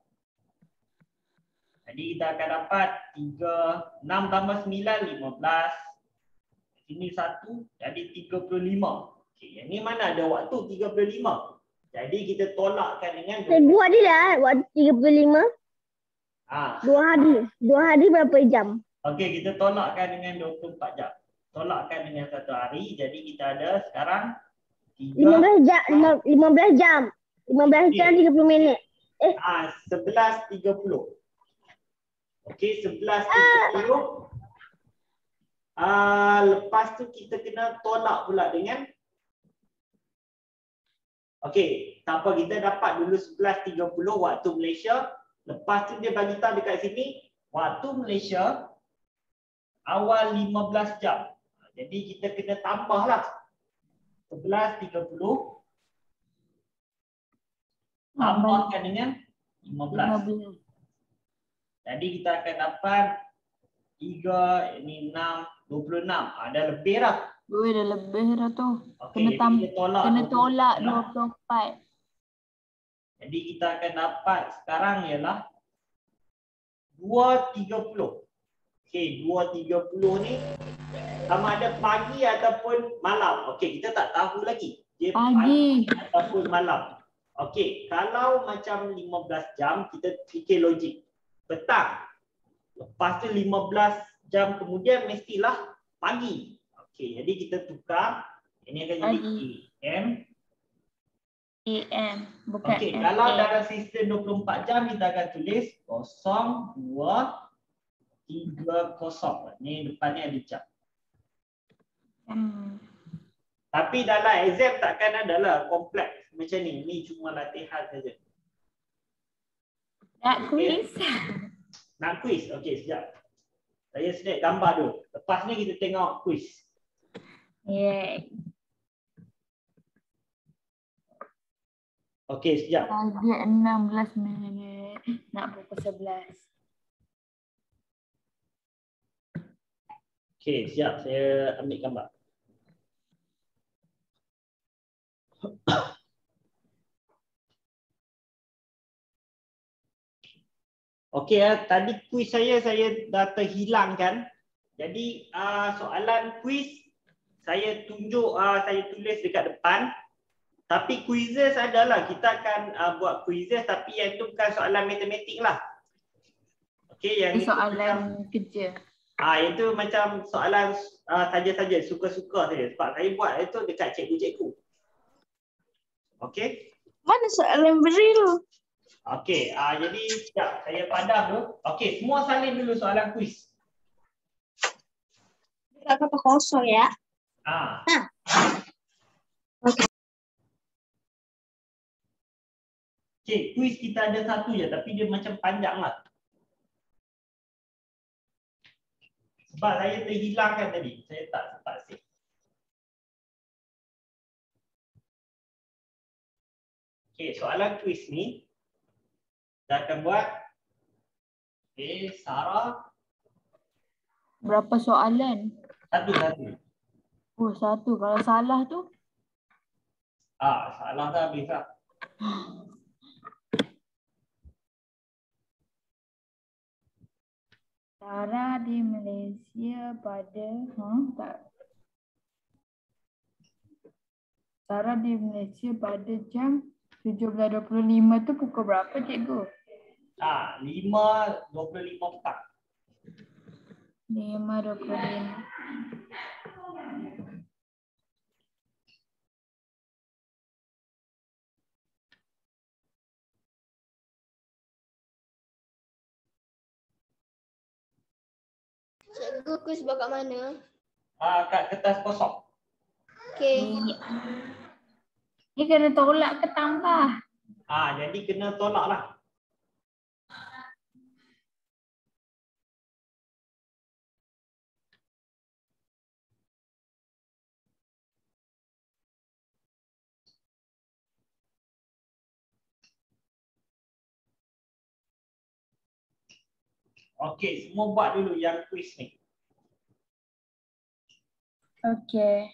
Speaker 1: Jadi kita akan dapat 6 tambah 9, 15. Sini 1, jadi 35. Okey, yang ni mana ada waktu 35. Jadi kita tolakkan dengan
Speaker 5: Cikgu ada lah waktu 35. 2 hari. 2 hari berapa jam?
Speaker 1: Okey, kita tolakkan dengan 24 jam. Tolakkan dengan 1 hari, jadi kita ada sekarang
Speaker 5: 15 jam. 15 jam. 15 jam 30 minit.
Speaker 1: 11.30. Okey, 11.30. Lepas tu kita kena tolak pula dengan okey, tak apa, kita dapat dulu 11.30 waktu Malaysia. Lepas tu dia bagi tahu dekat sini waktu Malaysia awal 15 jam. Jadi kita kena tambahlah 11.30 tambahkan dengan 15. Jadi kita akan dapat 3, ini 6, 26. Ada lebih dah.
Speaker 4: Dah lebih dah tu.
Speaker 1: Okey,
Speaker 4: Kena tolak 24.
Speaker 1: Jadi kita akan dapat sekarang ialah 2.30. Okey, 2.30 ni sama ada pagi ataupun malam. Okey, kita tak tahu lagi. Dia pagi ataupun malam. Okey, kalau macam 15 jam, kita fikir logik. Petang. Lepas tu 15 jam kemudian mestilah pagi. Okey, jadi kita tukar. Ini akan jadi AM.
Speaker 4: AM. Bukan
Speaker 1: Okey, kalau dalam sistem 24 jam, kita akan tulis 0, 2, 3, 0. Ni depannya ada jam. Tapi dalam exam takkan adalah kompleks macam ni. Ni cuma latihan saja.
Speaker 4: Nak quiz?
Speaker 1: Nak quiz? Okey, sekejap. Saya snap gambar dulu. Lepas ni kita tengok quiz.
Speaker 4: Yay.
Speaker 1: Okey, sekejap.
Speaker 4: Target 16 minit. Nak pukul 11.
Speaker 1: Okey, siap. Saya ambil gambar. Okey, tadi kuis saya dah terhilangkan. Jadi soalan kuis saya tunjuk, saya tulis dekat depan. Tapi quizzes adalah kita akan buat quizzes, tapi yang itu bukan soalan matematik lah. Okey, yang itu
Speaker 4: soalan kerja.
Speaker 1: Itu macam soalan saja-saja, suka-suka saja. Sebab saya buat itu dekat cikgu-cikgu. Okey.
Speaker 2: Mana soalan real?
Speaker 1: Okey, jadi sekejap saya padam dulu. Okey, semua salin dulu soalan kuis.
Speaker 2: Dekat kotak kosong ya. Okey.
Speaker 1: Okey, kuis kita ada satu je tapi dia macam panjang lah. Sebab saya terhilangkan tadi. Saya tak sempat save. Okey, soalan kuis ni kita akan buat. Okey, Sarah.
Speaker 4: Berapa soalan?
Speaker 1: Satu.
Speaker 4: Oh, satu. Kalau salah tu?
Speaker 1: Salah dah habis lah.
Speaker 4: Sarah di Malaysia pada Sarah di Malaysia pada jam 17.25 tu pukul berapa, cikgu?
Speaker 1: 5.25 petang.
Speaker 4: 5.25.
Speaker 5: Cikgu, kuis buat kat mana?
Speaker 1: Kat kertas kosong.
Speaker 5: Okey.
Speaker 4: Ni kena tolak ke tambah?
Speaker 1: Jadi kena tolak lah. Okey, semua buat dulu yang kuis ni.
Speaker 4: Okey.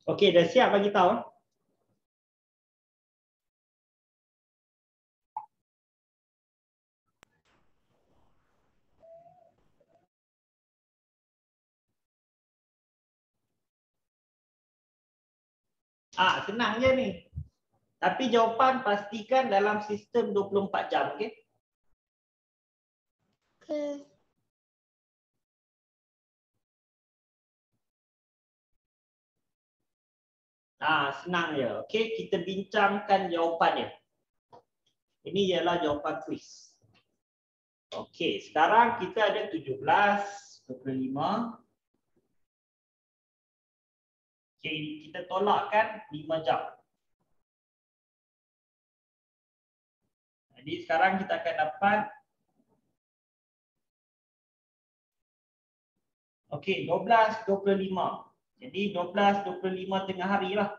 Speaker 1: Okey, dah siap bagi tahu? Senang je ni. Tapi jawapan pastikan dalam sistem 24 jam, okey?
Speaker 2: Okay.
Speaker 1: Senang je. Okey, kita bincangkan jawapan dia. Ini ialah jawapan kuis. Okey, sekarang kita ada 17, 25. Okey, kita tolakkan 5 jam. Jadi sekarang kita akan dapat okey, 12, 25. Jadi 12, 25 tengah hari lah.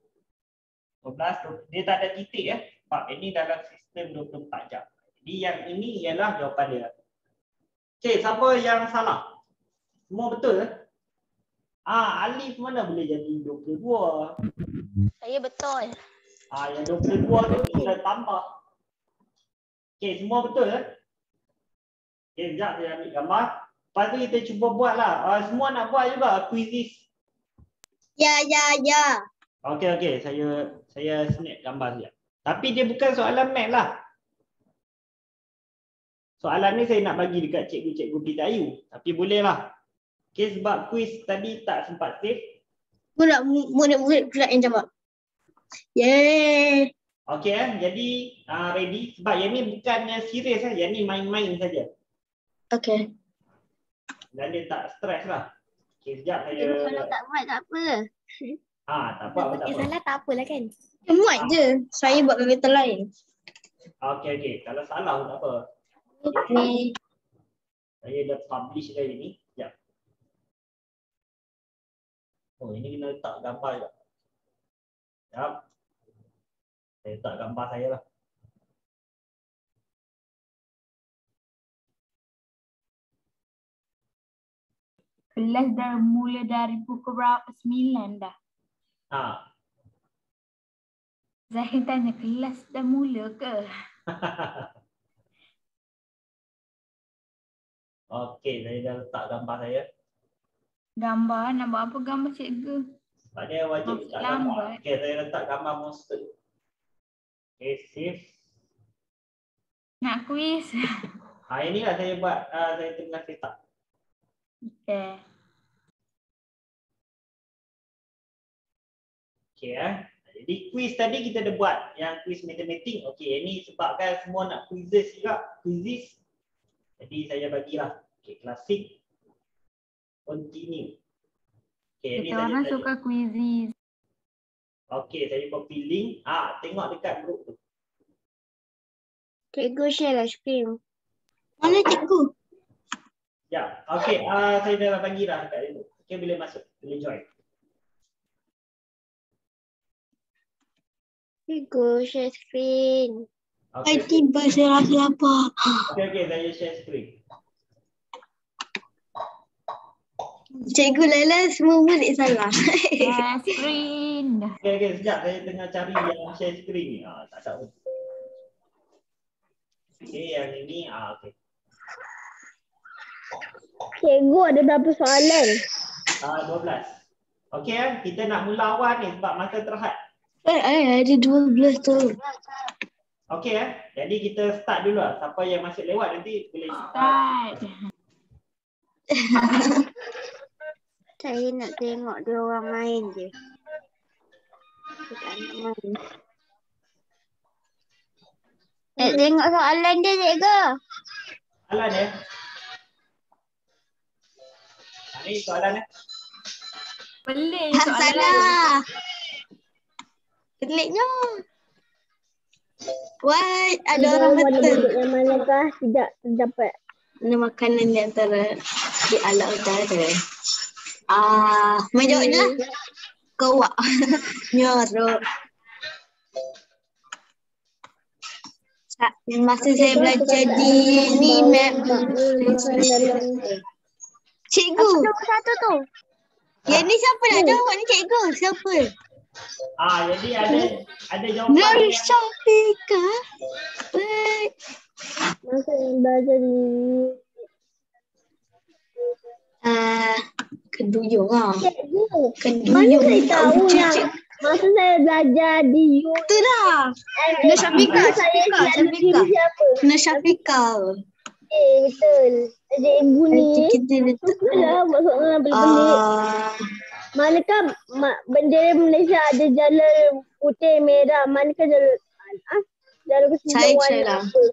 Speaker 1: 12, dia tak ada titik ya. Sebab ini dalam sistem 24 jam. Jadi yang ini ialah jawapan dia. Okey, siapa yang salah? Semua betul? Alif mana boleh jadi 22?
Speaker 2: Saya betul.
Speaker 1: Yang 22 tu kita tambah. Okey, semua betul? Okey, sekejap saya ambil gambar. Lepas tu kita cuba buat lah. Semua nak buat juga quizzes.
Speaker 2: Ya.
Speaker 1: Okey, saya snap gambar saja. Tapi dia bukan soalan math lah. Soalan ni saya nak bagi dekat cikgu-cikgu Pita Ayu. Tapi boleh lah. Okey, sebab quiz tadi tak sempat save.
Speaker 2: Murid-murid pula yang jawab. Yeay.
Speaker 1: Okey, jadi ready. Sebab yang ni bukannya serius lah. Yang ni main-main saja.
Speaker 2: Okay.
Speaker 1: Dan dia tak stres lah. Okey, sekejap saya...
Speaker 2: Kalau tak buat tak apa.
Speaker 1: Tak apa.
Speaker 3: Salah tak apalah kan.
Speaker 2: Buat je. Saya buat kereta lain.
Speaker 1: Okey. Kalau salah pun tak apa.
Speaker 2: Okay.
Speaker 1: Saya dah publish dah ini. Sekejap. Ini kena letak gambar juga. Sekejap. Saya letak gambar saya lah.
Speaker 4: Kelas dah mula dari pukul berapa? 9 dah. Zahir tanya, kelas dah mula ke?
Speaker 1: Okey, saya dah letak gambar saya.
Speaker 4: Gambar? Nak buat apa gambar cikgu?
Speaker 1: Sebab dia wajib letak gambar. Okey, saya letak gambar monster. Okey, save.
Speaker 4: Nak kuis?
Speaker 1: Inilah saya buat, saya tengah set up.
Speaker 4: Okay.
Speaker 1: Okey Jadi quiz tadi kita dah buat yang quiz matematik. Okey, ini sebabkan semua nak quizzes juga, quizzes. Jadi saya bagilah. Okey, klasik. Continue. Okey,
Speaker 4: Kita orang suka quizzes.
Speaker 1: Okey, saya copy link. Tengok dekat group tu.
Speaker 2: Cikgu share lah screen. Mana cikgu?
Speaker 1: Ya, okey, saya dah bagi dah dekat dia tu. Okey, boleh masuk, boleh join.
Speaker 2: Cikgu share screen.
Speaker 1: Okey,
Speaker 2: tiba saya rasa lapar.
Speaker 1: okey, saya share screen.
Speaker 2: Cikgu Laila semua murid salah.
Speaker 4: Share screen.
Speaker 1: Okey, sekejap saya tengah cari yang share screen ni. Tak tahu. Okey, yang ini, okey.
Speaker 5: Cikgu ada berapa soalan?
Speaker 1: 12. Okey, kita nak mula awal ni sebab masa terhad.
Speaker 2: Ada 12 tu.
Speaker 1: Okey, jadi kita start dulu lah. Siapa yang masuk lewat nanti boleh
Speaker 4: Start.
Speaker 2: Saya nak tengok dia orang main je. Saya tak nak main. Tengok soalan dia, cikgu.
Speaker 1: soalan ya. Ni soalan ya.
Speaker 4: Pelik soalan lain.
Speaker 2: Salah. Peliknya. Why ada orang betul.
Speaker 5: Yang manakah tidak terdapat?
Speaker 2: Mana makanan di antara di alam utara? Main jawab je lah. Kawak. Nyorok. Masa saya belajar di ni map. Cikgu. Satu tu. Yang ni siapa nak jawab ni cikgu? Siapa?
Speaker 1: Jadi ada jawapan
Speaker 2: Nur
Speaker 1: yang
Speaker 2: Syafiqa.
Speaker 5: Masa yang belajar di
Speaker 2: Keduyung lah.
Speaker 5: cikgu. Mana
Speaker 2: Keduyung.
Speaker 5: saya tahu yang masa saya belajar di
Speaker 2: Itu dah. Nur Syafiqa. Syafiqa.
Speaker 5: siapa?
Speaker 2: Nur Syafiqa.
Speaker 5: Betul. Cikgu ni
Speaker 2: Kita letak.
Speaker 5: lah buat soalan pelik-pelik. Manakah bendera Malaysia ada jala putih merah? Manakah jala
Speaker 2: Saya
Speaker 5: kesembilan warna
Speaker 2: salah.
Speaker 5: apa?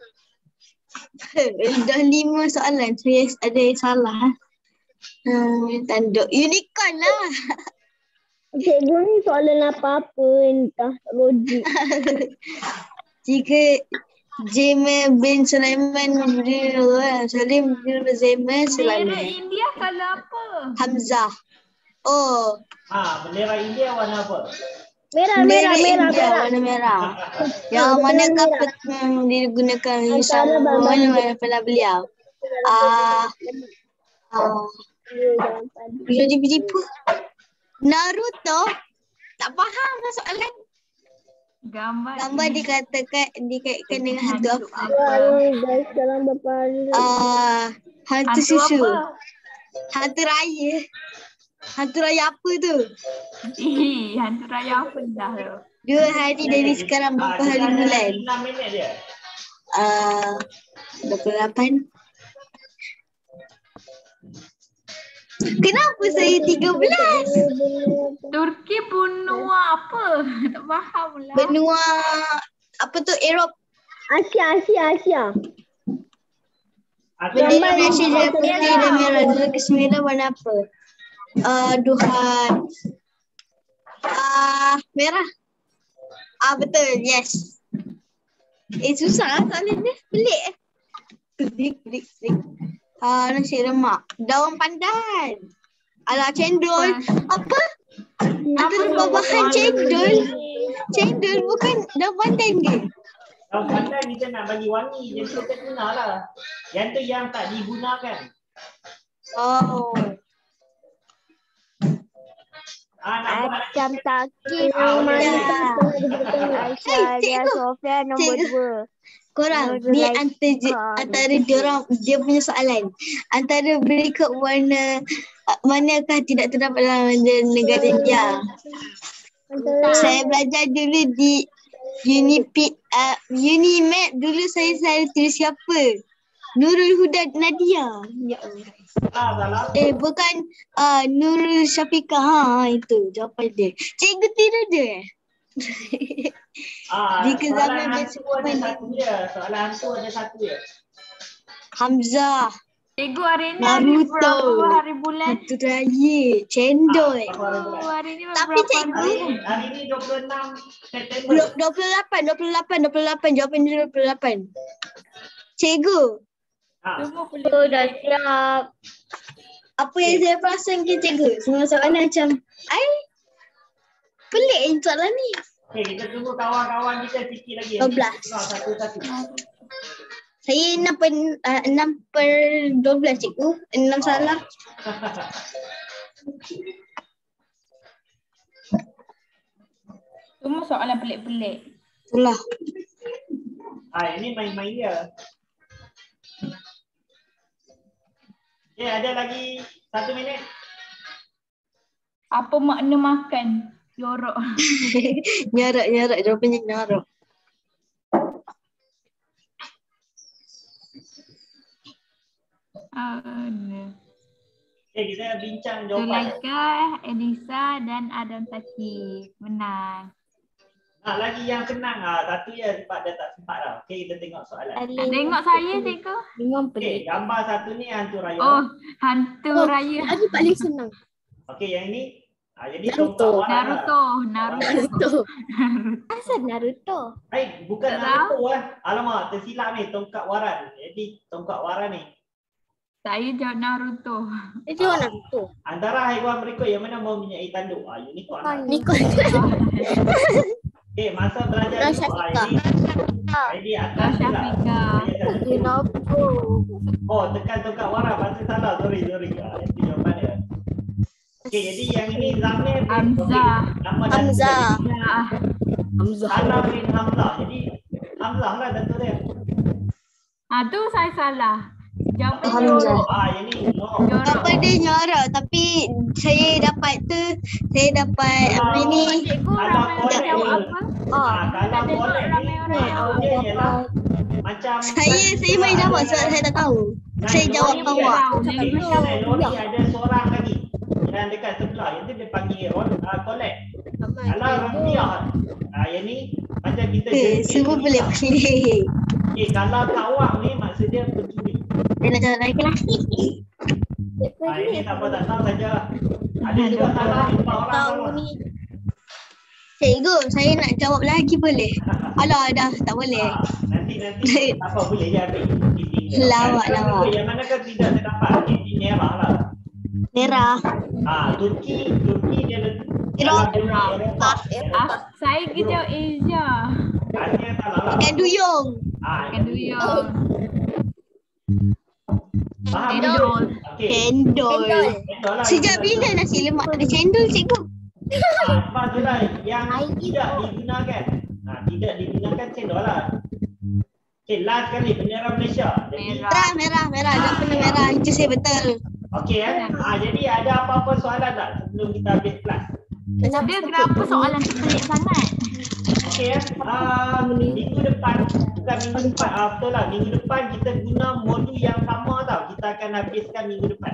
Speaker 2: Dah 5 soalan. Saya ada yang salah. Tanduk. Unicorn lah.
Speaker 5: Cikgu ni soalan apa-apa entah tak logik.
Speaker 2: Jika Jamal bin Sulaiman Salim bin Zaman
Speaker 4: Bendera
Speaker 2: Sulaiman
Speaker 4: India kalau apa?
Speaker 2: Hamzah. Oh,
Speaker 1: bendera India warna apa?
Speaker 5: Merah.
Speaker 2: warna merah. Yang manakah digunakan
Speaker 5: Antara
Speaker 2: mana pada beliau? Beliau Naruto. Tak faham soalan. Gambar dikaitkan dengan hantu apa?
Speaker 5: Guys, sekarang berapa hari?
Speaker 2: Hantu susu.
Speaker 4: Apa?
Speaker 2: Hantu raya. Hantu raya apa tu?
Speaker 4: Hantu raya apa dah tu?
Speaker 2: 2 hari dari sekarang berapa hari bulan?
Speaker 1: 6 minit dia.
Speaker 2: 28. Kenapa saya 13?
Speaker 4: Turki benua apa? Tak faham lah.
Speaker 2: Benua apa tu? Eropah.
Speaker 5: Asia.
Speaker 2: Bendera Malaysia jadi putih dan merah. Dua ke-9 warna apa? Duhan. Merah. Betul. Yes. Susah lah soalan ni. Pelik. Nasi lemak. Daun pandan. Alah, cendol. Apa? Antara bahan cendol. Cendol bukan daun pandan ke?
Speaker 1: Daun pandan kita nak bagi wangi, jadi kita gunalah. Yang tu yang tak digunakan.
Speaker 2: Oh.
Speaker 5: Macam Takif
Speaker 2: Aisyah
Speaker 5: Sofia nombor 2.
Speaker 2: Korang ni antara diorang dia punya soalan. Antara berikut warna manakah tidak terdapat dalam negara India? Saya belajar dulu di Unimap dulu saya tulis siapa? Nurul Huda Nadia. Ya Allah. Bukan Nurul Syafiqah. Itu jawapan dia. Cikgu tidur dia. Jika zaman dia
Speaker 1: Soalan hantu ada satu je.
Speaker 2: Hamzah.
Speaker 4: Cikgu hari ni
Speaker 2: Naruto.
Speaker 4: berapa hari bulan?
Speaker 2: Hantu raya. Cendol.
Speaker 4: Hari ni
Speaker 2: Tapi
Speaker 4: berapa
Speaker 2: cikgu.
Speaker 1: Hari ni 26 September.
Speaker 2: 28. Jawapan dia 28. Cikgu.
Speaker 4: Semua boleh.
Speaker 5: Dah siap.
Speaker 2: Apa yang saya perasan ke cikgu? Semua soalan macam pelik soalan ni.
Speaker 1: Okay, kita tunggu kawan-kawan kita sikit lagi.
Speaker 2: 12.
Speaker 1: Satu-satu.
Speaker 2: Saya 6/12 cikgu. 6 salah.
Speaker 4: Semua soalan pelik-pelik.
Speaker 2: Itulah.
Speaker 1: Ini main-main dia. Okay, ada lagi 1 minit.
Speaker 4: Apa makna makan? Yorok.
Speaker 2: Nyorok. Jawapannya nyorok.
Speaker 1: Okay, kita bincang jawapan.
Speaker 4: Zulaika, Elisa dan Adam Taki. Menang.
Speaker 1: Lagi yang senang. Satu je sebab dia tak sempat dah. Okay, kita tengok soalan.
Speaker 4: Tengok saya, cikgu.
Speaker 1: Okay, gambar satu ni hantu raya.
Speaker 4: Oh, hantu raya.
Speaker 5: Ini paling senang.
Speaker 1: Okay, yang ini. Jadi tongkat waran lah.
Speaker 4: Naruto.
Speaker 5: Asal Naruto?
Speaker 1: Bukan
Speaker 4: Tak
Speaker 1: Naruto Alamak, tersilap ni tongkat waran. Jadi tongkat waran ni.
Speaker 4: Saya jawab Naruto.
Speaker 5: Itu Naruto.
Speaker 1: Antara haiwan berikut yang mana mempunyai tanduk? Unicorn.
Speaker 5: Unicorn.
Speaker 1: Okay, masa belajar
Speaker 5: Nur
Speaker 1: ni.
Speaker 5: Syafiqah.
Speaker 1: Jadi atas ni lah.
Speaker 5: Kenapa?
Speaker 1: Oh, tekan tongkat waran. Pasti salah. Sorry. Itu jawapan dia. Okey, jadi yang ini Zamir.
Speaker 4: Hamzah.
Speaker 1: Nama dan
Speaker 6: Hamzah.
Speaker 4: Ya.
Speaker 1: Salah bin Hamzah. Jadi Hamzah lah datuk dia.
Speaker 4: Tu saya salah. Jawapan
Speaker 2: Hamzah.
Speaker 4: jorok.
Speaker 1: Yang ni Jorok.
Speaker 4: Jorok.
Speaker 2: Apa dia nyorok tapi saya dapat apa ni?
Speaker 4: Cikgu
Speaker 1: Kalau
Speaker 4: ramai
Speaker 1: korek
Speaker 4: orang jawab
Speaker 1: ni.
Speaker 4: apa?
Speaker 1: Kalau
Speaker 4: Tak tengok
Speaker 1: korek
Speaker 4: ramai
Speaker 1: ni,
Speaker 4: orang jawab.
Speaker 1: dia ialah macam
Speaker 2: Saya main jawab sebab saya tak tahu. Saya jawab
Speaker 4: Lori
Speaker 2: awak.
Speaker 4: tahu.
Speaker 1: Lori ada seorang lagi yang dekat sebelah. Yang tu dia panggil kolek. Kalau Rafiah, yang ni macam kita
Speaker 2: Semua boleh pilih.
Speaker 1: kalau kawak ni maksud dia pencuri.
Speaker 2: Saya nak jawab lagi lah.
Speaker 1: Ini tak apa tak tahu saja. Ada juga salah 4 orang salah.
Speaker 2: Cikgu, saya nak jawab lagi boleh? Alah, dah tak boleh.
Speaker 1: Nanti tak apa boleh je ambil.
Speaker 2: Lawak.
Speaker 1: Yang manakah tidak terdapat di merah lah.
Speaker 2: Merah.
Speaker 1: Turki dia
Speaker 2: Eropah.
Speaker 4: Saya pergi jawab Asia.
Speaker 1: Artinya salah lah.
Speaker 2: Ikan duyung.
Speaker 4: Kan duyung.
Speaker 1: Faham
Speaker 4: Cendol.
Speaker 1: Okey.
Speaker 2: Cendol.
Speaker 1: Cendol lah.
Speaker 2: Sejak bila nasi lemak ada cendol, cikgu?
Speaker 1: Apa tu lah yang tidak digunakan. Tidak digunakan cendol lah. Okey, last kali bendera Malaysia. Jadi,
Speaker 4: Merah.
Speaker 2: Merah. Jawapan merah. Itu saya betul.
Speaker 1: okey jadi ada apa-apa soalan tak sebelum kita habis kelas?
Speaker 4: Dia kenapa soalan tu pelik sangat?
Speaker 1: Okey minggu depan, bukan minggu depan, betul lah. Minggu depan kita guna modul yang sama tau. Kita akan habiskan minggu depan.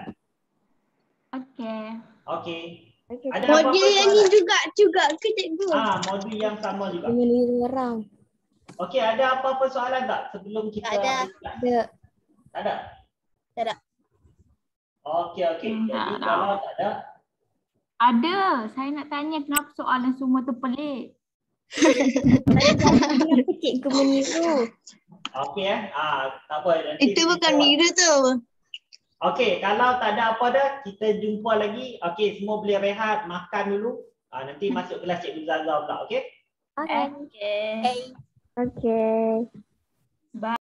Speaker 1: Okey. Ada
Speaker 2: Modul
Speaker 1: apa-apa
Speaker 2: yang ni
Speaker 1: soalan?
Speaker 2: juga ke cikgu?
Speaker 1: Modul yang sama juga.
Speaker 6: Dengan orang.
Speaker 1: Okey, ada apa-apa soalan tak sebelum kita
Speaker 6: Tak ada.
Speaker 1: habis kelas?
Speaker 6: Ada.
Speaker 1: Tak ada?
Speaker 6: Tak ada.
Speaker 1: Okey. Jadi
Speaker 4: Tak ada.
Speaker 1: kalau tak ada,
Speaker 4: Ada. Saya nak tanya kenapa soalan semua tu pelik.
Speaker 6: Kenapa cikgu meniru?
Speaker 1: okey tak apa. Nanti
Speaker 2: Itu
Speaker 1: kita
Speaker 2: bukan
Speaker 1: jawab.
Speaker 2: miru tu.
Speaker 1: Okey, kalau tak ada apa dah, kita jumpa lagi. Okey, semua boleh rehat, makan dulu. Nanti masuk kelas Cikgu Zaza pula, okey?
Speaker 6: Okay.
Speaker 4: Okay.
Speaker 6: Okay.
Speaker 4: Bye.